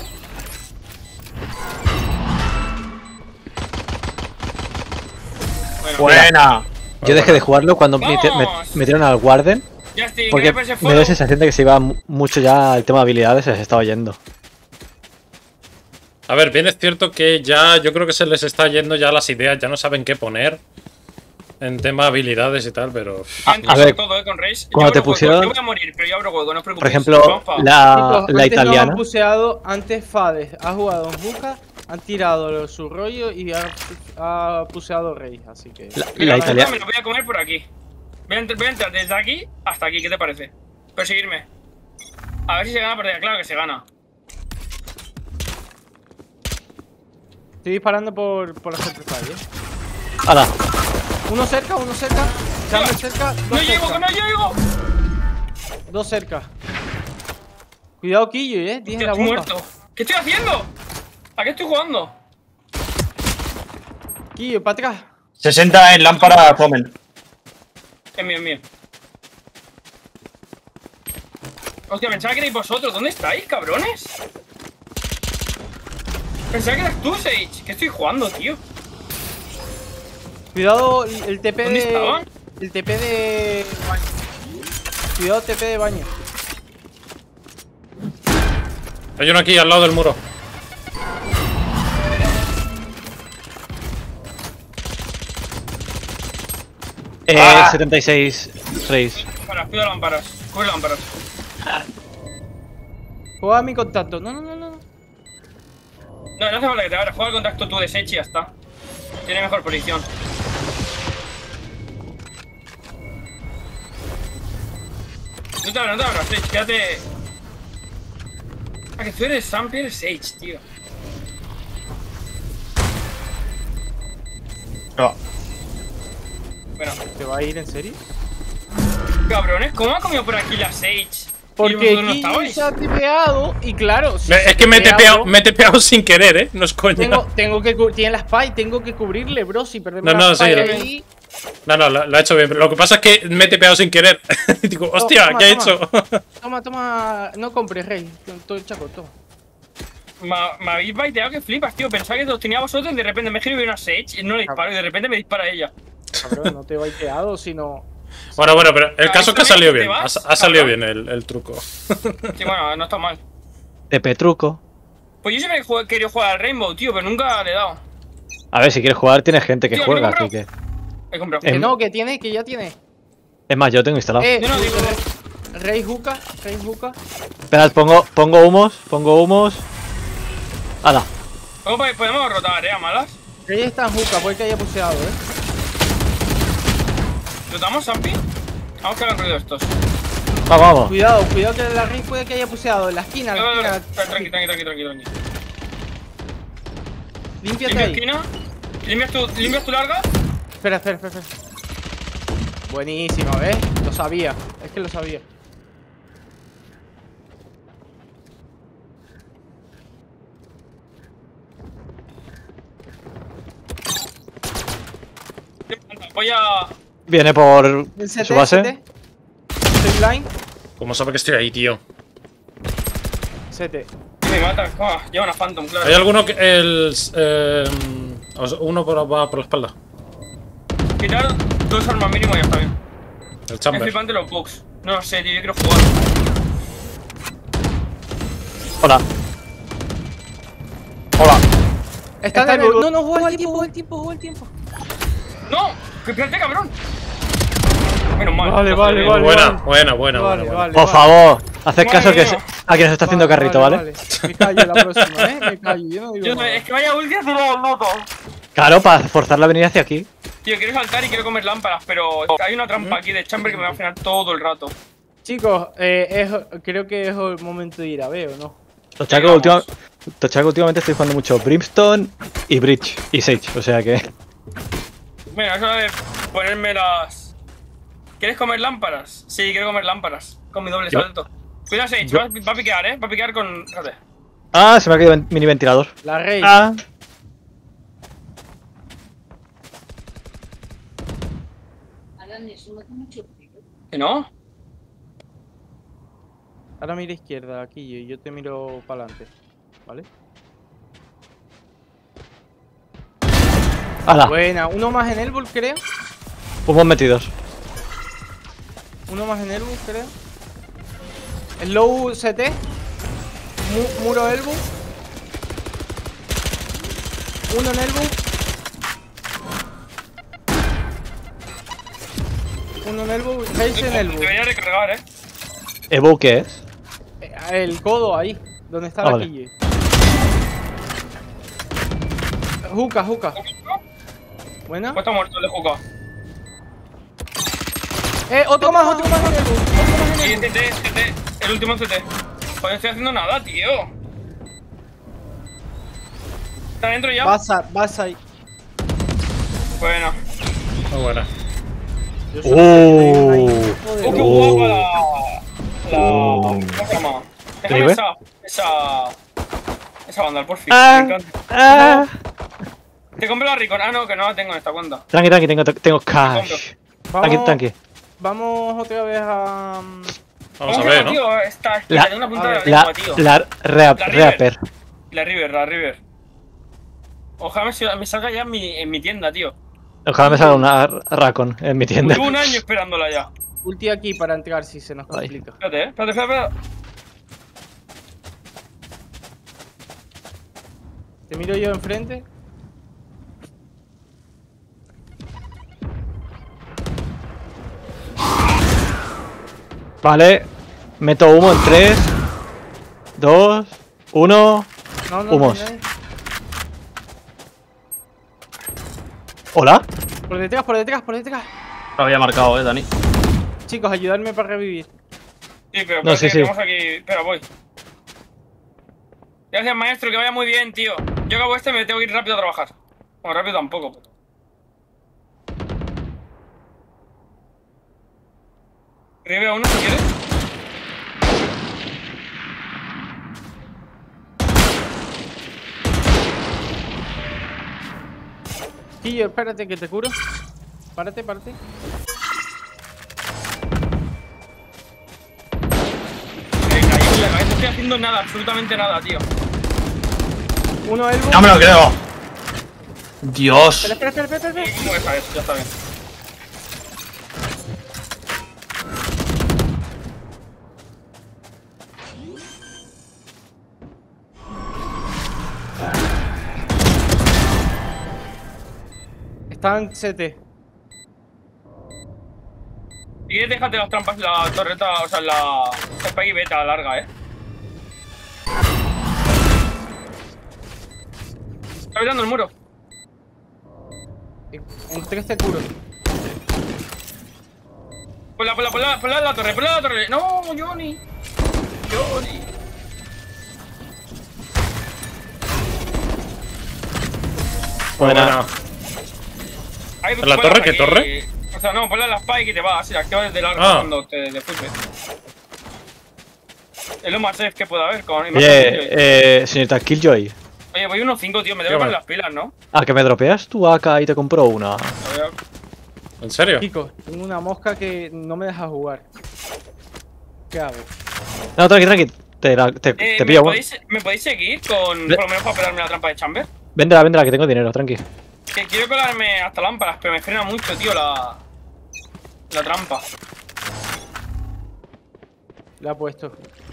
Speaker 3: Bueno,
Speaker 7: Buena.
Speaker 6: Yo dejé de jugarlo cuando meti- me-
Speaker 3: ¡Vamos!
Speaker 6: metieron al Warden.
Speaker 3: Justin,
Speaker 6: Porque
Speaker 3: ¿qué me parece
Speaker 6: me dio la
Speaker 3: fuego?
Speaker 6: sensación de que se iba mu- mucho ya el tema de habilidades, se les estaba yendo.
Speaker 1: A ver, bien es cierto que ya yo creo que se les está yendo ya las ideas, ya no saben qué poner en tema de habilidades y tal, pero...
Speaker 3: Ya entro
Speaker 6: a ver,
Speaker 3: con todo, eh, con Reis. Yo
Speaker 6: cuando te
Speaker 3: abro hueco,
Speaker 6: pusieron-
Speaker 3: Yo voy a morir, pero yo abro hueco, no os preocupéis.
Speaker 6: Por ejemplo,
Speaker 3: Vamos pa-
Speaker 6: la,
Speaker 4: Chicos,
Speaker 6: la
Speaker 4: antes nos
Speaker 6: italiana.
Speaker 4: han buceado, antes Fades ha jugado en Juca, han tirado su rollo y ha, ha puseado Rey, así que.
Speaker 6: La,
Speaker 3: Mira,
Speaker 6: la
Speaker 3: la
Speaker 6: italiana.
Speaker 3: me lo voy a comer por aquí. Voy a, entrar, voy a entrar desde aquí hasta aquí, ¿qué te parece? Perseguirme. A ver si se gana la partida, claro que se gana.
Speaker 4: Estoy disparando por, por la Centrify, eh.
Speaker 6: ¡Hala!
Speaker 4: Uno cerca, uno cerca. Chamber cerca, dos
Speaker 3: ¡No llego,
Speaker 4: cerca.
Speaker 3: que no llego!
Speaker 4: Dos cerca. Cuidado, Quillo, eh. Tienes
Speaker 3: Tío,
Speaker 4: la
Speaker 3: estoy
Speaker 4: bomba.
Speaker 3: muerto. ¿Qué estoy haciendo? ¿A qué estoy jugando?
Speaker 4: Quillo, para atrás.
Speaker 7: sesenta en lámpara comen.
Speaker 3: Es mío, es mío. Hostia, pensaba que erais vosotros. ¿Dónde estáis, cabrones? Pensaba que eras tú, Sage. ¿Qué estoy jugando, tío?
Speaker 4: Cuidado, el, el T P
Speaker 3: ¿Dónde
Speaker 4: de.
Speaker 3: estaban?
Speaker 4: El T P de. baño. Cuidado, T P de baño.
Speaker 1: Hay uno aquí al lado del muro.
Speaker 6: Eh,
Speaker 7: Ah.
Speaker 6: setenta y seis Reis.
Speaker 3: Lámparas, cuida lámparas. Cuida lámparas.
Speaker 4: Juega a mi contacto. No, no, no, no.
Speaker 3: No, no hace falta que te abras. Juega el contacto tú de Sage y ya está. Tiene mejor posición. No te abras, no te abras, Sage. Quédate. Ah, que tú eres Sam y eres Sage, tío.
Speaker 7: No.
Speaker 3: Bueno,
Speaker 4: ¿Te va a ir en serio?
Speaker 3: cabrones, ¿cómo ha comido por aquí la Sage? Y
Speaker 4: Porque
Speaker 3: vosotros no
Speaker 4: Quillo
Speaker 3: estabais.
Speaker 4: se ha tipeado y claro. si
Speaker 1: Me-
Speaker 4: se
Speaker 1: es que me he
Speaker 4: tipea,
Speaker 1: tepeado,
Speaker 4: bro,
Speaker 1: me he tepeado sin querer, eh. No es coña.
Speaker 4: Tengo, tengo que cu- tiene la spy, tengo que cubrirle, bro. Si perdemos
Speaker 1: No,
Speaker 4: la
Speaker 1: no,
Speaker 4: spy
Speaker 1: sí,
Speaker 4: ahí.
Speaker 1: No, no, lo, lo ha hecho bien. Pero lo que pasa es que me he tepeado sin querer. Y digo, hostia,
Speaker 4: toma,
Speaker 1: ¿qué ha
Speaker 4: toma.
Speaker 1: hecho?
Speaker 4: Toma, toma. No compres, rey. Todo el chaco, toma.
Speaker 3: Ma- Me habéis baiteado que flipas, tío. Pensaba que los tenía a vosotros y de repente me giro y veo una Sage y no le disparo y de repente me dispara ella.
Speaker 4: Cabrón, no te he baiteado, sino.
Speaker 1: Bueno, bueno, pero el
Speaker 3: Ah,
Speaker 1: caso es que ha
Speaker 3: ¿esta vez
Speaker 1: salido
Speaker 3: te
Speaker 1: bien. Ha,
Speaker 3: vas,
Speaker 1: ha salido
Speaker 3: cabrón?
Speaker 1: bien el, el truco.
Speaker 3: Sí, bueno, no está mal.
Speaker 6: T P truco.
Speaker 3: Pues yo siempre he jug- querido jugar al Rainbow, tío, pero nunca le he dado.
Speaker 6: A ver, si quieres jugar, tienes gente que
Speaker 3: Tío,
Speaker 6: juega,
Speaker 3: ¿qué
Speaker 6: así que.
Speaker 3: He comprado.
Speaker 4: Que
Speaker 6: Em-
Speaker 4: no, que tiene, que ya tiene.
Speaker 6: Es más, yo tengo instalado.
Speaker 4: Eh,
Speaker 3: Yo no digo.
Speaker 4: Rey Juca, Rey Juca.
Speaker 6: Esperad, pongo, pongo humos, pongo humos. ¡Hala!
Speaker 3: ¿Cómo po- podemos rotar, eh, a malas?
Speaker 4: Rey está en Juca, puede que haya puseado, eh.
Speaker 3: ¿Rotamos, Zampi? Vamos que hagan ruido estos.
Speaker 6: Vamos, vamos.
Speaker 4: Cuidado, cuidado que la Rey puede que haya puseado. En la esquina, en
Speaker 3: No, no,
Speaker 4: la
Speaker 3: no,
Speaker 4: esquina.
Speaker 3: tranqui, tranqui, tranqui, tranqui, tranqui.
Speaker 4: Límpiate
Speaker 3: Limpia
Speaker 4: ahí.
Speaker 3: esquina. ¿Limpias tu, limpias tu larga?
Speaker 4: Espera, espera, espera. espera. Buenísimo, ¿ves? Lo sabía, es que lo sabía.
Speaker 3: Voy a...
Speaker 6: Viene por
Speaker 4: El C T,
Speaker 6: su base.
Speaker 4: C T. Estoy blind.
Speaker 1: ¿Cómo sabe que estoy ahí, tío?
Speaker 4: C T.
Speaker 3: Me mata. Ah, lleva una Phantom, claro.
Speaker 1: Hay alguno que. El. Eh, o sea, uno por, va por la espalda.
Speaker 3: Quitar dos armas mínimo y ya está bien.
Speaker 1: El
Speaker 3: Es
Speaker 1: chamber.
Speaker 3: flipante los bugs. No lo sé, tío, yo quiero jugar.
Speaker 6: Hola. Hola.
Speaker 4: Está, Está en en el.
Speaker 3: Uh,
Speaker 4: No, no, juega el tiempo, juega el tiempo, juega el tiempo.
Speaker 3: ¡No! ¡Que espérate, cabrón! Menos mal.
Speaker 4: Vale,
Speaker 3: no
Speaker 4: vale,
Speaker 3: joder.
Speaker 4: vale.
Speaker 1: Buena, buena, buena,
Speaker 4: Vale,
Speaker 1: buena,
Speaker 4: vale.
Speaker 6: Por favor, haced
Speaker 3: Vale,
Speaker 6: caso que
Speaker 3: venga.
Speaker 6: se- a quien se está haciendo carrito, ¿vale?
Speaker 4: Me callo la próxima, ¿eh? Me callo, yo no digo
Speaker 3: Yo,
Speaker 4: nada.
Speaker 3: es que vaya ulti ha tirado el moto.
Speaker 6: Claro, para forzar la venida hacia aquí.
Speaker 3: Tío, quiero saltar y quiero comer lámparas, pero hay una trampa aquí de chamber que me va a frenar todo el rato.
Speaker 4: Chicos, eh, es, creo que es el momento de ir a ver, ¿o no?
Speaker 6: Tochaco,
Speaker 3: Vamos.
Speaker 6: última- Tochaco, últimamente estoy jugando mucho Brimstone y Bridge y Sage, o sea que.
Speaker 3: Mira, es hora de ponerme las... ¿Quieres comer lámparas? Sí, quiero comer lámparas. Con mi doble
Speaker 6: Yo-
Speaker 3: salto. Cuidado, Sage,
Speaker 6: yo-
Speaker 3: va, va a piquear, eh. Va a piquear con... Espérate.
Speaker 6: Ah, se me ha caído el mini ventilador.
Speaker 4: La Rey.
Speaker 6: Ah,
Speaker 3: ¿Que no?
Speaker 4: Ahora mira izquierda, aquí y yo te miro para adelante. ¿Vale?
Speaker 6: hala,
Speaker 4: Buena, uno más en Elbow, creo.
Speaker 6: humos metidos.
Speaker 4: Uno más en Elbow, creo. Slow C T. Mu- muro Elbow. Uno en Elbow. Uno en Elbow. Seis en Elbow.
Speaker 3: Debería recargar, eh.
Speaker 6: ¿Evo qué es?
Speaker 4: Eh, El codo ahí, donde está
Speaker 6: Ah,
Speaker 4: la
Speaker 6: vale.
Speaker 4: quille. Juca, juca. Buena.
Speaker 3: Pues está muerto el de Juca.
Speaker 4: Eh, otro más, otro más en Elbow. Otro más en
Speaker 3: Sí,
Speaker 4: Elbow.
Speaker 3: C T, C T. El último C T. Joder, no estoy haciendo nada, tío. ¿Está dentro ya?
Speaker 4: Vas a, vas ahí.
Speaker 3: Bueno.
Speaker 1: Muy buena.
Speaker 4: Yo soy
Speaker 6: Oh.
Speaker 4: un hijo de
Speaker 3: ¡Oh, qué
Speaker 6: Oh.
Speaker 3: guapa la... La... ¿Cómo se llama? Déjame
Speaker 6: ¿River?
Speaker 3: esa... Esa... Esa banda, por fin.
Speaker 6: Ah,
Speaker 3: Me encanta.
Speaker 6: ah.
Speaker 3: Te compro la Ricon. Ah, no, que no la tengo en esta cuenta.
Speaker 6: Tranqui, tranqui, tengo, tengo cash. Tranqui,
Speaker 4: Vamos,
Speaker 6: tranqui.
Speaker 4: vamos otra vez a...
Speaker 1: Vamos a ver, ¿no?
Speaker 3: Tío, esta...
Speaker 6: La-
Speaker 3: La, una punta
Speaker 4: a
Speaker 3: de
Speaker 4: ver,
Speaker 3: la
Speaker 6: La,
Speaker 3: lengua, tío.
Speaker 6: la reap,
Speaker 3: La River.
Speaker 6: Reaper.
Speaker 3: La River, la River. Ojalá me, me salga ya en mi, en mi tienda, tío.
Speaker 6: Ojalá me salga una Racon en mi tienda.
Speaker 3: Llevo un año esperándola ya.
Speaker 4: Ulti aquí para entrar si se nos
Speaker 6: Ay.
Speaker 4: complica.
Speaker 3: Espérate, eh. Espérate, espérate, espérate.
Speaker 4: Te miro yo enfrente.
Speaker 6: Vale. Meto humo en tres, dos, uno.
Speaker 4: No, no,
Speaker 6: Humos.
Speaker 4: no hay nadie.
Speaker 6: ¿Hola?
Speaker 4: Por detrás, por detrás, por detrás.
Speaker 7: Lo había marcado, eh, Dani.
Speaker 4: Chicos, ayudarme para revivir.
Speaker 3: Sí, pero
Speaker 6: No,
Speaker 3: espérate,
Speaker 6: sí, sí.
Speaker 3: tenemos aquí. Espera, voy. Gracias, maestro, que vaya muy bien, tío. Yo acabo este y me tengo que ir rápido a trabajar. Bueno, rápido tampoco. Pero... Rive a uno si quieres.
Speaker 4: Quillo, espérate que te curo. Párate, párate.
Speaker 3: Me caí en la cabeza, no estoy haciendo nada, absolutamente nada, tío.
Speaker 4: Uno elbow.
Speaker 7: ¡No me lo creo! ¡Dios!
Speaker 4: Espera, espera, espera, espera, espera.
Speaker 3: ¿Cómo deja eso? Ya está bien.
Speaker 4: Están C T.
Speaker 3: Y déjate las trampas, la torreta, o sea, la Spike y beta larga, eh. Está vetando el muro.
Speaker 4: En tres te curo.
Speaker 3: Ponla, ponla, ponla, ponla en la torre, ponla en la torre. No, Johnny. Johnny.
Speaker 6: Buena.
Speaker 3: Ahí,
Speaker 1: ¿En la
Speaker 3: ponla
Speaker 1: torre?
Speaker 3: aquí.
Speaker 1: ¿Qué torre?
Speaker 3: O sea, no, ponla en la Spike y te va así, la activas desde largo
Speaker 1: Ah.
Speaker 3: cuando te después. Es lo más safe que puede haber con.
Speaker 6: Oye, eh, señorita Killjoy.
Speaker 3: Oye, voy unos cinco, tío, me
Speaker 1: ¿Qué
Speaker 3: debo poner
Speaker 1: va?
Speaker 3: las pilas, ¿no?
Speaker 6: ¿A que me dropeas tu A K y te compro una?
Speaker 3: A ver,
Speaker 1: ¿En serio?
Speaker 4: Chicos, tengo una mosca que no me deja jugar. ¿Qué hago?
Speaker 6: No, tranqui, tranqui. Te, la- te,
Speaker 3: Eh,
Speaker 6: te
Speaker 3: ¿me,
Speaker 6: pillo. bueno.
Speaker 3: podéis, ¿Me podéis seguir con,
Speaker 6: Ve-
Speaker 3: por lo menos para pelarme la trampa de Chamber?
Speaker 6: Véndela, véndela, que tengo dinero, tranqui.
Speaker 3: Que quiero colarme hasta lámparas, pero me frena mucho, tío, la... La trampa.
Speaker 4: La he puesto.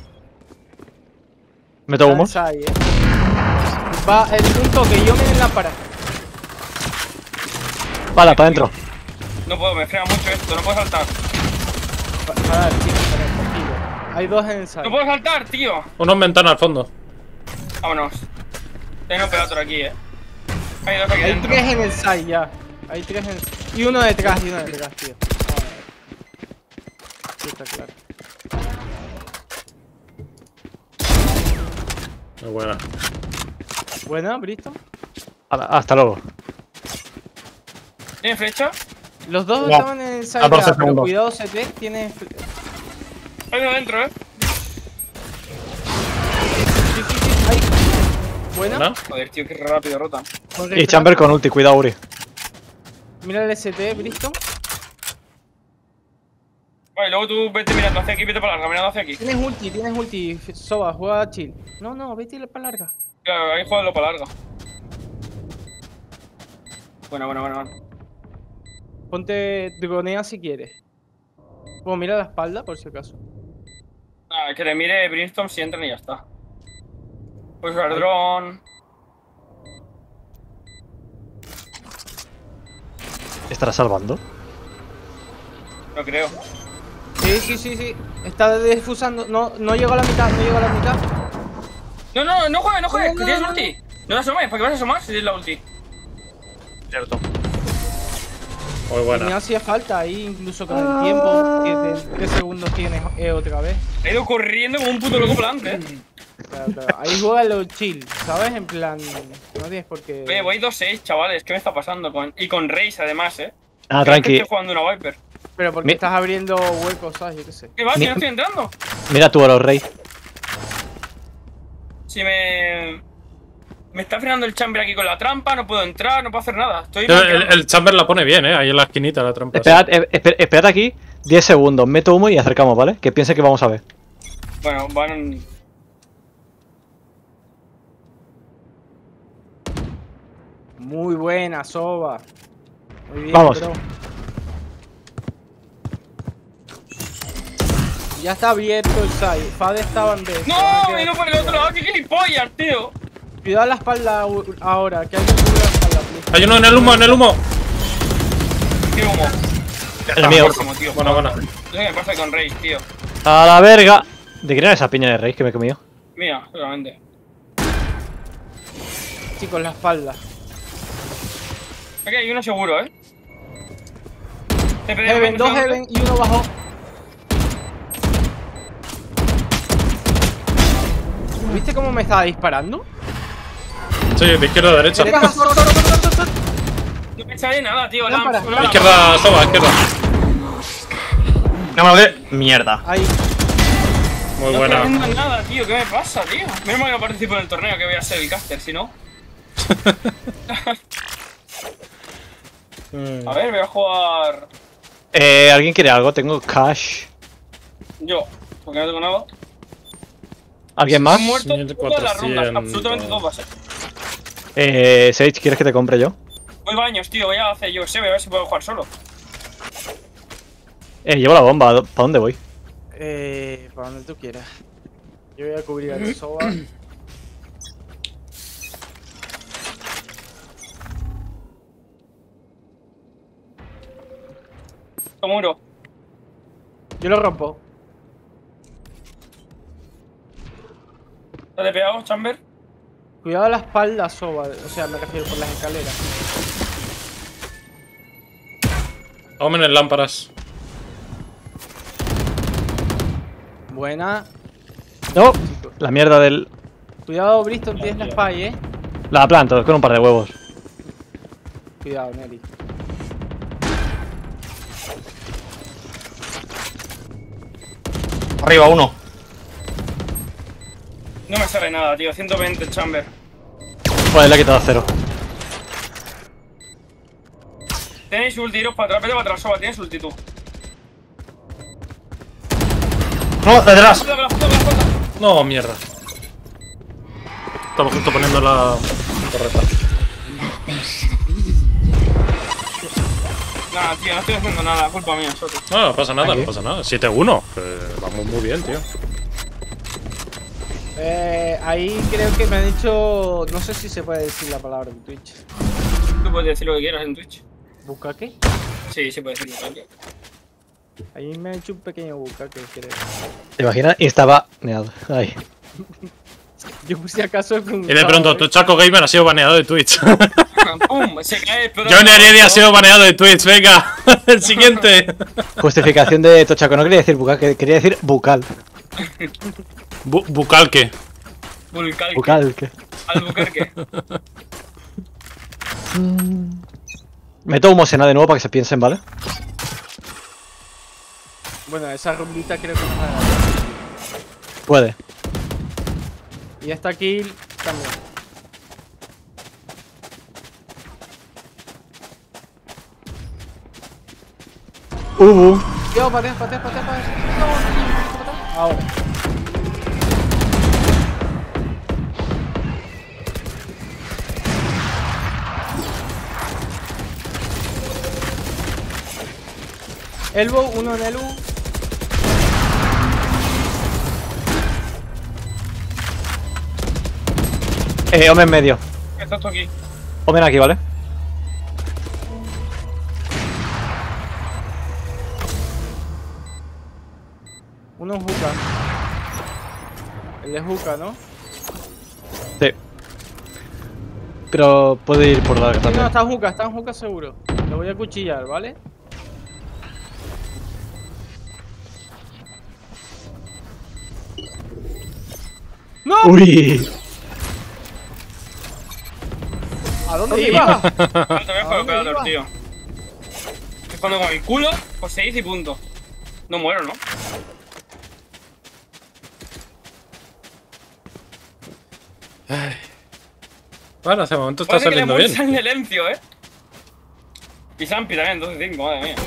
Speaker 6: Meto humos.
Speaker 4: Está en side, eh. Va el punto que yo me den la para.
Speaker 6: Vale, para adentro.
Speaker 3: No puedo, me frena mucho esto, no puedo saltar.
Speaker 4: Pa- Para, chicos, para el poquillo. Hay dos en el side.
Speaker 3: ¡No puedo saltar, tío!
Speaker 1: Uno en ventana al fondo.
Speaker 3: Vámonos. Tengo un operator aquí, eh. Hay dos aquí
Speaker 4: Hay
Speaker 3: dentro.
Speaker 4: tres en el side ya. Hay tres en el side. Y uno detrás, y uno detrás, tío. Joder. Sí, está claro.
Speaker 1: Muy buena.
Speaker 4: Buena, Bristol.
Speaker 6: Hala, hasta luego.
Speaker 3: ¿Tiene flecha?
Speaker 4: Los dos
Speaker 7: Ya.
Speaker 4: estaban en el side
Speaker 7: catorce
Speaker 4: ya, pero
Speaker 7: segundos.
Speaker 4: cuidado C T, tiene... Sí,
Speaker 3: Hay uno dentro, eh.
Speaker 4: sí, sí, ahí. Buena.
Speaker 1: ¿No?
Speaker 3: Joder, tío, qué rápido rotan.
Speaker 4: Con
Speaker 6: Y
Speaker 4: refrán.
Speaker 6: Chamber con ulti, cuidado, Uri.
Speaker 4: Mira el S T, Bristol.
Speaker 3: Vale, luego tú vete mirando hacia aquí, vete para larga, mirando hacia aquí.
Speaker 4: Tienes ulti, tienes ulti. Soba, juega chill. No, no, vete para larga.
Speaker 3: Claro, ahí juega para larga. Bueno, bueno, bueno, bueno.
Speaker 4: Ponte dronea si quieres. Bueno, mira la espalda por si acaso.
Speaker 3: Ah, que le mire Brimstone si entran y ya está. Pues el dron.
Speaker 6: ¿Estará salvando?
Speaker 3: No creo.
Speaker 4: Sí, sí, sí, sí. Está defusando. No, no llegó a la mitad, no llegó a la mitad.
Speaker 3: No, no, no juegues, no juegues,
Speaker 4: No,
Speaker 3: que
Speaker 4: no,
Speaker 3: tienes
Speaker 4: no,
Speaker 3: ulti. No te asomes, ¿para qué vas a asomar si tienes la ulti?
Speaker 1: Cierto. Muy buena.
Speaker 4: Me hacía falta ahí, incluso con el tiempo. Que de tres segundos tienes E otra vez.
Speaker 3: He ido corriendo como un puto loco para adelante, eh.
Speaker 4: Claro, claro. Ahí juega lo chill, ¿sabes? En plan. No tienes por qué.
Speaker 3: Oye, voy dos seis, chavales, ¿qué me está pasando? Con... Y con Raze además, eh.
Speaker 6: Ah,
Speaker 3: Creo que
Speaker 6: tranqui.
Speaker 3: Estoy jugando una Viper.
Speaker 4: Pero porque
Speaker 6: Mi-
Speaker 4: estás abriendo huecos, ¿sabes? Yo qué sé.
Speaker 3: ¿Qué va?
Speaker 6: Mi-
Speaker 3: Que no estoy entrando.
Speaker 6: Mira tú, Oro Rey.
Speaker 3: Si me... Me está frenando el chamber aquí con la trampa, no puedo entrar, no puedo hacer nada. Estoy
Speaker 1: El,
Speaker 3: manqueando.
Speaker 1: el chamber la pone bien, ¿eh? Ahí en la esquinita la trampa.
Speaker 6: Esperad, eh, esper- esperad aquí diez segundos. Meto humo y acercamos, ¿vale? Que piense que vamos a ver.
Speaker 3: Bueno, van...
Speaker 4: Muy buena, Soba. Muy bien,
Speaker 6: Vamos.
Speaker 4: bro. Ya está abierto el site. Fade estaba en B. Se van a
Speaker 3: ¡No!
Speaker 4: quedar-
Speaker 3: ¡Y no por el otro lado! ¡Qué gilipollas, tío!
Speaker 4: Cuidado la espalda u- ahora, que alguien cubre la espalda, please.
Speaker 1: Hay uno en el humo, en el humo.
Speaker 3: ¡Qué humo!
Speaker 6: El mío.
Speaker 3: Buenísimo, tío.
Speaker 1: Bueno, bueno.
Speaker 3: No sé qué me pasa con Rage, tío.
Speaker 6: A la verga. ¿De quién era esa piña de rey que me he comido?
Speaker 3: Mía, seguramente.
Speaker 4: Chicos, la espalda.
Speaker 3: Aquí hay uno seguro, ¿eh? Te pedí
Speaker 4: Heaven,
Speaker 3: un
Speaker 4: dos
Speaker 3: segundo.
Speaker 4: Heaven y uno bajó. ¿Viste cómo me estaba disparando?
Speaker 1: Sí, de izquierda a derecha.
Speaker 4: Baja, sor, sor, sor, sor, sor, sor.
Speaker 3: No me sale nada, tío.
Speaker 4: Lámpara.
Speaker 3: Lamps, una
Speaker 1: Izquierda, Soba, izquierda.
Speaker 7: No me lo que. Mierda.
Speaker 4: Ahí.
Speaker 1: Muy
Speaker 3: No
Speaker 1: buena.
Speaker 3: estoy haciendo nada, tío. ¿Qué me pasa, tío? Menos mal que no participo en el torneo, que voy a ser el caster, si no. A ver, voy a jugar
Speaker 6: Eh, ¿alguien quiere algo? Tengo cash.
Speaker 3: yo, porque no tengo nada.
Speaker 6: ¿Alguien más?
Speaker 3: Han muerto
Speaker 1: mil
Speaker 3: todas las rondas,
Speaker 1: cuatrocientos.
Speaker 3: absolutamente todas. eh.
Speaker 6: Eh, Sage, ¿quieres que te compre yo?
Speaker 3: Voy baños, tío. Voy a hacer yo, sé, voy a ver si puedo jugar solo.
Speaker 6: Eh, llevo la bomba. ¿Para dónde voy?
Speaker 4: Eh, para donde tú quieras. Yo voy a cubrir el Soba.
Speaker 3: Como muro.
Speaker 4: Yo lo rompo.
Speaker 3: ¿Te has pegado, Chamber?
Speaker 4: Cuidado a la espalda, Soba. O sea, me refiero por las escaleras.
Speaker 1: Omen en lámparas.
Speaker 4: Buena.
Speaker 6: No. La mierda del...
Speaker 4: Cuidado, Bristol, tienes la spy, eh.
Speaker 6: La planto con un par de huevos.
Speaker 4: Cuidado, Nelly.
Speaker 7: Arriba uno.
Speaker 3: No me sale nada, tío. ciento veinte Chamber.
Speaker 6: Pues le he quitado cero.
Speaker 3: Tenéis ulti, iros para atrás, vete para atrás, Soba. Tienes ulti tú.
Speaker 7: No, detrás.
Speaker 3: Puta, la puta, la puta.
Speaker 1: No, mierda. Estamos justo poniendo la torreta.
Speaker 3: Nada, tío, no estoy haciendo nada. Culpa mía, Soto.
Speaker 1: No, no pasa nada,
Speaker 6: ¿Aquí?
Speaker 1: no pasa nada. siete uno. Eh, vamos muy bien, tío.
Speaker 4: Eh, ahí creo que me han dicho. No sé si se puede decir la palabra en Twitch.
Speaker 3: Tú puedes decir lo que quieras en Twitch.
Speaker 4: ¿Bucaque?
Speaker 3: Sí, sí puedes decir lo que quieras.
Speaker 4: Ahí me han hecho un pequeño bucaque, creo.
Speaker 6: ¿Te imaginas? Y estaba neado. Ahí.
Speaker 4: Yo por si acaso he
Speaker 1: Y
Speaker 4: preguntado.
Speaker 1: de pronto, tu Chaco Gamer ha sido baneado de Twitch.
Speaker 3: ¡Pum! Se cae, pero.
Speaker 1: John Heredia ha sido baneado de Twitch, venga. El siguiente.
Speaker 6: Justificación de Tochaco. No quería decir bucal, que- quería decir bucal.
Speaker 1: Bu Bucalque.
Speaker 3: Vulcalque.
Speaker 6: Bucal. ¿qué?
Speaker 3: Albuquerque.
Speaker 6: Meto humo sena de nuevo para que se piensen, ¿vale?
Speaker 4: Bueno, esa rondita creo que nos ha ganado.
Speaker 6: Puede.
Speaker 4: Y esta kill también.
Speaker 6: Hubo.
Speaker 4: Yo, patea, patea, patea, patea. No, patea. Ahora. Elbow, uno en el U.
Speaker 6: Eh, Omen medio.
Speaker 3: Estás tú aquí.
Speaker 6: Omen aquí, ¿vale?
Speaker 4: Uno en Juca. El de Juca, ¿no?
Speaker 6: Sí. Pero puede ir por larga
Speaker 4: Sí, no,
Speaker 6: también.
Speaker 4: está en Juca, está en Juca seguro. Lo voy a cuchillar, ¿vale? ¡No!
Speaker 6: Uy.
Speaker 4: ¿A dónde iba?
Speaker 3: Vale, te voy a jugar
Speaker 4: dónde
Speaker 3: operador,
Speaker 4: iba?
Speaker 3: tío. Estoy Cuando con el culo, pues seis y punto. No muero, ¿no?
Speaker 1: Ay. Bueno, hace momento está
Speaker 3: Parece que le
Speaker 1: saliendo bien.
Speaker 3: muestran Elencio, ¿eh? Y Sampi también, doce cinco, madre mía.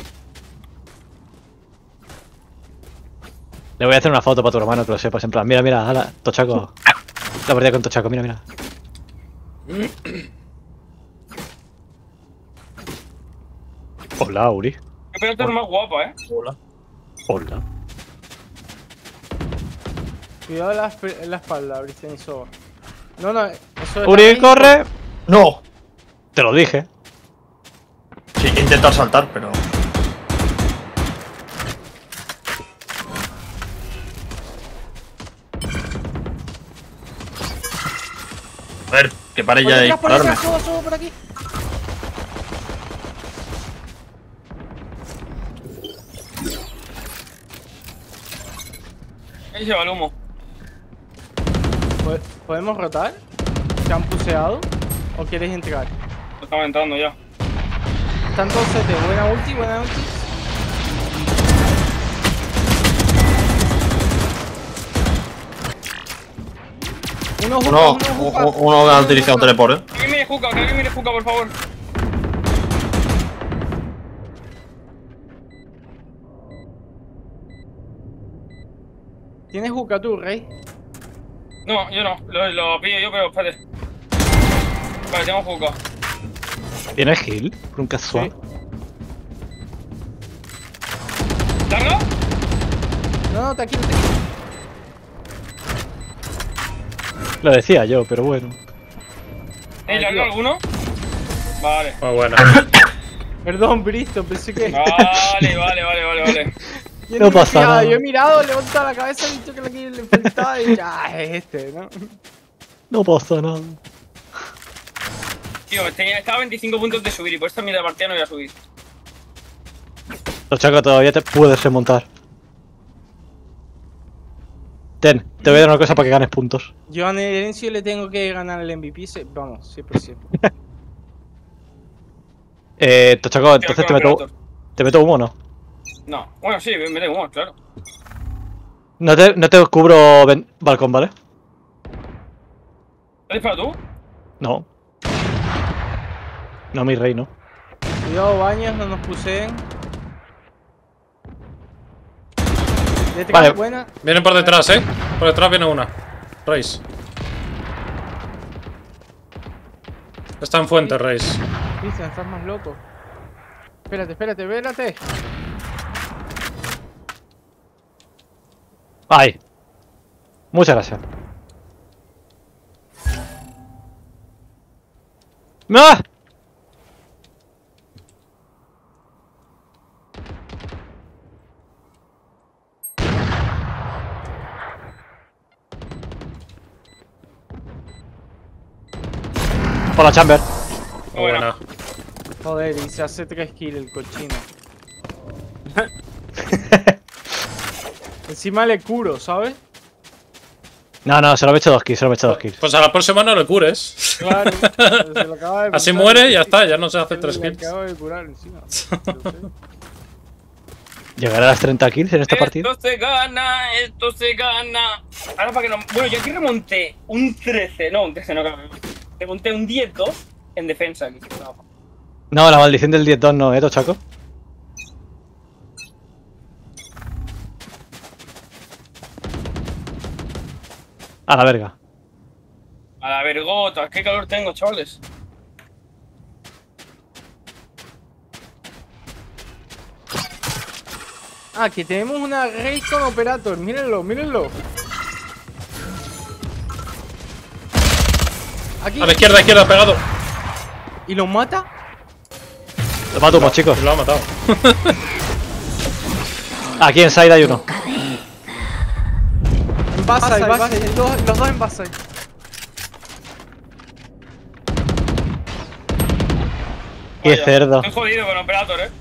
Speaker 6: Le voy a hacer una foto para tu hermano que lo sepas. En plan, mira, mira, ala, Tochaco. La partida con Tochaco, mira, mira. Hola, Uri.
Speaker 3: Qué pelota es más guapa, ¿eh?
Speaker 7: Hola.
Speaker 6: Hola.
Speaker 4: Cuidado en la, esp- en la espalda, Bristian y Soba. No, no, eso es.
Speaker 6: Uri,
Speaker 4: la-
Speaker 6: corre.
Speaker 7: No.
Speaker 6: Te lo dije.
Speaker 7: Sí, he intentado saltar, pero. A ver, que pare
Speaker 4: Por
Speaker 7: ya de
Speaker 4: detrás, por
Speaker 7: dispararme.
Speaker 4: detrás, Soba, Soba, por aquí.
Speaker 3: Ahí se va el humo.
Speaker 4: ¿Po- ¿Podemos rotar? ¿Se han puseado? ¿O quieres entrar?
Speaker 3: Estaba entrando ya.
Speaker 4: Están todos C T. Buena ulti, buena ulti. Uno juca,
Speaker 7: Uno,
Speaker 4: uno juca.
Speaker 7: uno, uno ha utilizado teleport, eh.
Speaker 3: Que alguien mire Juca, que alguien mire Juca, por favor.
Speaker 4: ¿Tienes juca tú, Rey?
Speaker 3: No, yo no. Lo, lo pillo yo, pero espérate. Vale, tengo Juca.
Speaker 6: ¿Tienes heal? Por un casual.
Speaker 3: ¿Larga?
Speaker 4: No, no, te aquí, te aquí.
Speaker 6: Lo decía yo, pero bueno.
Speaker 3: ¿Eh, larga alguno? Vale.
Speaker 1: Muy buena.
Speaker 4: Perdón, Bristo, pensé que.
Speaker 3: Vale, vale, vale, vale, vale.
Speaker 4: Yo
Speaker 6: No
Speaker 4: me he
Speaker 6: pasa
Speaker 4: fijado,
Speaker 6: nada.
Speaker 4: Yo he mirado, he levantado la cabeza, he visto que la que le faltaba y ya, es este, ¿no?
Speaker 6: No pasa nada.
Speaker 3: Tío, tenía, estaba a veinticinco puntos de subir y por esta mitad de partida no voy a subir.
Speaker 6: Tochaco, todavía te puedes remontar. Ten, te voy a dar una cosa para que ganes puntos.
Speaker 4: Yo a Nerencio le tengo que ganar el M V P, se- vamos, cien por ciento.
Speaker 6: Eh, Tochaco, entonces te
Speaker 3: con
Speaker 6: meto,
Speaker 3: Operator.
Speaker 6: te meto humo, ¿no?
Speaker 3: No, bueno, sí, me da igual, claro.
Speaker 6: No te, no te cubro ven- balcón, ¿vale?
Speaker 3: ¿Has disparado tú?
Speaker 6: No. No, mi rey, no.
Speaker 4: Cuidado, baños, no nos puseen. Detrás,
Speaker 6: Vale.
Speaker 4: buena.
Speaker 1: Vienen por detrás, eh. Por detrás viene una. Reis. Está en fuente, Reis.
Speaker 4: Cristian, estás más loco. Espérate, espérate, espérate.
Speaker 6: Ay. Muchas gracias. ¡Ah! Por la chamber.
Speaker 1: Muy buena.
Speaker 4: Joder, y se hace tres kills el cochino. Encima le curo, ¿sabes?
Speaker 6: No, no, se lo he hecho dos kills, se lo he hecho dos kills.
Speaker 1: Pues a la próxima no le cures.
Speaker 4: Claro. se lo acaba de
Speaker 1: Así
Speaker 4: matar.
Speaker 1: muere y ya está, ya no se hace
Speaker 4: Se
Speaker 1: tres
Speaker 4: le
Speaker 1: kills.
Speaker 4: acabo de curar encima. Lo sé.
Speaker 6: ¿Llegará a las treinta kills en esta partida?
Speaker 3: Esto se gana, esto se gana. Ahora para que no. Bueno, yo aquí remonté un trece, no, un trece, no, claro. Remonté un diez dos en defensa aquí.
Speaker 6: No, la maldición del diez dos no, ¿eh, Tochaco? A la verga.
Speaker 3: A la vergota, qué calor tengo, chavales.
Speaker 4: Ah, que tenemos una raid con Operator. Mírenlo, mírenlo. Aquí.
Speaker 1: A la izquierda, izquierda, pegado.
Speaker 4: ¿Y lo mata?
Speaker 6: Lo mato, pues, chicos.
Speaker 1: Lo ha matado.
Speaker 6: Aquí en side hay uno.
Speaker 4: En base, en base. Los dos, los dos en base.
Speaker 6: Qué
Speaker 3: Vaya,
Speaker 6: cerdo.
Speaker 3: Estoy jodido con Operator, eh.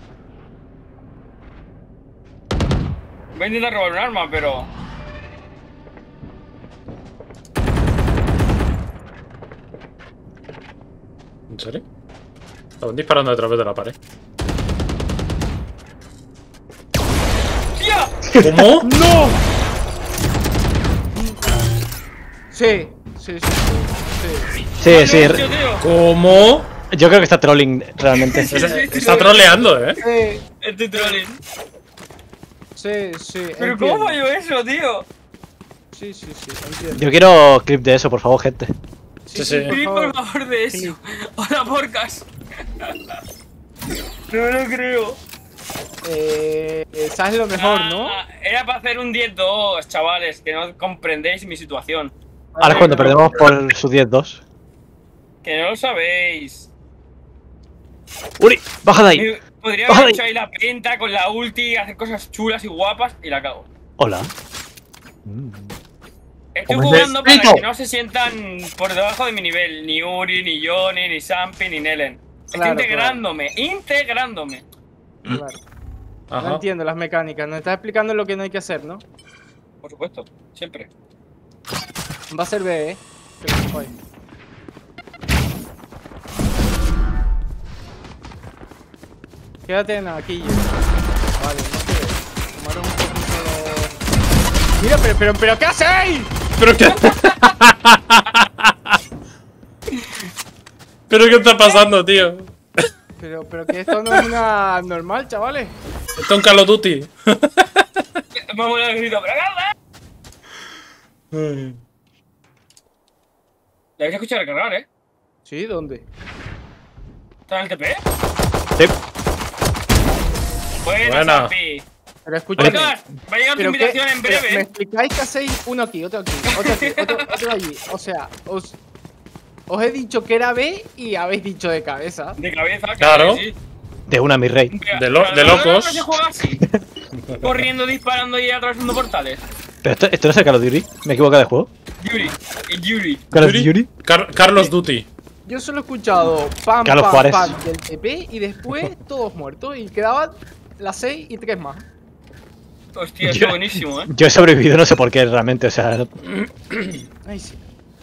Speaker 3: Voy a intentar robar un arma, pero.
Speaker 1: ¿En serio? Estaban disparando a través de la pared. ¿Cómo?
Speaker 4: ¡No! Sí, sí, sí, sí.
Speaker 6: Sí, sí.
Speaker 3: Tío, tío.
Speaker 1: ¿Cómo?
Speaker 6: Yo creo que está trolling realmente.
Speaker 1: Está, está troleando, ¿eh?
Speaker 4: Sí,
Speaker 3: Estoy trolling.
Speaker 4: sí, sí.
Speaker 3: ¿Pero
Speaker 4: entiendo.
Speaker 3: cómo falló eso, tío?
Speaker 4: Sí, sí, sí, entiendo.
Speaker 6: Yo quiero clip de eso, por favor, gente.
Speaker 1: Sí, sí.
Speaker 3: Sí, por favor, de eso. Hola, porcas. No me lo creo.
Speaker 4: Eh, ¿Sabes lo mejor, no?
Speaker 3: Ah, era para hacer un diez dos, chavales, que no comprendéis mi situación.
Speaker 6: Ahora es cuando perdemos por su diez dos.
Speaker 3: Que no lo sabéis.
Speaker 6: ¡Uri! ¡Baja de ahí!
Speaker 3: Me- Podría
Speaker 6: Baja
Speaker 3: haber
Speaker 6: de
Speaker 3: hecho ahí la penta con la ulti, hacer cosas chulas y guapas y la cago.
Speaker 6: Hola.
Speaker 3: Estoy
Speaker 7: Como
Speaker 3: jugando para
Speaker 7: necesito.
Speaker 3: que no se sientan por debajo de mi nivel. Ni Uri, ni Johnny, ni Sampi, ni Nelen. Estoy
Speaker 4: Claro,
Speaker 3: integrándome, integrándome.
Speaker 4: Claro. No
Speaker 1: Ajá.
Speaker 4: entiendo las mecánicas. Nos está explicando lo que no hay que hacer, ¿no?
Speaker 3: Por supuesto, siempre.
Speaker 4: Va a ser B, ¿eh? Que lo sepáis. Quédate en aquí. Vale, no se ve. Tomaron un poquito. Mira, pero, pero, pero, ¿qué hacéis?
Speaker 1: ¿Pero qué? ¿Pero qué está pasando, tío?
Speaker 4: Pero, pero que esto no es una normal, chavales.
Speaker 1: Esto es un Call of Duty.
Speaker 3: Vamos a grito, pero ¡carga! Le habéis escuchado recargar, ¿eh?
Speaker 4: Sí, ¿dónde?
Speaker 3: ¿Está en el T P?
Speaker 6: Sí.
Speaker 3: Buena,
Speaker 1: Buena.
Speaker 3: Sampi.
Speaker 4: Pero escúchame.
Speaker 3: Porcas, va a llegar tu
Speaker 4: ¿Pero qué?
Speaker 3: invitación en
Speaker 4: Pero
Speaker 3: breve.
Speaker 4: ¿Me
Speaker 3: ¿eh?
Speaker 4: explicáis que hacéis uno aquí, otro aquí, otro aquí, otro, otro allí? O sea, os, os he dicho que era B y habéis dicho de cabeza.
Speaker 3: De cabeza,
Speaker 1: Claro.
Speaker 3: que sí.
Speaker 6: De una, mi rey.
Speaker 1: De lo- de locos.
Speaker 3: No se juega así. Corriendo, disparando y atravesando portales.
Speaker 6: Pero esto, esto no es el Call of Duty. Me equivoco de juego.
Speaker 3: Yuri. Y Yuri.
Speaker 6: Call of Duty.
Speaker 1: Car- Carlos Duty.
Speaker 4: Yo solo he escuchado pam,
Speaker 6: Carlos
Speaker 4: pam,
Speaker 6: Juárez.
Speaker 4: pam del T P y después todos muertos. Y quedaban las seis y tres más.
Speaker 3: Hostia, está buenísimo, ¿eh?
Speaker 6: Yo he sobrevivido, no sé por qué realmente. O sea, no-
Speaker 4: Ahí sí.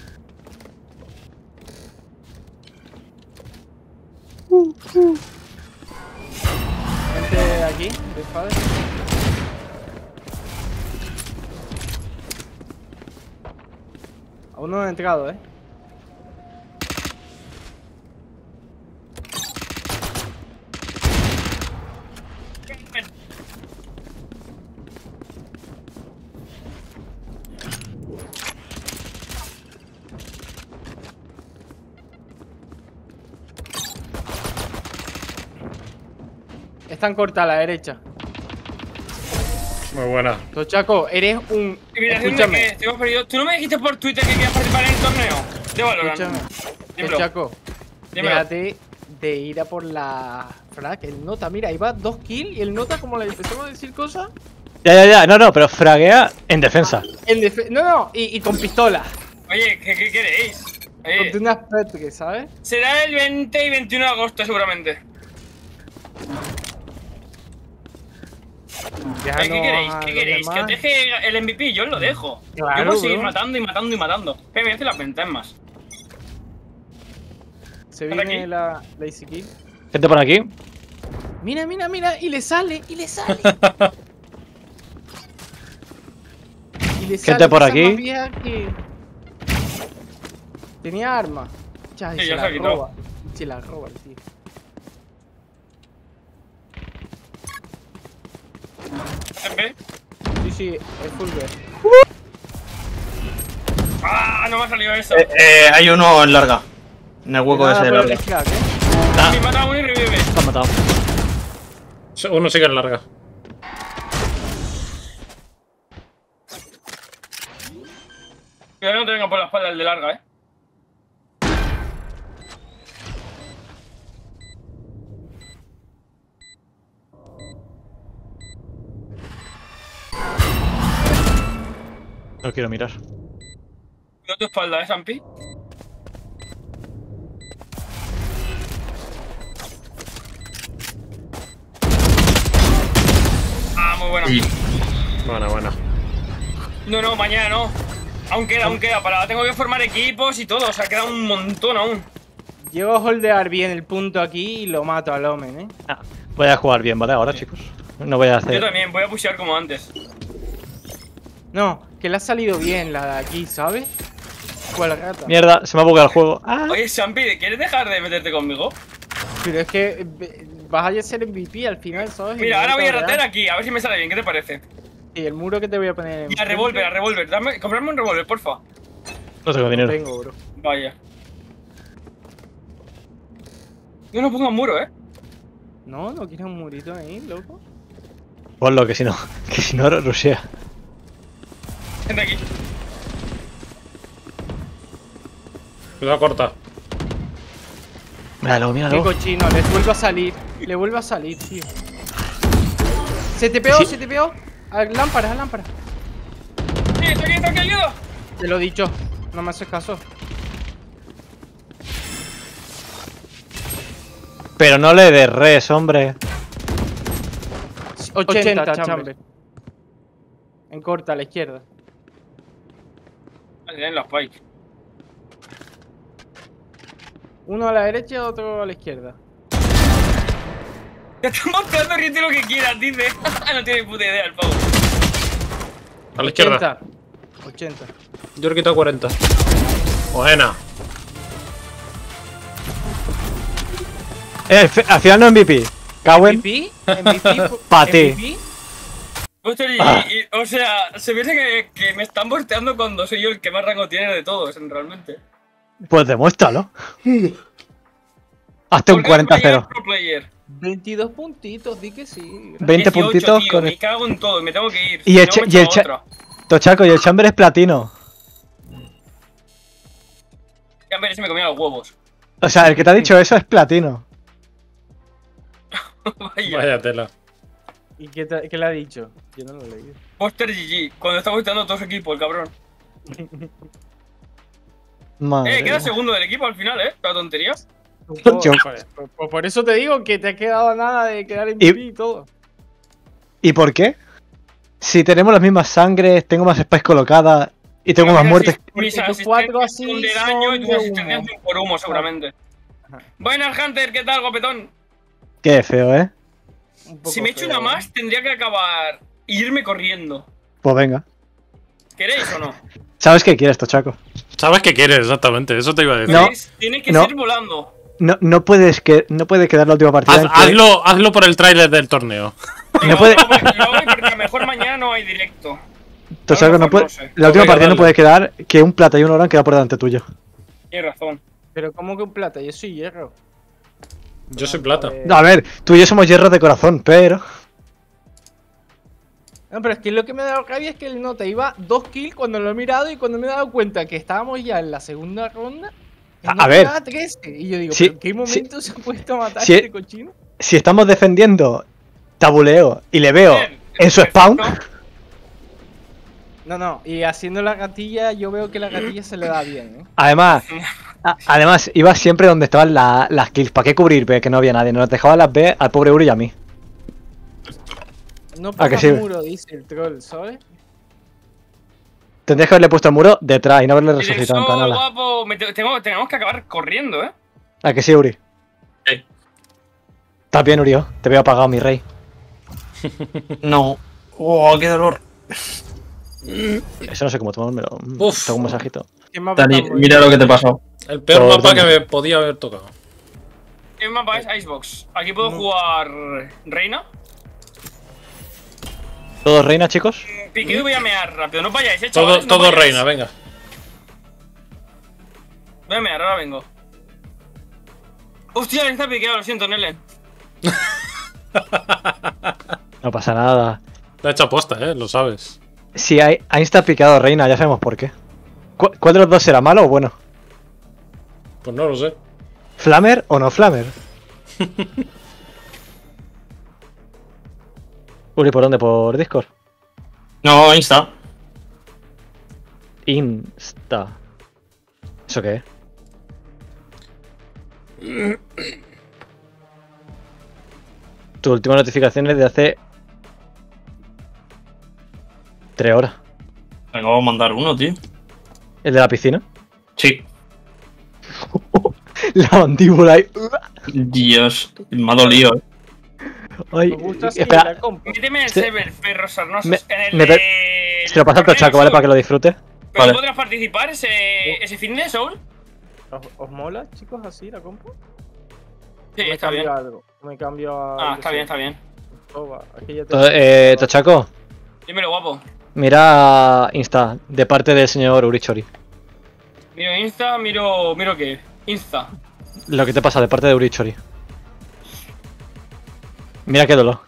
Speaker 4: Gente aquí, de padre. Aún no han entrado, eh. Están corta a la derecha.
Speaker 1: Muy buena.
Speaker 4: Tochaco, eres un.
Speaker 3: Invitación de
Speaker 4: Escúchame,
Speaker 3: que te hemos perdido. ¿Tú no me dijiste por Twitter que querías participar en el torneo? De Valorant.
Speaker 4: escúchame.
Speaker 3: Dímelo.
Speaker 4: Tochaco,
Speaker 3: Dímelo.
Speaker 4: déjate de ir a por la frag. El nota, mira, ahí va dos kills y el nota, como le empezamos a decir cosas.
Speaker 6: Ya, ya, ya. No, no, pero fraguea en defensa.
Speaker 4: En defe- no, no, y, y con pistola.
Speaker 3: Oye, ¿qué, qué queréis? Oye,
Speaker 4: Con unas petres, ¿sabes?
Speaker 3: será el veinte y veintiuno de agosto seguramente.
Speaker 4: Ya
Speaker 3: ¿Qué,
Speaker 4: no
Speaker 3: qué queréis?
Speaker 4: a
Speaker 3: ¿Qué
Speaker 4: los
Speaker 3: queréis? ¿Que
Speaker 4: demás.
Speaker 3: os deje el M V P? Yo os lo dejo.
Speaker 4: Claro,
Speaker 3: Yo puedo seguir
Speaker 4: bro.
Speaker 3: matando y matando y matando. Pero me hace las ventanas.
Speaker 4: Se
Speaker 3: ¿Están
Speaker 4: viene
Speaker 3: aquí?
Speaker 4: la, la easy kill.
Speaker 6: Gente por aquí.
Speaker 4: Mira, mira, mira, y le sale, y le sale. y le
Speaker 6: Gente por
Speaker 4: que esa
Speaker 6: aquí.
Speaker 4: más vieja que- Tenía arma. Ya, y
Speaker 3: Sí,
Speaker 4: se
Speaker 3: ya
Speaker 4: la
Speaker 3: se ha quitado.
Speaker 4: roba. Y se la roba el tío.
Speaker 3: ¿M V?
Speaker 4: Sí, sí, es full B.
Speaker 3: ¡Ah! No me ha salido eso.
Speaker 7: Eh, eh, hay uno en larga. En el hueco
Speaker 4: Nada
Speaker 7: ese de
Speaker 4: por el
Speaker 7: larga.
Speaker 4: crack, ¿eh?
Speaker 3: Me mata uno y revive.
Speaker 6: Está matado.
Speaker 1: Uno sigue en larga.
Speaker 3: Cuidado que no te venga por la espalda el de larga, eh.
Speaker 6: No quiero mirar.
Speaker 3: Cuidado tu espalda, eh, Sampi. Ah, muy buena.
Speaker 7: Y
Speaker 1: Buena, buena.
Speaker 3: No, no, mañana no. Aún queda, aún queda. Para, tengo que formar equipos y todo. O sea, queda un montón aún.
Speaker 4: Llego a holdear bien el punto aquí y lo mato al Omen, ¿eh?
Speaker 6: Ah, voy a jugar bien, ¿vale? Ahora, chicos. No voy a
Speaker 3: Yo
Speaker 6: hacer.
Speaker 3: también, voy a pushear como antes.
Speaker 4: No, que le ha salido bien la de aquí, ¿sabes? ¿Cuál rata?
Speaker 6: Mierda, se me ha bugado el juego. ¡Ah!
Speaker 3: Oye, Champi, ¿quieres dejar de meterte conmigo?
Speaker 4: Pero es que eh, vas a ser M V P al final, ¿sabes? Y
Speaker 3: Mira,
Speaker 4: me
Speaker 3: ahora voy a
Speaker 4: cabrear.
Speaker 3: ratear aquí, a ver si me sale bien, ¿qué te parece?
Speaker 4: Y el muro que te voy a poner en
Speaker 3: Y a revólver, a revólver, dame, comprarme un revólver, porfa.
Speaker 6: No tengo
Speaker 4: No
Speaker 6: dinero.
Speaker 4: tengo, bro.
Speaker 3: Vaya. Yo no pongo un muro, ¿eh?
Speaker 4: No, no quieres un murito ahí, loco.
Speaker 6: Ponlo, que si no. Que si no, rushea.
Speaker 3: Gente aquí.
Speaker 1: Cuidado, corta.
Speaker 6: Míralo,
Speaker 4: Qué
Speaker 6: míralo.
Speaker 4: cochino, le vuelve a salir. Le vuelve a salir, tío. Se te pegó,
Speaker 6: Sí.
Speaker 4: se te pegó. A lámparas, a lámparas.
Speaker 3: Sí, estoy aquí, estoy aquí, ayuda.
Speaker 4: Te lo he dicho. No me haces caso.
Speaker 6: Pero no le des res, hombre.
Speaker 4: ochenta, chamber. En corta, a la izquierda.
Speaker 3: Ahí tienen los pikes.
Speaker 4: Uno a la derecha, otro a la izquierda.
Speaker 3: Te están mostrando, ríete lo que quieras, dice. No tiene puta idea el pavo.
Speaker 1: A la izquierda.
Speaker 4: ochenta. ochenta.
Speaker 1: Yo le he quitado cuarenta. Buena.
Speaker 6: Eh, al fi- al final no M V P. Cawen.
Speaker 4: M V P, M V P,
Speaker 6: Pa' ti.
Speaker 4: M V P.
Speaker 3: Hostia, y-
Speaker 6: Ah.
Speaker 3: y- o sea, se piensa que, que me están bosteando cuando soy yo el que más rango tiene de todos, realmente.
Speaker 6: Pues demuéstralo. Hazte un
Speaker 3: ¿Por qué
Speaker 6: cuarenta
Speaker 3: no puedo
Speaker 6: cero.
Speaker 3: llegar pro player?
Speaker 4: veintidós puntitos, di que sí.
Speaker 6: veinte
Speaker 3: dieciocho,
Speaker 6: puntitos
Speaker 3: tío,
Speaker 6: con
Speaker 3: me
Speaker 6: el.
Speaker 3: cago en todo, me tengo que ir.
Speaker 6: Y
Speaker 3: Si
Speaker 6: el
Speaker 3: no,
Speaker 6: cha-
Speaker 3: me
Speaker 6: y el
Speaker 3: echo
Speaker 6: cha-
Speaker 3: otra.
Speaker 6: Tochaco, y el chamber es platino.
Speaker 3: Ya ver, se me comía los huevos.
Speaker 6: O sea, el que te ha dicho eso es platino.
Speaker 3: Vaya.
Speaker 1: Vaya tela.
Speaker 4: ¿Y qué, te- qué le ha dicho? Yo no lo he leído.
Speaker 3: Poster G G, cuando está bosteando todo su equipo, el cabrón.
Speaker 6: Madre
Speaker 3: Eh, queda
Speaker 6: mía.
Speaker 3: segundo del equipo al final, eh. La tontería.
Speaker 6: Yo-
Speaker 4: Por, por- por- por eso te digo que te ha quedado nada de quedar en M V P y todo.
Speaker 6: ¿Y por qué? Si tenemos las mismas sangres, tengo más spice colocadas y tengo
Speaker 3: Pero
Speaker 6: más
Speaker 3: mira,
Speaker 6: muertes.
Speaker 3: si- Mis
Speaker 4: Porque tus cuatro
Speaker 3: asistencias
Speaker 4: así
Speaker 3: son de daño y
Speaker 4: son
Speaker 3: tus
Speaker 4: de
Speaker 3: asistencias
Speaker 4: humo.
Speaker 3: son por humo, seguramente.
Speaker 4: Ajá.
Speaker 3: Buenas, Hunter, ¿qué tal, guapetón?
Speaker 6: Qué feo, ¿eh?
Speaker 4: Un poco
Speaker 3: Si me echo
Speaker 4: feo,
Speaker 3: una
Speaker 4: ¿eh?
Speaker 3: más, tendría que acabar e irme corriendo.
Speaker 6: Pues venga.
Speaker 3: ¿Queréis o no?
Speaker 6: ¿Sabes qué quieres, Tochaco?
Speaker 1: ¿Sabes qué quieres exactamente? Eso te iba a decir.
Speaker 6: No.
Speaker 3: ¿Queréis? Tiene que
Speaker 6: no.
Speaker 3: ser volando.
Speaker 6: No, no puedes que no puedes quedar la última partida.
Speaker 1: Haz-
Speaker 6: en que-
Speaker 1: hazlo, hazlo por el tráiler del torneo.
Speaker 6: No puede-
Speaker 3: Lo hago- lo hago porque a lo mejor mañana no hay directo.
Speaker 6: Tochaco,
Speaker 3: a lo
Speaker 6: no
Speaker 3: mejor
Speaker 6: puede.
Speaker 3: no sé.
Speaker 6: La última
Speaker 1: Venga,
Speaker 6: partida no
Speaker 1: dale.
Speaker 6: puede quedar que un plata y un oro han quedado por delante tuyo.
Speaker 3: Tienes razón.
Speaker 4: Pero ¿cómo que un plata? Yo soy hierro.
Speaker 1: Yo soy plata.
Speaker 4: Eh,
Speaker 6: A ver, tú y yo somos hierros de corazón, pero.
Speaker 4: No, pero es que lo que me ha dado rabia es que el nota iba dos kills cuando lo he mirado y cuando me he dado cuenta que estábamos ya en la segunda ronda. el
Speaker 6: A- a
Speaker 4: nota
Speaker 6: ver.
Speaker 4: llevaba trece. Y yo digo,
Speaker 6: Sí,
Speaker 4: ¿pero en qué momento se ha puesto a matar
Speaker 6: sí.
Speaker 4: a este cochino?
Speaker 6: Si estamos defendiendo tabuleo y le veo
Speaker 3: Bien,
Speaker 6: en su spawn,
Speaker 3: perfecto.
Speaker 4: No, no, y haciendo la gatilla, yo veo que la gatilla se le da bien, ¿eh?
Speaker 6: además, a- además iba siempre donde estaban la- las kills. ¿Para qué cubrir B? Que no había nadie. Nos dejaba las B al pobre Uri y a mí.
Speaker 4: No
Speaker 6: Ah, que
Speaker 4: pongas
Speaker 6: sí.
Speaker 4: muro, dice el troll, ¿sabes?
Speaker 6: Tendrías que haberle puesto el muro detrás y no haberle
Speaker 3: Y del
Speaker 6: resucitado en
Speaker 3: sol,
Speaker 6: canala.
Speaker 3: guapo, me te- tengo, tenemos que acabar corriendo, ¿eh?
Speaker 6: ¿A que sí, Uri?
Speaker 7: Sí.
Speaker 6: Estás bien, Uri, te veo apagado, mi rey.
Speaker 7: No. Oh, qué dolor.
Speaker 6: Eso no sé cómo tomármelo. Mm,
Speaker 1: Uf.
Speaker 6: Tengo un masajito.
Speaker 4: ¿Qué mapa
Speaker 7: Dani,
Speaker 4: estamos?
Speaker 7: mira lo que te pasó.
Speaker 1: El peor
Speaker 6: Por
Speaker 1: mapa que
Speaker 6: dónde.
Speaker 1: me podía haber tocado.
Speaker 3: El mapa es Icebox. Aquí puedo
Speaker 4: No.
Speaker 3: jugar Reina.
Speaker 6: ¿Todos reina, chicos?
Speaker 3: Piqué y voy a mear rápido. No vayáis, eh,
Speaker 1: Todo,
Speaker 3: chavales, no
Speaker 1: todo
Speaker 3: vayáis.
Speaker 1: reina, venga.
Speaker 3: Voy a mear, ahora vengo. Hostia, está piqueado, lo siento, Nele.
Speaker 6: No pasa nada.
Speaker 1: Lo he hecho aposta, eh, lo sabes.
Speaker 6: Si hay, ahí está picado reina, ya sabemos por qué. ¿Cu- ¿Cuál de los dos será malo o bueno?
Speaker 1: Pues no lo sé.
Speaker 6: ¿Flamer o no Flamer? Uri, ¿por dónde? ¿Por Discord?
Speaker 7: No, Insta.
Speaker 6: Insta. ¿Eso qué es? Tu última notificación es de hace... Tres horas.
Speaker 7: Venga, vamos a mandar uno, tío.
Speaker 6: ¿El de la piscina?
Speaker 7: Sí.
Speaker 6: La mandíbula ahí.
Speaker 7: Dios. Me ha dolido, eh.
Speaker 6: Ay,
Speaker 4: Me gusta así
Speaker 6: espera,
Speaker 4: la compu.
Speaker 3: Méteme en el
Speaker 6: Este-
Speaker 3: server, perros sarnosos.
Speaker 6: me-
Speaker 3: en el
Speaker 6: me pe-
Speaker 3: de...
Speaker 6: se lo pasa al Tochaco, ¿vale? Para que lo disfrute.
Speaker 3: ¿Pero
Speaker 7: Vale.
Speaker 3: podrás participar ese, ese fin de Soul?
Speaker 4: ¿Os, os mola, chicos, así la compu?
Speaker 3: Sí,
Speaker 4: me
Speaker 3: está
Speaker 4: cambio
Speaker 3: bien.
Speaker 4: algo. Me cambio a.
Speaker 3: Ah,
Speaker 4: yo
Speaker 3: está
Speaker 4: sé,
Speaker 3: bien, está bien.
Speaker 4: Toba, aquí ya te-
Speaker 6: Entonces, eh, Tochaco,
Speaker 3: Dímelo, guapo.
Speaker 6: mira Insta, de parte del señor Urichori.
Speaker 3: Miro Insta, miro... ¿Miro qué? Insta.
Speaker 6: Lo que te pasa de parte de Urichori. Mira qué dolor.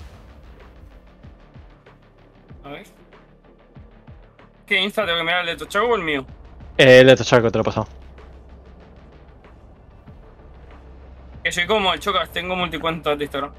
Speaker 3: A ver. ¿Qué Insta tengo que mirar, el de Tochaco o el mío?
Speaker 6: Eh, el de Tochaco te lo he pasado.
Speaker 3: Que soy como el Chocas, tengo multicuentas de Instagram.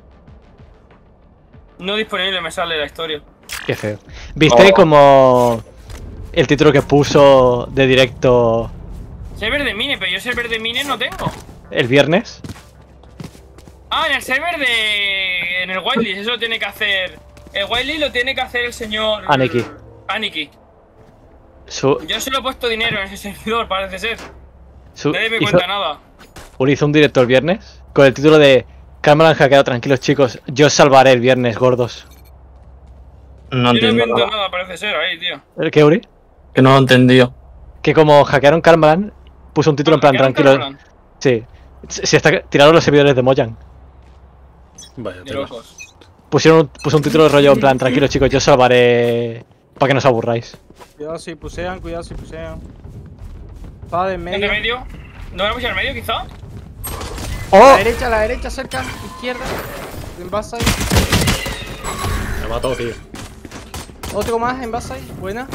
Speaker 3: No disponible me sale la historia.
Speaker 6: Qué feo. ¿Viste
Speaker 7: Oh.
Speaker 6: como el título que puso de directo
Speaker 3: Server de Mine, pero yo server de Mine no tengo.
Speaker 6: el viernes?
Speaker 3: Ah, en el server de... En el Wildlist, eso lo tiene que hacer... El Wildlist lo tiene que hacer el señor...
Speaker 6: Aniki.
Speaker 3: Aniki.
Speaker 6: Su,
Speaker 3: Yo solo he puesto dinero en ese servidor, parece ser.
Speaker 6: su-
Speaker 3: Nadie me
Speaker 6: hizo,
Speaker 3: cuenta nada.
Speaker 6: Uri hizo un directo el viernes con el título de Cámara han hackeado, tranquilos chicos, yo os salvaré el viernes, gordos.
Speaker 7: No
Speaker 3: Yo no
Speaker 7: entiendo
Speaker 3: entiendo
Speaker 7: nada.
Speaker 3: nada, parece ser ahí, tío.
Speaker 6: ¿El qué, Uri?
Speaker 7: Que no lo he entendido.
Speaker 6: Que como hackearon Karmaran, puso un título en plan,
Speaker 3: ¿Hackearon
Speaker 6: tranquilos.
Speaker 3: Karmaran?
Speaker 6: Sí. Si está tiraron los servidores de Mojang.
Speaker 1: Vaya,
Speaker 3: De
Speaker 1: tela.
Speaker 3: locos.
Speaker 6: Pusieron un- puso un título de rollo en plan, tranquilos chicos, yo os salvaré para que no os aburráis.
Speaker 4: Cuidado si pusean, cuidado si pusean. Espada de
Speaker 3: ¿En
Speaker 4: medio.
Speaker 3: el medio? ¿No van a pushar en medio, quizá?
Speaker 4: A
Speaker 6: ¡Oh!
Speaker 4: la derecha, a la derecha, cerca, izquierda. En base ahí.
Speaker 1: Me ha matado, tío.
Speaker 4: Otro más en base ahí. Buena.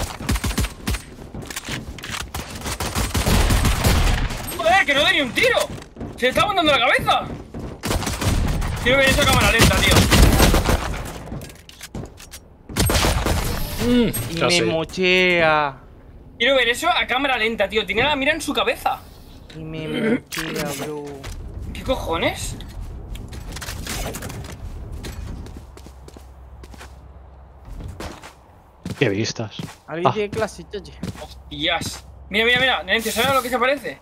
Speaker 3: ¡Joder, que no doy ni un tiro! ¡Se le está aguantando la cabeza! Quiero ver eso a cámara lenta, tío.
Speaker 1: Mm,
Speaker 4: Y
Speaker 1: casi.
Speaker 4: me mochea.
Speaker 3: Quiero ver eso a cámara lenta, tío. Tiene la mira en su cabeza.
Speaker 4: Y me mochea, bro.
Speaker 3: ¿Qué cojones?
Speaker 6: ¡Qué vistas!
Speaker 4: Alguien
Speaker 6: Ah.
Speaker 4: tiene clase, chache.
Speaker 3: Hostias. Mira, mira, mira. Nenencia, ¿sabes a lo que se parece?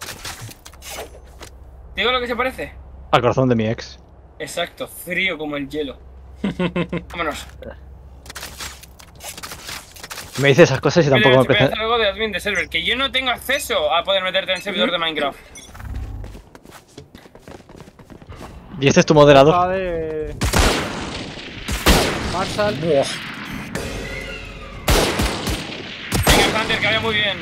Speaker 3: ¿Te digo lo que se parece?
Speaker 6: Al corazón de mi ex.
Speaker 3: Exacto, frío como el hielo. Vámonos.
Speaker 6: Me dice esas cosas y
Speaker 3: Mira,
Speaker 6: tampoco me
Speaker 3: voy a
Speaker 6: parece.
Speaker 3: hacer algo de admin de server. Que yo no tengo acceso a poder meterte en el servidor de Minecraft.
Speaker 6: ¿Y este es tu moderador?
Speaker 4: Espada de. Marshall.
Speaker 3: Venga, Hunter, que vaya muy bien.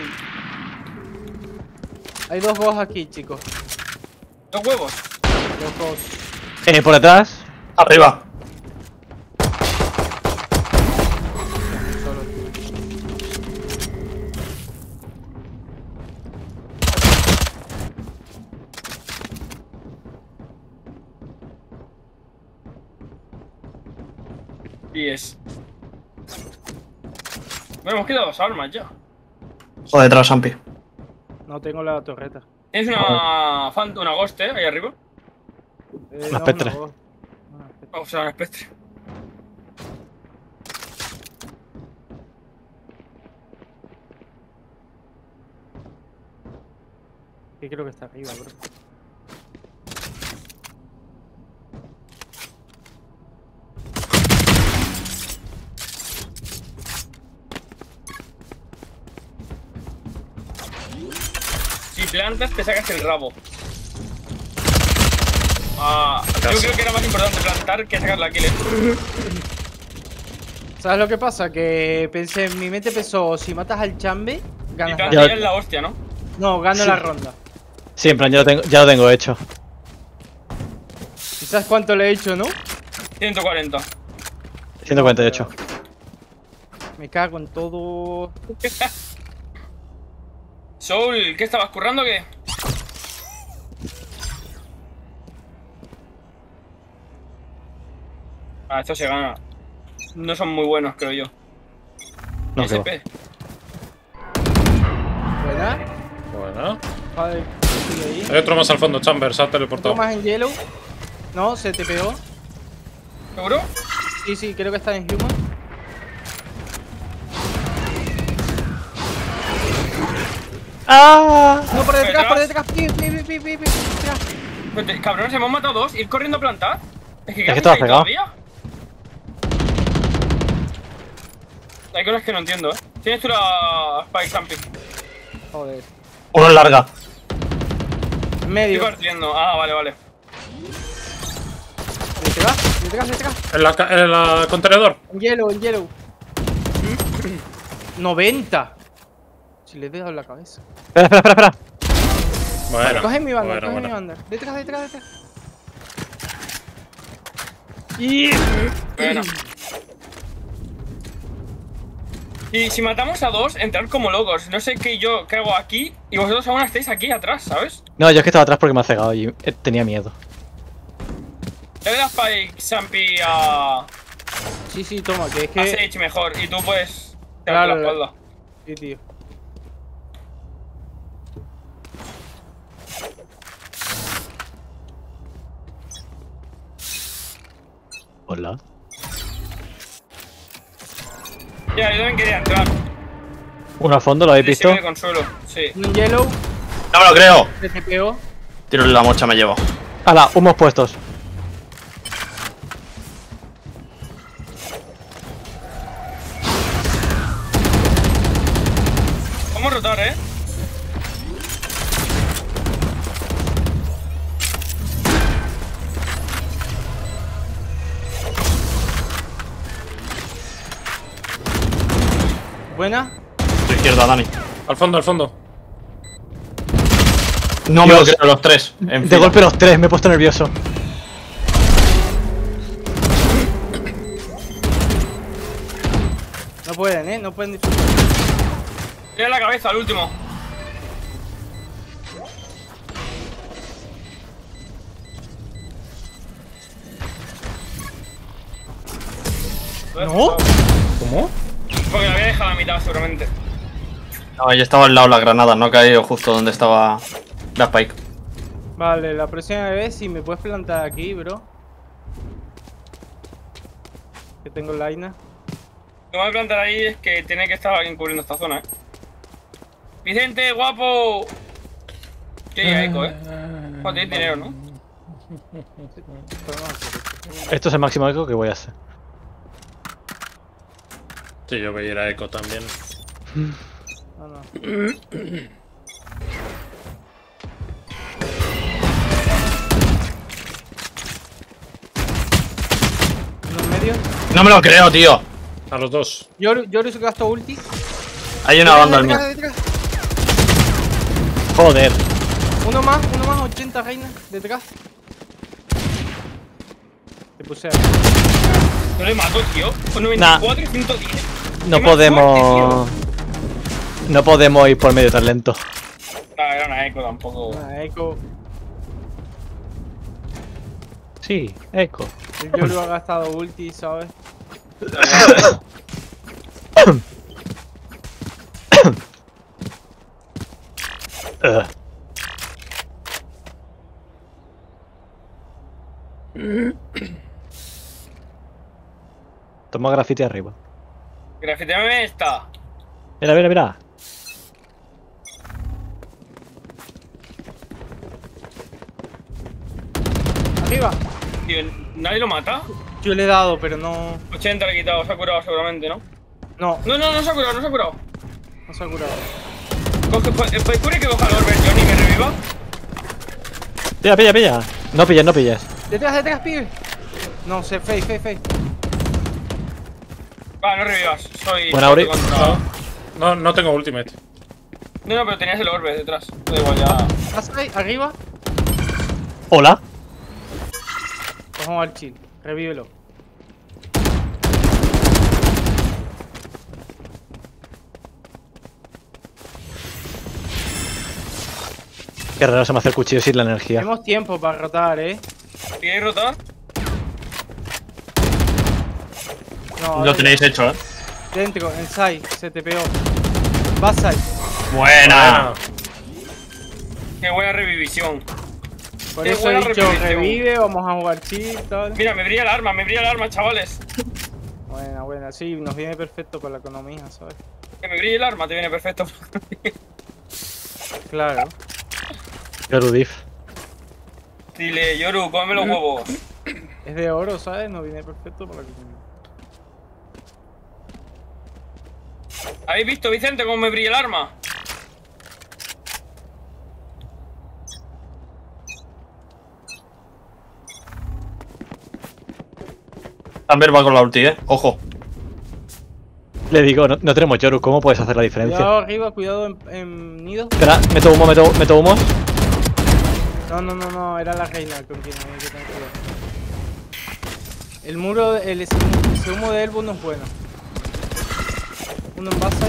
Speaker 4: Hay dos boss aquí, chicos.
Speaker 3: Dos huevos.
Speaker 4: Dos dos.
Speaker 6: Eh, por detrás.
Speaker 7: Arriba.
Speaker 4: Solo.
Speaker 3: Y es. Me hemos quedado dos armas ya.
Speaker 7: O detrás, Ampi.
Speaker 4: No tengo la torreta.
Speaker 3: Tienes una. Fant una Ghost, eh, ahí arriba.
Speaker 4: Eh,
Speaker 6: Una
Speaker 4: no,
Speaker 6: Spectre.
Speaker 4: una boss. Una Spectre.
Speaker 3: O sea, una Spectre.
Speaker 4: Que creo que está arriba, bro.
Speaker 3: Si plantas, te sacas el rabo. Ah, yo
Speaker 1: Casi.
Speaker 3: creo que era más importante plantar que sacar la kill. eh.
Speaker 4: ¿Sabes lo que pasa? Que pensé, en mi mente pensó, si matas al chambe,
Speaker 3: Y
Speaker 4: ganas la...
Speaker 3: plantar es la hostia, ¿no?
Speaker 4: No, gano la ronda.
Speaker 6: Sí, en plan, ya lo tengo, ya lo tengo hecho.
Speaker 4: ¿Y sabes cuánto le he hecho, no?
Speaker 3: ciento cuarenta.
Speaker 6: ciento cuarenta y ocho.
Speaker 4: Me cago en todo...
Speaker 3: Soul, ¿qué estabas currando o qué? Ah, esto se gana. No son muy buenos, creo yo.
Speaker 6: No, que va.
Speaker 3: S P.
Speaker 4: Buena.
Speaker 1: Bueno.
Speaker 4: Vale, sigue ahí.
Speaker 1: Hay otro más al fondo, Chamber, se ha
Speaker 4: Otro
Speaker 1: teleportado.
Speaker 4: más en yellow. No, se te pegó.
Speaker 3: ¿Seguro?
Speaker 4: Sí, sí, creo que está en human.
Speaker 6: ¡Ah!
Speaker 4: No, por detrás, por
Speaker 3: ¿Detrás?
Speaker 4: detrás. Pi, pi, pi, pi, pi, pi, detrás.
Speaker 3: Pues te- Cabrones, hemos matado dos. Ir corriendo a plantar. Es que,
Speaker 6: Es que
Speaker 3: ¿qué
Speaker 6: te has
Speaker 3: haces ahí
Speaker 6: pegado.
Speaker 3: todavía? Hay cosas que no entiendo, ¿eh? Tienes tú la Spike Jumping.
Speaker 4: Joder.
Speaker 7: Uno en larga.
Speaker 3: Estoy
Speaker 4: Medio.
Speaker 3: partiendo. Ah, vale, vale.
Speaker 4: Detrás, detrás, detrás.
Speaker 1: En la, ca- en la contenedor.
Speaker 4: En yellow, en yellow. noventa. Si le he dado en la cabeza.
Speaker 6: Espera, espera, espera, espera.
Speaker 1: Bueno,
Speaker 4: Coge mi banda,
Speaker 1: bueno,
Speaker 4: coge
Speaker 1: bueno.
Speaker 4: mi banda. Detrás, detrás, detrás. Y...
Speaker 3: Bueno. Y si matamos a dos, entrar como locos. No sé qué yo qué hago aquí y vosotros aún estáis aquí atrás, ¿sabes?
Speaker 6: No, yo es que estaba atrás porque me ha cegado y eh, tenía miedo.
Speaker 3: Le das Spike Sampi a,
Speaker 4: Sí, sí, toma, que es
Speaker 3: a
Speaker 4: que...
Speaker 3: Sage mejor y tú puedes darte
Speaker 4: Claro,
Speaker 3: la espalda.
Speaker 4: Sí, tío.
Speaker 6: Hola.
Speaker 3: Ya, yo también quería entrar.
Speaker 6: Uno a fondo, ¿lo habéis
Speaker 3: Sí,
Speaker 6: visto?
Speaker 3: sí, de consuelo. Sí.
Speaker 4: Un yellow,
Speaker 7: No me lo creo.
Speaker 4: se te pegó.
Speaker 7: Tiro la mocha, me llevo.
Speaker 6: ¡Hala! Humos puestos.
Speaker 3: Vamos a rotar, ¿eh?
Speaker 4: Buena.
Speaker 7: Tu izquierda, Dani.
Speaker 1: Al fondo, al fondo.
Speaker 7: No me lo
Speaker 6: Dios.
Speaker 7: creo, los tres. En
Speaker 6: De
Speaker 7: fila.
Speaker 6: golpe los tres, me he puesto nervioso.
Speaker 4: No pueden, eh, no pueden disfrutar.
Speaker 3: Tira la cabeza al último.
Speaker 4: ¿No?
Speaker 1: ¿Cómo?
Speaker 3: Porque la había dejado a la mitad, seguramente.
Speaker 7: No, ya estaba al lado la granada, no ha caído justo donde estaba la Spike.
Speaker 4: Vale, la próxima vez si me puedes plantar aquí, bro. Que tengo la Aina.
Speaker 3: Lo que voy a plantar ahí es que tiene que estar alguien cubriendo esta zona, ¿eh? Vicente, guapo. Qué ya eco, ¿eh? Joder, tienes dinero, ¿no?
Speaker 6: Esto es el máximo eco que voy a hacer.
Speaker 1: Sí, yo voy a ir a Eco también.
Speaker 4: No, no. Uno en medio.
Speaker 7: No me lo creo, tío.
Speaker 1: A los dos.
Speaker 4: Yoru, Yoru se gastó ulti.
Speaker 7: Hay una banda al
Speaker 4: Detrás,
Speaker 7: mío.
Speaker 4: detrás.
Speaker 6: Joder.
Speaker 4: Uno más, uno más, ochenta reina, detrás. Te puse ahí.
Speaker 3: No le mato, tío. Con noventa y cuatro y ciento diez.
Speaker 6: No
Speaker 3: Qué más
Speaker 6: podemos... No podemos ir por medio tan lento.
Speaker 3: fuerte, tío. Ah, era una eco tampoco.
Speaker 4: Una eco.
Speaker 6: Sí, eco.
Speaker 4: El Yoru ha gastado ulti, ¿sabes?
Speaker 6: Ugh. Toma grafiti arriba.
Speaker 3: Grafiteame esta.
Speaker 6: Mira, mira, mira.
Speaker 4: Arriba.
Speaker 3: Tío, ¿nadie lo mata?
Speaker 4: Yo le he dado, pero no.
Speaker 3: ochenta le he quitado, se ha curado seguramente, ¿no?
Speaker 4: No,
Speaker 3: No, no, no se ha curado, no se ha curado.
Speaker 4: no se ha curado.
Speaker 3: Coge, pues, pues, cure que coja el Orber, Johnny, me reviva.
Speaker 6: Pilla, pilla, pilla. No pilles, no pilles.
Speaker 4: Detrás, detrás, pibe. No, se face, face, face.
Speaker 3: Va, no revivas, soy.
Speaker 6: Buena, Ori.
Speaker 3: contra-
Speaker 1: No, no tengo ultimate.
Speaker 3: No, no, pero tenías el Orbe detrás. Da igual, ya.
Speaker 4: Pasa ahí, arriba.
Speaker 6: Hola.
Speaker 4: Cojamos al chill. Revívelo.
Speaker 6: Qué raro se me hace el cuchillo sin la energía.
Speaker 4: Tenemos tiempo para rotar, eh.
Speaker 3: ¿Quieres rotar?
Speaker 4: No, ahora
Speaker 7: Lo tenéis hecho, eh.
Speaker 4: ya. Dentro, en side, se te pegó. Backside.
Speaker 7: Buena.
Speaker 3: Qué buena revivisión.
Speaker 4: Por
Speaker 3: Qué
Speaker 4: eso he
Speaker 3: buena
Speaker 4: dicho
Speaker 3: repetición.
Speaker 4: revive, vamos a jugar chill, tal.
Speaker 3: Mira, me brilla el arma, me brilla el arma, chavales.
Speaker 4: Buena, buena. Sí, nos viene perfecto para la economía, ¿sabes?
Speaker 3: Que me brille el arma, te viene perfecto.
Speaker 4: Claro.
Speaker 6: Yorudif.
Speaker 3: Dile, Yoru, cómeme los huevos.
Speaker 4: Es de oro, ¿sabes? No viene perfecto para que...
Speaker 3: ¿Habéis visto, Vicente, cómo me brilla el arma?
Speaker 7: Amber va con la ulti, eh. Ojo.
Speaker 6: Le digo, no, no tenemos Yoru, ¿cómo puedes hacer la diferencia?
Speaker 4: Cuidado arriba, cuidado en, en nido.
Speaker 6: Espera, meto humo, meto, meto humo.
Speaker 4: No, no, no, no, era la reina con quien había que tener cuidado. El muro, el, ese, ese humo de Elbow no es bueno. Uno en base.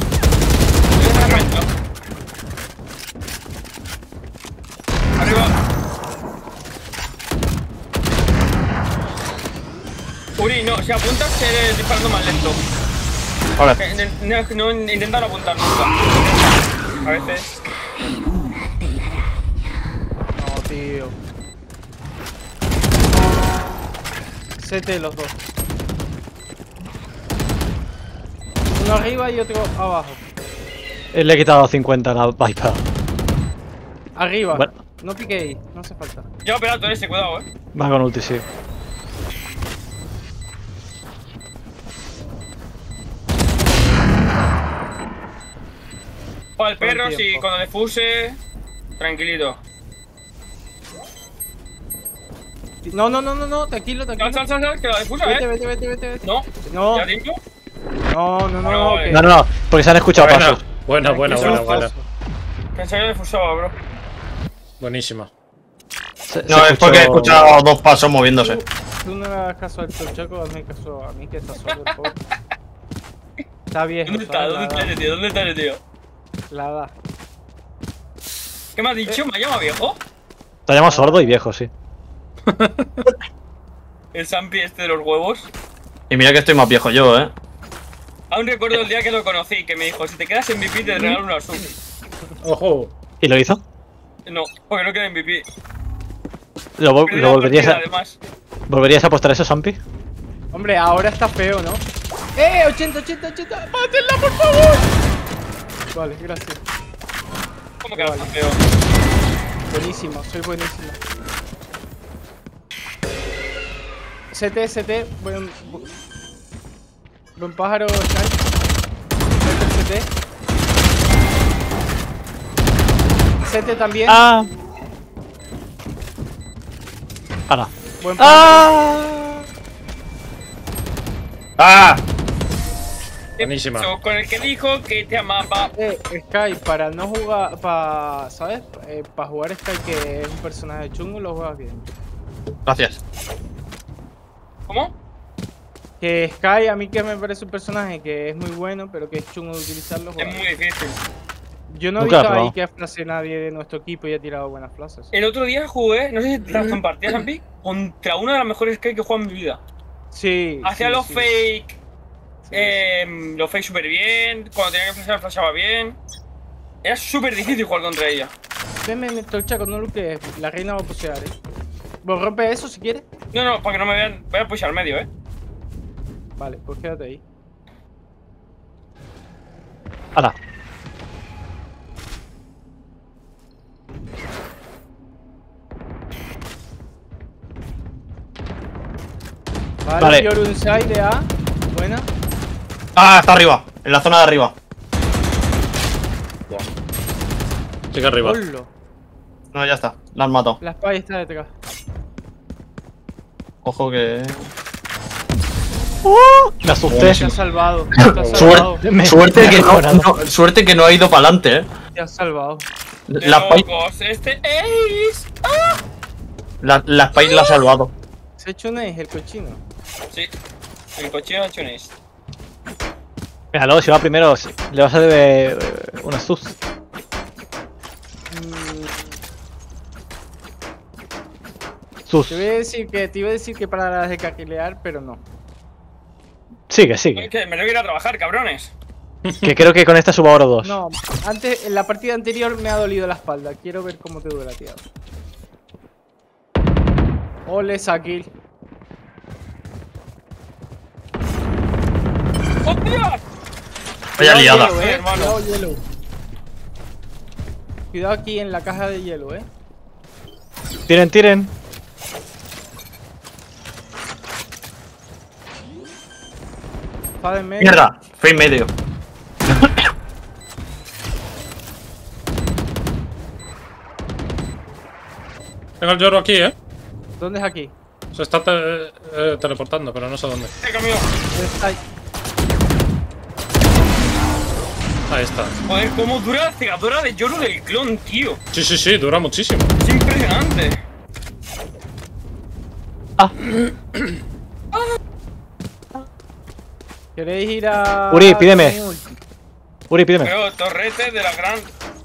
Speaker 3: Arriba. Uri, no, si apuntas, eres disparando más lento.
Speaker 7: Vale.
Speaker 3: Eh, No, no, intenta no apuntar nunca. A veces.
Speaker 4: No, tío. C T los dos. Uno arriba y otro abajo.
Speaker 6: Eh, Le he quitado cincuenta a la Viper.
Speaker 4: Arriba.
Speaker 6: Bueno.
Speaker 4: No piquéis, no hace falta.
Speaker 3: Lleva pelado ese, cuidado, eh.
Speaker 6: Va con ulti, sí.
Speaker 3: O el perro,
Speaker 4: Todo el
Speaker 3: si
Speaker 4: tiempo.
Speaker 3: cuando le fuse. Tranquilito.
Speaker 4: No, no, no, no, no, tranquilo, tranquilo.
Speaker 3: Sal, sal, sal, sal, que la defusa,
Speaker 4: Vete,
Speaker 3: eh.
Speaker 4: vete, vete, vete, vete.
Speaker 3: No,
Speaker 4: No,
Speaker 3: ¿ya tiempo?
Speaker 4: no, no, no,
Speaker 3: Vale,
Speaker 4: no,
Speaker 3: vale.
Speaker 4: que-
Speaker 6: No, no, no, porque se han escuchado
Speaker 1: Buena,
Speaker 6: pasos.
Speaker 1: buena, buena,
Speaker 4: Tranquilo,
Speaker 1: buena, buena.
Speaker 4: paso.
Speaker 3: Pensé que le defusaba, bro.
Speaker 1: Buenísima.
Speaker 6: Se- se
Speaker 7: No, es
Speaker 6: escuchó-
Speaker 7: porque he escuchado dos pasos moviéndose.
Speaker 4: Tú no le hagas caso al Torchaco, hazme caso a mí que está solo el pobre. Está viejo,
Speaker 3: ¿Dónde está?
Speaker 4: ¿sabes?
Speaker 3: ¿Dónde está
Speaker 4: La
Speaker 3: ese
Speaker 4: edad.
Speaker 3: tío? ¿Dónde está ese tío?
Speaker 4: La edad.
Speaker 3: ¿Qué me has dicho? ¿Me llama viejo?
Speaker 6: Te llamas sordo y viejo, sí.
Speaker 3: El Sampi este de los huevos.
Speaker 7: Y mira que estoy más viejo yo, eh.
Speaker 3: Aún recuerdo el día que lo conocí, que me dijo, si te quedas M V P te regalo una sub.
Speaker 1: Ojo.
Speaker 6: ¿Y lo hizo?
Speaker 3: No, porque no queda M V P.
Speaker 6: ¿Lo, vol-
Speaker 3: Perdí
Speaker 6: lo
Speaker 3: la
Speaker 6: volverías,
Speaker 3: partida,
Speaker 6: a,
Speaker 3: además.
Speaker 6: ¿Volverías a apostar eso, Sampi?
Speaker 4: Hombre, ahora está feo, ¿no? ¡Eh! ochenta, ochenta, ochenta. ¡Mátenla, por favor! Vale, gracias.
Speaker 3: ¿Cómo que ahora está feo?
Speaker 4: Buenísimo, soy buenísimo. C T, C T, buen, bu- buen pájaro, Sky. C T, C T también.
Speaker 6: ¡Ah! ¡Hala!
Speaker 4: Buen pájaro.
Speaker 6: ¡Ah!
Speaker 7: ¡Ah!
Speaker 1: Buenísima.
Speaker 3: So, con el que dijo que te amaba.
Speaker 4: Eh, Sky, para no jugar, para, ¿sabes? Eh, para jugar Sky, que es un personaje chungo, lo juegas bien.
Speaker 7: Gracias.
Speaker 3: ¿Cómo?
Speaker 4: Que Sky, a mí que me parece un personaje que es muy bueno, pero que es chungo de utilizarlo.
Speaker 3: Es
Speaker 4: juegas.
Speaker 3: muy difícil.
Speaker 4: Yo no he
Speaker 6: Nunca lo he
Speaker 4: visto ahí
Speaker 6: probado.
Speaker 4: que frase nadie de nuestro equipo y ha tirado buenas frases.
Speaker 3: El otro día jugué, no sé si te has compartido, Sampi, contra una de las mejores Sky que he jugado en mi vida.
Speaker 4: Sí.
Speaker 3: Hacía
Speaker 4: sí,
Speaker 3: los
Speaker 4: sí.
Speaker 3: fake.
Speaker 4: Sí,
Speaker 3: Eh, los fake súper bien. Cuando tenía que flashear, flashaba bien. Era súper difícil jugar contra ella.
Speaker 4: Ven, ven, ven, Torchaco, no lo que la reina va a posear, eh. Vos rompe eso si quieres.
Speaker 3: No, no, para que no me vean. Voy a pushar al medio, eh.
Speaker 4: Vale, pues quédate ahí.
Speaker 6: ¡Hala!
Speaker 4: Vale,
Speaker 6: Vale.
Speaker 4: Yoru inside de A. Buena.
Speaker 7: ¡Ah! Está arriba. En la zona de arriba.
Speaker 1: Sigue arriba.
Speaker 4: Hollo.
Speaker 7: No, ya está. La han matado.
Speaker 4: La spy está detrás.
Speaker 7: Ojo que.
Speaker 6: Me asusté.
Speaker 4: Te has salvado. Te has salvado.
Speaker 7: Suerte,
Speaker 6: Me-
Speaker 7: suerte,
Speaker 6: me ha
Speaker 7: que no,
Speaker 6: mejorado.
Speaker 7: no- suerte que no ha ido para adelante, eh.
Speaker 4: Te has salvado.
Speaker 3: De
Speaker 7: La Spy,
Speaker 3: locos, este Ace.
Speaker 7: la, la Spy la ha salvado.
Speaker 4: ¿Se ha hecho un ace el cochino?
Speaker 3: Sí, el cochino ha hecho un Ace.
Speaker 6: Míralo, si va primero, si- le vas a deber eh, una sus.
Speaker 4: Mm,
Speaker 6: Sus.
Speaker 4: te voy a decir que te iba a decir que pararas de caquilear, pero no.
Speaker 6: Sigue, sigue.
Speaker 3: Es que me tengo que ir a trabajar, cabrones.
Speaker 6: Que creo que con esta subo oro dos.
Speaker 4: No, antes, en la partida anterior me ha dolido la espalda. Quiero ver cómo te duele, tío. Ole, Sakil.
Speaker 3: ¡Hostia!
Speaker 7: Vaya liada.
Speaker 4: Hielo, eh.
Speaker 3: hermano.
Speaker 4: Cuidado, hielo. Cuidado aquí en la caja de hielo, eh.
Speaker 6: Tiren, tiren.
Speaker 4: Fade en medio.
Speaker 7: Mierda, fue en medio.
Speaker 1: Tengo el Yoru aquí, ¿eh?
Speaker 4: ¿Dónde es aquí?
Speaker 1: Se está te eh, teleportando, pero no sé dónde.
Speaker 3: ¡Eh, camión!
Speaker 4: ¿Dónde está ahí?
Speaker 1: Ahí está.
Speaker 3: Joder, cómo dura la cegadora de Yoru del clon, tío.
Speaker 1: Sí, sí, sí, dura muchísimo.
Speaker 3: Es impresionante.
Speaker 4: ¿Queréis ir a...?
Speaker 6: Uri, pídeme. Uri, pídeme.
Speaker 3: Pero torrete de la gran...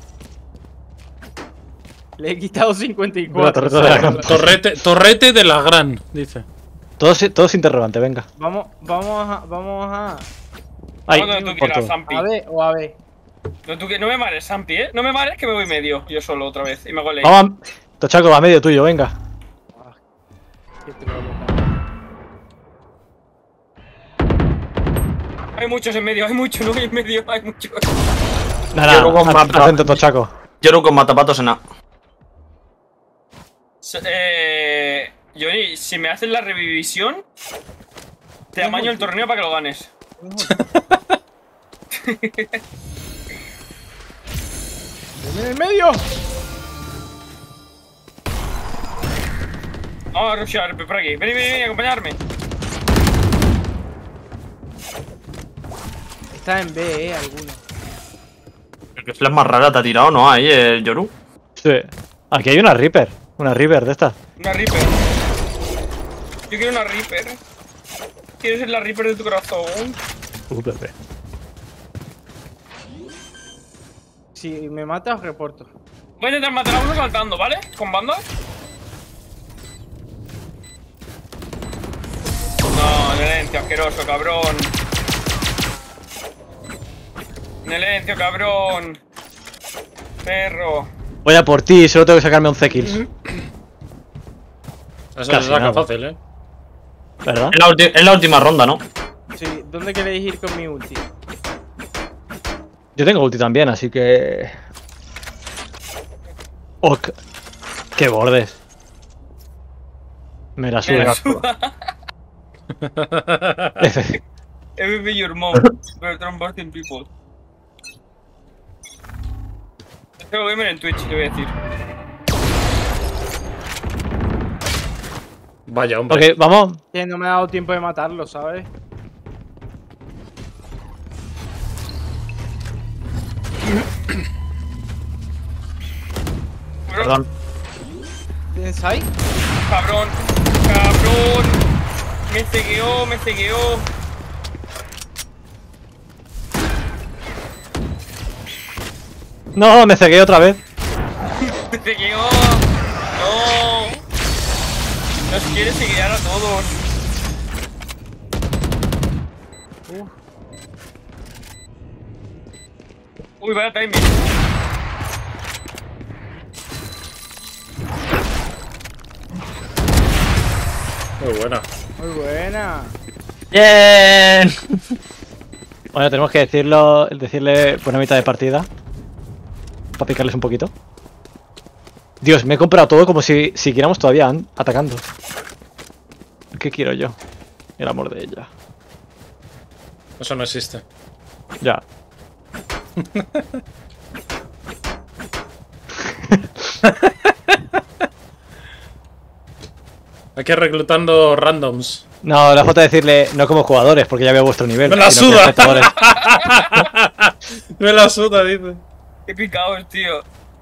Speaker 4: Le he quitado cincuenta y
Speaker 6: Mira,
Speaker 4: cuatro.
Speaker 6: torrete de la gran-
Speaker 1: Torrete, torrete de la gran, dice.
Speaker 6: Todos, todos interrogante, venga.
Speaker 4: Vamos, vamos a... Vamos a...
Speaker 6: Ahí,
Speaker 3: Vamos donde tú
Speaker 6: por
Speaker 3: quieras,
Speaker 6: todo.
Speaker 3: Zampi.
Speaker 4: ¿A B o a B?
Speaker 3: No, tú que- no me mares, Zampi, ¿eh? No me mares que me voy medio. Yo solo otra vez. Y me hago ley.
Speaker 6: Vamos, a- Tochaco, va medio tuyo, venga.
Speaker 4: Qué troll.
Speaker 3: Hay muchos en medio, hay muchos, no hay en medio, hay muchos.
Speaker 6: Nada,
Speaker 7: Yo luego
Speaker 6: nada,
Speaker 7: mata-
Speaker 6: atento, Tochaco.
Speaker 7: Yoru con matapatos en A.
Speaker 3: S- Eh... Johnny, si me haces la revivisión, te amaño el torneo para que lo ganes.
Speaker 4: ¡En el medio!
Speaker 3: Vamos a rushear por aquí. Vení, vení, vení, a acompañarme.
Speaker 4: Está en B, eh, alguno.
Speaker 7: ¿Qué flash más rara te ha tirado, no? Ahí el Yoru.
Speaker 6: Sí. Aquí hay una Reaper. Una Reaper de estas.
Speaker 3: Una Reaper. Yo quiero una Reaper. ¿Quieres ser la Reaper de tu corazón?
Speaker 6: Uh, Pepe.
Speaker 4: Si me mata, os reporto.
Speaker 3: Voy a intentar matar a uno saltando, ¿vale? Con banda. No, Nelencio, asqueroso, cabrón. Nelencio, cabrón. Perro.
Speaker 6: Voy a por ti, solo tengo que sacarme once kills.
Speaker 1: Eso se
Speaker 6: Casi
Speaker 1: saca
Speaker 6: nada.
Speaker 1: fácil, ¿eh?
Speaker 6: ¿Verdad?
Speaker 7: Es la, ulti- es la última ronda, ¿no?
Speaker 4: Sí, ¿dónde queréis ir con mi ulti?
Speaker 6: Yo tengo ulti también, así que... Oh, qué- qué bordes. Me la
Speaker 3: Me la
Speaker 6: suda.
Speaker 3: suda. Every be your mom. Bertrand Barton people. Tengo gamer en Twitch, le voy a decir.
Speaker 1: Vaya, hombre.
Speaker 6: Ok, vamos.
Speaker 4: Que no me ha dado tiempo de matarlo, ¿sabes?
Speaker 7: Perdón.
Speaker 4: ¿Tienes ahí?
Speaker 3: Cabrón, cabrón. Me cegueó, me cegueó.
Speaker 6: No, me cegué otra vez.
Speaker 3: Me cegueó. No. Nos quiere ceguear a todos. Uy, vaya timing.
Speaker 1: Muy buena.
Speaker 4: Muy buena.
Speaker 7: ¡Bien!
Speaker 6: Bueno, tenemos que decirlo, decirle buena mitad de partida. Para picarles un poquito. Dios, me he comprado todo como si siguiéramos todavía an- atacando. ¿Qué quiero yo? El amor de ella.
Speaker 1: Eso no existe.
Speaker 6: Ya.
Speaker 1: Hay que ir reclutando randoms.
Speaker 6: No, la falta decirle no como jugadores, porque ya veo vuestro nivel.
Speaker 1: ¡Me la
Speaker 6: sino como
Speaker 1: suda!
Speaker 6: espectadores.
Speaker 1: Me la suda, dice.
Speaker 3: Qué picaos, tío.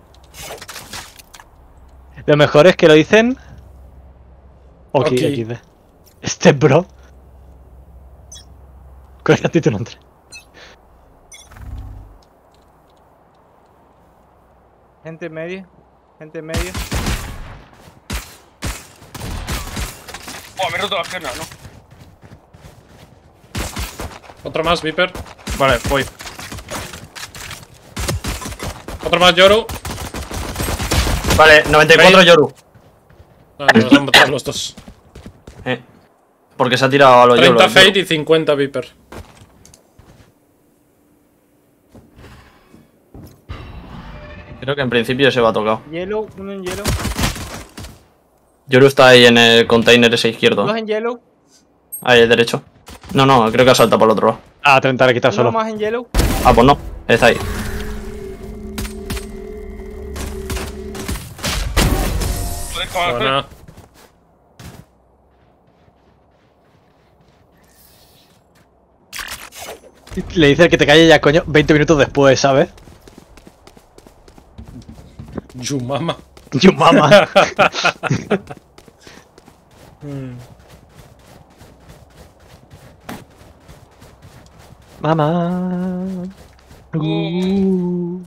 Speaker 6: Lo mejor es que lo dicen. Ok,
Speaker 1: Ok.
Speaker 6: equis de. Este bro. ¿Cuál es el título entre?
Speaker 4: Gente en medio. Gente en medio.
Speaker 3: Oh, me he roto las piernas, ¿no?
Speaker 1: Otro más, Viper.
Speaker 7: Vale, voy.
Speaker 1: Otro más, Yoru.
Speaker 7: Vale, noventa y cuatro
Speaker 1: Ahí.
Speaker 7: Yoru.
Speaker 1: Ah, nos han matado los dos.
Speaker 7: Eh. Porque se ha tirado a los Yoru.
Speaker 1: treinta Fade y cincuenta Viper.
Speaker 7: Creo que en principio se va tocado.
Speaker 4: Yellow, uno en yellow.
Speaker 7: Yoru está ahí en el container ese izquierdo.
Speaker 4: Dos en yellow.
Speaker 7: Ahí, el derecho. No, no, creo que ha saltado por el otro lado.
Speaker 6: Ah, treinta le he quitado
Speaker 4: Uno
Speaker 6: solo.
Speaker 4: más en yellow.
Speaker 7: Ah, pues no. Está ahí.
Speaker 3: Joder, joder, joder.
Speaker 1: Bueno,
Speaker 6: Le dice que te calle ya, coño, veinte minutos después, ¿sabes?
Speaker 1: Yumama.
Speaker 6: Yo, mamá. Mamá. Uh.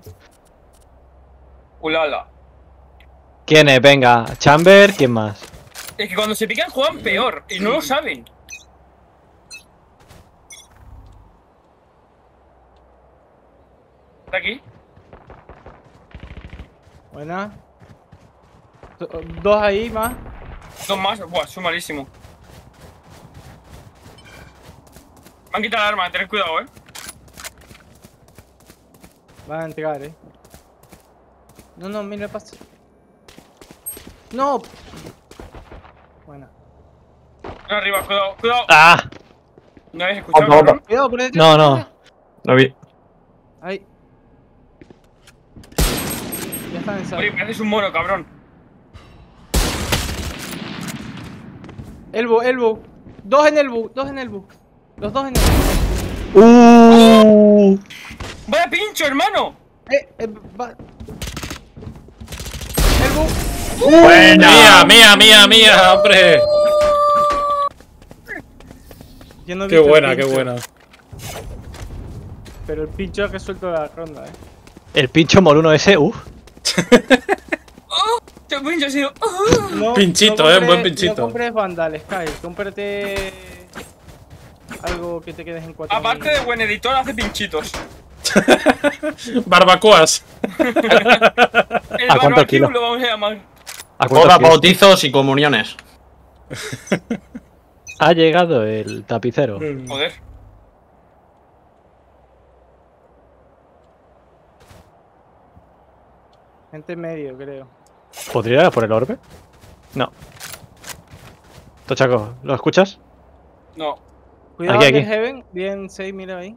Speaker 3: Ulala.
Speaker 6: ¿Quién es? Venga, Chamber, ¿quién más?
Speaker 3: Es que cuando se pican juegan peor y no lo saben. ¿Está aquí?
Speaker 4: Buena. Do- Dos ahí más.
Speaker 3: Dos más. Buah, soy malísimo. Me han quitado el arma, tened cuidado, eh.
Speaker 4: Van a entregar, eh. No, no, mira, pasa. No. Buena.
Speaker 3: Ven arriba, cuidado, cuidado.
Speaker 6: ¡Ah!
Speaker 3: ¿No habéis escuchado,
Speaker 7: Opa, opa.
Speaker 3: cabrón?
Speaker 4: Cuidado, por detrás.
Speaker 6: No, no.
Speaker 7: Lo vi.
Speaker 4: Ahí. Ya están en sala.
Speaker 3: Oye, me haces un mono, cabrón.
Speaker 4: Elbow, elbow. Dos en elbow, dos en elbow. Los dos en elbow.
Speaker 6: ¡Uh!
Speaker 3: ¡Vaya pincho, hermano!
Speaker 4: Eh, eh, va. Elbow.
Speaker 1: Mía, mía, mía, mía, hombre.
Speaker 4: Yo no he
Speaker 1: Qué
Speaker 4: visto el
Speaker 1: buena, qué
Speaker 4: pincho,
Speaker 1: buena.
Speaker 4: Pero el pincho ha resuelto la ronda, eh.
Speaker 6: El pincho moluno ese, uff.
Speaker 3: Este pincho ha sido.
Speaker 4: No,
Speaker 1: Pinchito,
Speaker 4: no
Speaker 1: eh, buen
Speaker 4: compres-
Speaker 1: pinchito.
Speaker 4: No compres vandales, Sky. Cómprate algo que te quedes en cuatro.
Speaker 3: Aparte de buen editor, hace pinchitos.
Speaker 1: Barbacoas.
Speaker 3: El
Speaker 6: ¿A cuánto
Speaker 3: barbecue
Speaker 6: kilo?
Speaker 3: lo vamos a llamar.
Speaker 6: ¿A cuántos
Speaker 7: Bodas,
Speaker 6: kilos?
Speaker 7: bautizos y comuniones.
Speaker 6: Ha llegado el tapicero.
Speaker 3: Joder.
Speaker 4: Gente en medio, creo.
Speaker 6: ¿Podría ir a por el orbe? No. Tochaco, ¿lo escuchas?
Speaker 3: No.
Speaker 4: Cuidado
Speaker 6: Aquí,
Speaker 4: aquí,
Speaker 6: aquí.
Speaker 4: Heaven. Bien, seis, mira ahí.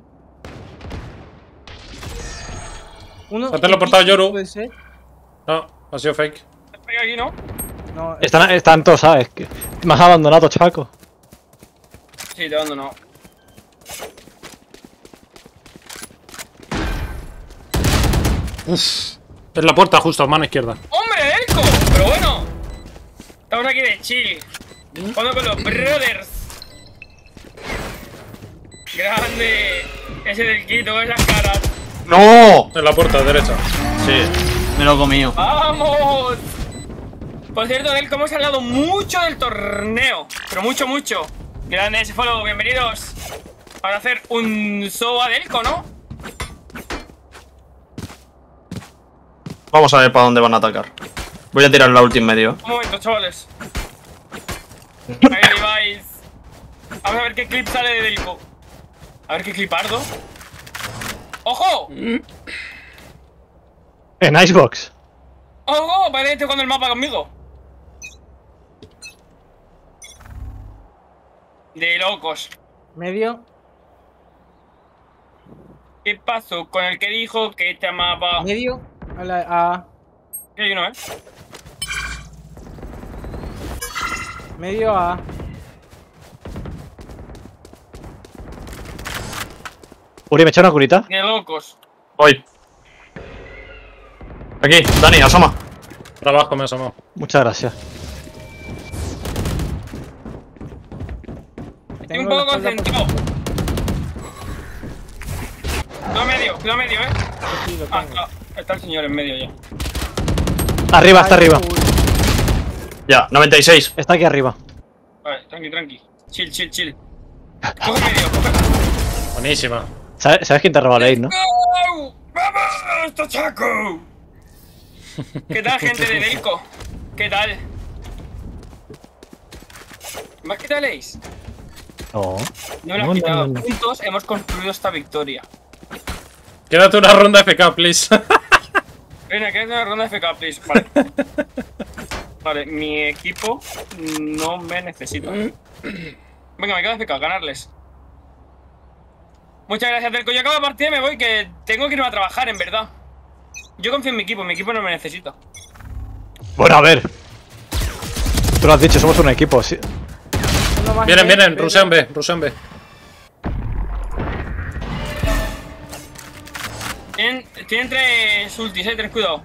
Speaker 4: Uno.
Speaker 1: ¿No te lo he portado, Yoru?
Speaker 4: Puede ser.
Speaker 1: No, ha sido fake.
Speaker 3: Estoy aquí, ¿no?
Speaker 4: No,
Speaker 6: Están, están todos, ¿sabes? Que- Me has abandonado, Tochaco.
Speaker 3: Sí, te abandono.
Speaker 1: Uf. Es la puerta justo, mano izquierda.
Speaker 3: ¡Hombre, Elco! Pero bueno. Estamos aquí de chill. Jugando con los brothers. Grande. Ese del Quito, con esas caras.
Speaker 7: ¡No!
Speaker 1: En la puerta derecha.
Speaker 7: Sí, me lo he comido.
Speaker 3: ¡Vamos! Por cierto, Delco, hemos hablado mucho del torneo. Pero mucho, mucho. Grande ese follow, bienvenidos. Para hacer un show a Delco, ¿no?
Speaker 7: Vamos a ver para dónde van a atacar. Voy a tirar la ulti en medio.
Speaker 3: Un momento, chavales. Ahí vais. Vamos a ver qué clip sale de Delco. A ver qué clipardo. ¡Ojo!
Speaker 6: En Icebox.
Speaker 3: ¡Ojo! Parece que estoy jugando el mapa conmigo. De locos.
Speaker 4: medio.
Speaker 3: ¿Qué pasó con el que dijo que te amaba?
Speaker 4: Medio. A la A.
Speaker 3: Que hay uno, ¿eh?
Speaker 4: Medio A.
Speaker 6: Uri, ¿me echa una curita?
Speaker 3: De locos.
Speaker 7: Voy. Aquí, Dani, asoma.
Speaker 1: Trabajo, me asomó.
Speaker 6: Muchas gracias.
Speaker 3: Estoy un
Speaker 4: Tengo la
Speaker 3: poco
Speaker 4: espalda
Speaker 3: concentrado. Cuidado medio, cuidado medio, ¿eh?
Speaker 4: Sí, lo
Speaker 3: Ah,
Speaker 4: tengo.
Speaker 3: está, está el señor en medio ya.
Speaker 6: Arriba, está
Speaker 4: Ay,
Speaker 6: arriba.
Speaker 4: uy.
Speaker 7: Ya, noventa y seis.
Speaker 6: Está aquí arriba.
Speaker 3: Vale, tranqui, tranqui. Chill, chill, chill. Coge medio, coge.
Speaker 1: Buenísima.
Speaker 6: ¿Sabes, ¿sabes quién te roba lane, no?
Speaker 3: ¡Go! ¡Vamos, Tochaco! ¿Qué tal, gente de Delco? ¿Qué tal? ¿Me has quitado el ace?
Speaker 6: No.
Speaker 3: No me lo has
Speaker 6: No, no,
Speaker 3: quitado.
Speaker 6: no, no.
Speaker 3: Juntos hemos construido esta victoria.
Speaker 1: Quédate una ronda F K, please.
Speaker 3: Venga, que es una ronda de F K, please. Vale. Vale, mi equipo no me necesita. Venga, me quedo F K, ganarles. Muchas gracias, Telco. Yo acabo de partida y me voy, que tengo que irme a trabajar, en verdad. Yo confío en mi equipo, mi equipo no me necesita.
Speaker 6: Bueno, a ver. Tú lo has dicho, somos un equipo, sí.
Speaker 4: Uno más
Speaker 1: Vienen,
Speaker 4: B,
Speaker 1: vienen,
Speaker 4: B,
Speaker 1: rusean B, rusean B.
Speaker 3: Tienen, tienen tres ultis, eh, tres cuidado.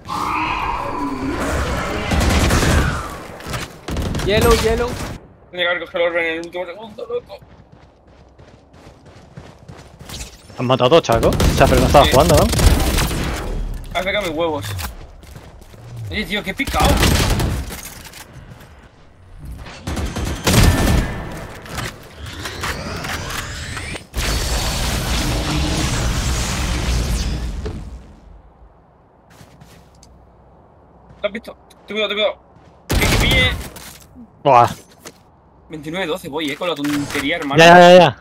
Speaker 4: Yellow, yellow.
Speaker 3: Tendría que haber cogido el orbe en el último segundo, loco.
Speaker 6: Han matado a todos, Chaco. O sea, pero no estaba
Speaker 3: Sí.
Speaker 6: jugando, ¿no?
Speaker 3: Has pegado mis huevos. Oye, tío, qué picado. ¿Lo has visto? Te cuidado, te cuidado. Que, que pille.
Speaker 6: Buah.
Speaker 3: veintinueve doce, voy, eh, con la tontería, hermano.
Speaker 6: Ya, ya, ya, ya.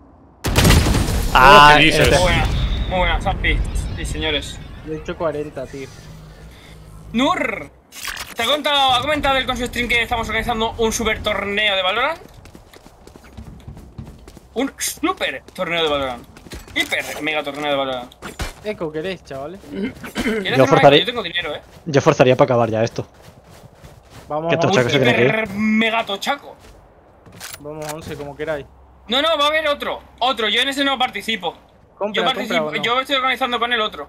Speaker 6: Ah,
Speaker 1: ¿qué dices?
Speaker 6: este.
Speaker 3: Muy buena, muy buena, Zampi. Sí, señores.
Speaker 4: De hecho cuarenta, tío.
Speaker 3: Nur, ¿te ha contado, ha comentado él con su stream que estamos organizando un super torneo de Valorant? Un super torneo de Valorant. Hiper mega torneo de Valorant.
Speaker 4: Eco, ¿queréis, chavales?
Speaker 3: ¿Quieres
Speaker 6: Yo
Speaker 3: hacer una?
Speaker 6: forzaría-
Speaker 3: Yo tengo dinero, eh.
Speaker 6: Yo forzaría para acabar ya esto.
Speaker 4: Vamos
Speaker 6: ¿Qué
Speaker 4: a
Speaker 6: tochaco se
Speaker 4: once.
Speaker 6: tiene que ir?
Speaker 3: Hiper mega tochaco.
Speaker 4: Vamos a once, como queráis.
Speaker 3: No, no, va a haber otro. Otro, yo en ese no participo.
Speaker 4: Compra,
Speaker 3: Yo participo,
Speaker 4: compra, ¿o no?
Speaker 3: yo estoy organizando con el otro.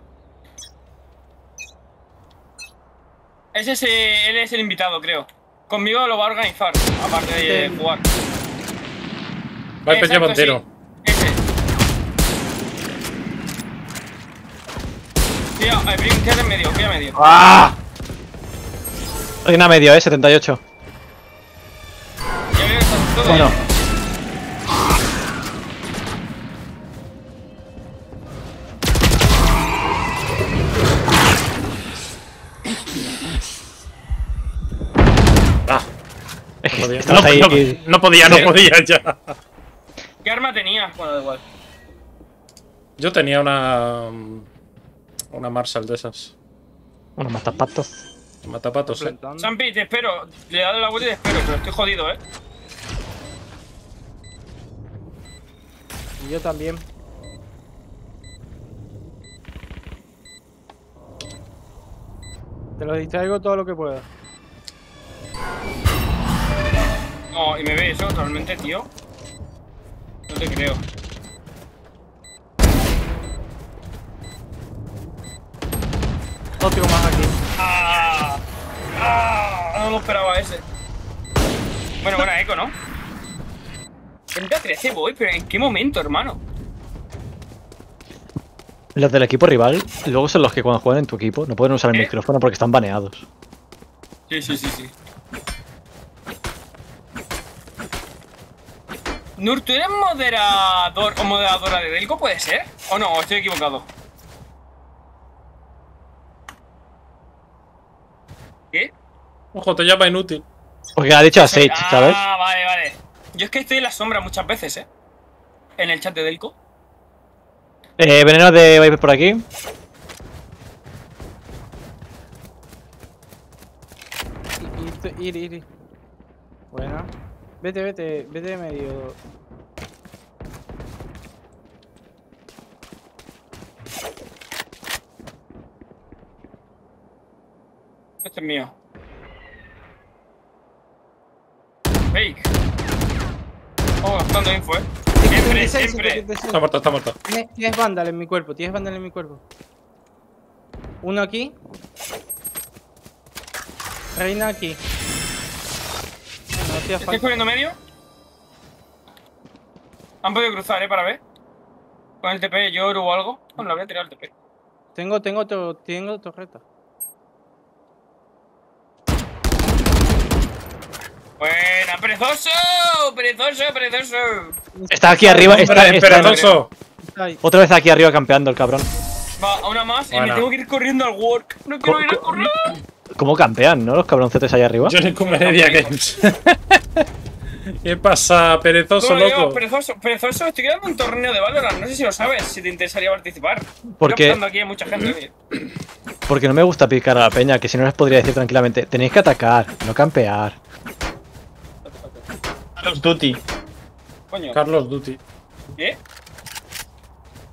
Speaker 3: Ese es, eh, él es el invitado, creo. Conmigo lo va a organizar, aparte de
Speaker 4: Sí.
Speaker 3: jugar.
Speaker 1: Va el Peña
Speaker 3: Exacto,
Speaker 1: Montero.
Speaker 3: sí. Ese. Tío, eh, Brim, quédate en medio, quédate en medio.
Speaker 6: ¡Ah! Reina medio, eh, setenta y ocho.
Speaker 3: Ya veo que está todo
Speaker 6: Bueno.
Speaker 3: bien.
Speaker 1: Ah,
Speaker 6: Es que
Speaker 1: no podía,
Speaker 6: estamos
Speaker 1: no,
Speaker 6: ahí.
Speaker 1: no, no podía, no podía ya.
Speaker 3: ¿Qué arma tenías? Bueno, da igual.
Speaker 1: Yo tenía una. Una Marshall de esas.
Speaker 6: Bueno, matapatos.
Speaker 1: Matapatos, eh.
Speaker 4: Plantando.
Speaker 3: Sampi, te espero. Le he dado la vuelta y te espero, pero estoy jodido, eh.
Speaker 4: Y yo también. Te lo distraigo todo lo que pueda.
Speaker 3: No, y me ve eso totalmente, tío. No te creo.
Speaker 4: Otro más aquí.
Speaker 3: ¡Ah! ¡Ah! No lo esperaba ese. Bueno, buena eco, ¿no? treinta a trece voy, pero ¿en qué momento, hermano?
Speaker 6: Los del equipo rival, luego son los que cuando juegan en tu equipo no pueden usar el
Speaker 3: ¿Eh?
Speaker 6: micrófono porque están baneados.
Speaker 3: Sí, sí, sí, sí. Nur, ¿tú eres moderador o moderadora de Delco? ¿Puede ser? ¿O no? ¿O estoy equivocado? ¿Qué?
Speaker 1: Ojo, te llama inútil.
Speaker 6: Porque ha dicho a Sage, ¿sabes?
Speaker 3: Ah, vale, vale. Yo es que estoy en la sombra muchas veces, ¿eh? En el chat de Delco.
Speaker 6: Eh, veneno de Viper por aquí.
Speaker 4: Ir, ir, ir. ir. Buena. Vete, vete, vete de medio.
Speaker 3: Este es mío. Fake. Oh, gastando info, eh. Siempre,
Speaker 4: cincuenta y seis,
Speaker 3: siempre.
Speaker 4: cincuenta y seis.
Speaker 1: Está muerto, está muerto.
Speaker 4: Tienes, tienes Vandal en mi cuerpo, tienes Vandal en mi cuerpo. Uno aquí. Reina aquí. No hacía
Speaker 3: ¿Estoy
Speaker 4: falta.
Speaker 3: cubriendo medio? Han podido cruzar, eh, para ver. Con el T P, lloro o algo. Bueno, la voy a tirar el T P.
Speaker 4: Tengo, tengo, otro, tengo torreta.
Speaker 3: Buena, perezoso, perezoso, perezoso.
Speaker 6: Está aquí arriba, está,
Speaker 1: Hombre,
Speaker 6: está-
Speaker 1: perezoso.
Speaker 4: Está ahí.
Speaker 6: otra vez aquí arriba campeando el cabrón.
Speaker 3: Va, a una más y
Speaker 1: Bueno.
Speaker 3: me tengo que ir corriendo al work. No quiero
Speaker 6: Co-
Speaker 3: ir a
Speaker 6: co-
Speaker 3: correr.
Speaker 6: ¿Cómo campean, no? Los cabroncetes ahí arriba.
Speaker 1: Johnny Comedia Games. ¿Qué pasa, perezoso,
Speaker 3: No, digo,
Speaker 1: loco?
Speaker 3: perezoso, perezoso, estoy creando un torneo de Valorant. No sé si lo sabes, si te interesaría participar.
Speaker 6: Porque-
Speaker 3: Estoy optando aquí a mucha gente. oye.
Speaker 6: Porque no me gusta picar a la peña, que si no les podría decir tranquilamente, tenéis que atacar, no campear.
Speaker 7: Call of Duty.
Speaker 3: Coño,
Speaker 1: Carlos Duty.
Speaker 3: ¿qué?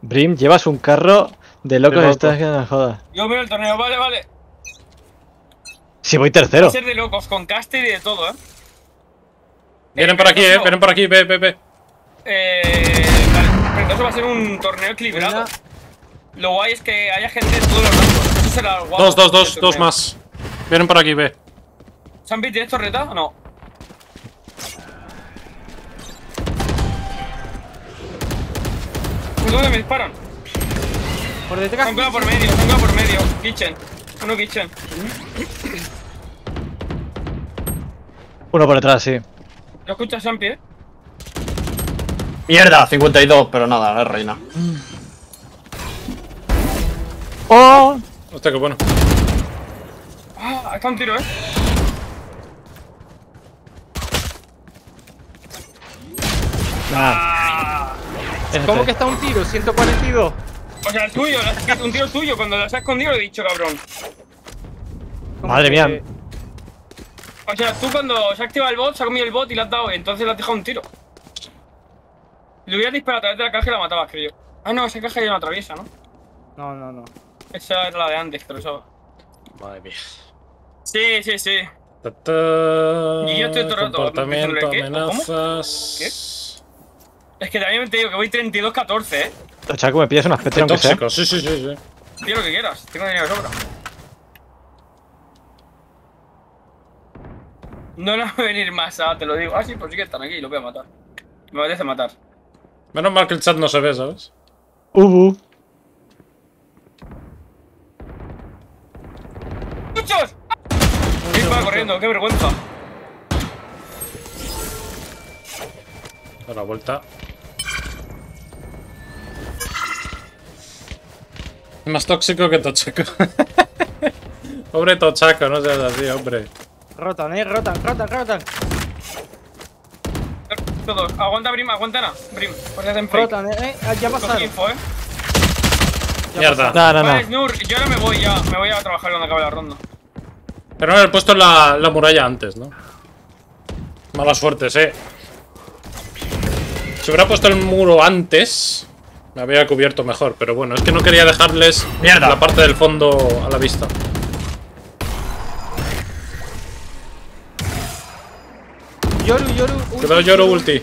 Speaker 6: Brim, llevas un carro de locos,
Speaker 1: loco.
Speaker 6: estás que no me jodas.
Speaker 3: Yo veo el torneo, vale, vale.
Speaker 6: Si voy
Speaker 3: Va
Speaker 6: tercero.
Speaker 3: a ser de locos, con caster y de todo, ¿eh?
Speaker 1: Vienen
Speaker 3: Eh,
Speaker 1: por aquí, eh.
Speaker 3: Prendoso-
Speaker 1: Vienen por aquí, ve, ve, ve.
Speaker 3: Eh, vale, pero eso va a ser un torneo equilibrado. Lo guay es que haya gente de todos los rangos. Eso será el guapo.
Speaker 1: Dos, dos, dos,
Speaker 3: del
Speaker 1: dos
Speaker 3: torneo.
Speaker 1: más. Vienen por aquí, ve.
Speaker 3: ¿Sampi, tienes torreta o no? ¿Por dónde me disparan?
Speaker 4: Por detrás.
Speaker 3: Son por medio, son por medio. Kitchen. Uno kitchen.
Speaker 6: Uno por detrás, sí.
Speaker 3: ¿Lo escuchas, Sampi, eh?
Speaker 7: Mierda, cincuenta y dos, pero nada, es reina.
Speaker 6: ¡Oh!
Speaker 1: Hostia, qué bueno.
Speaker 3: Ah, está un tiro, eh. Ah.
Speaker 4: ¿Cómo que está un tiro? ciento cuarenta y dos.
Speaker 3: O sea, el tuyo, la- un tiro tuyo. Cuando lo has escondido lo he dicho, cabrón.
Speaker 4: ¿Cómo
Speaker 6: Madre
Speaker 4: que-
Speaker 6: mía.
Speaker 3: O sea, tú cuando se ha activado el bot, se ha comido el bot y le has dado, entonces le has dejado un tiro. Le hubieras disparado a través de la caja y la matabas, creo yo. Ah, no, esa caja ya no atraviesa, ¿no?
Speaker 4: No, no, no.
Speaker 3: Esa era la de antes, pero eso.
Speaker 1: Madre mía.
Speaker 3: Sí, sí, sí.
Speaker 1: Ta, ta,
Speaker 3: Y yo estoy todo el rato
Speaker 1: comportamiento,
Speaker 3: diciéndole, ¿qué? ¿Cómo?
Speaker 1: amenazas.
Speaker 3: Es que también te digo que voy treinta y dos catorce, eh.
Speaker 6: Chaco, me pillas una
Speaker 1: Qué
Speaker 6: especie aunque sea.
Speaker 1: tóxico, sí, sí, sí, sí.
Speaker 3: Tira lo que quieras, tengo dinero de sobra. No nos va a venir más, ah, te lo digo. Ah, sí, pues sí que están aquí, los voy a matar. Me apetece matar.
Speaker 1: Menos mal que el chat no se ve, ¿sabes?
Speaker 6: Ubu.
Speaker 3: ¡Muchos! ¿Qué va corriendo? ¡Qué vergüenza!
Speaker 1: A la vuelta. Es más tóxico que Tochaco. Pobre Tochaco, no seas así, hombre.
Speaker 4: Rotan, eh, rotan, rotan, rotan.
Speaker 3: Todos. Aguanta, Brim, aguanta, Ana. Brim, pues hacen fake.
Speaker 4: Rotan, eh, eh, ya
Speaker 3: Coge
Speaker 4: pasaron.
Speaker 3: info, eh.
Speaker 1: Mierda.
Speaker 6: No, no,
Speaker 3: Vale,
Speaker 6: no.
Speaker 3: Snur, yo ahora me voy ya. Me voy a trabajar cuando acabe la ronda.
Speaker 1: Pero no haber puesto la, la muralla antes, ¿no? Malas suertes, eh. Si hubiera puesto el muro antes, me habría cubierto mejor. Pero bueno, es que no quería dejarles
Speaker 7: Mierda.
Speaker 1: la parte del fondo a la vista.
Speaker 4: Yoru, Yoru. ulti,
Speaker 1: Cuidado, Yoru ulti.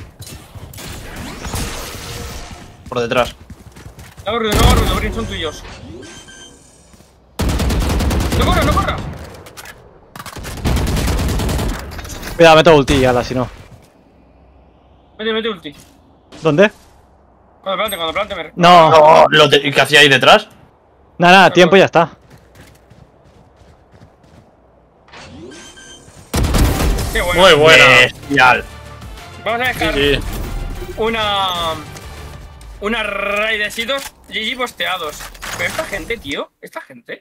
Speaker 7: Por detrás.
Speaker 3: No hago ruido, no hago ruido, Brim, son tuyos. ¡No corras, no corras!
Speaker 6: Cuidado, meto ulti, ala, si no.
Speaker 3: Mete, mete ulti.
Speaker 6: ¿Dónde?
Speaker 3: Cuando plante, cuando plante me...
Speaker 6: No.
Speaker 7: No, lo te- ¿qué hacía ahí detrás?
Speaker 6: Nada, nada, tiempo y ya está.
Speaker 3: Qué bueno.
Speaker 1: Muy buena.
Speaker 7: Bestial.
Speaker 3: Vamos a dejar
Speaker 1: G G.
Speaker 3: una... Una raidesitos G G posteados. Pero esta gente, tío, esta gente...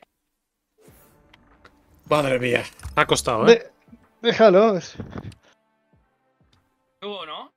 Speaker 1: Madre mía. Ha costado, eh.
Speaker 6: Déjalos.
Speaker 3: Tú, ¿no?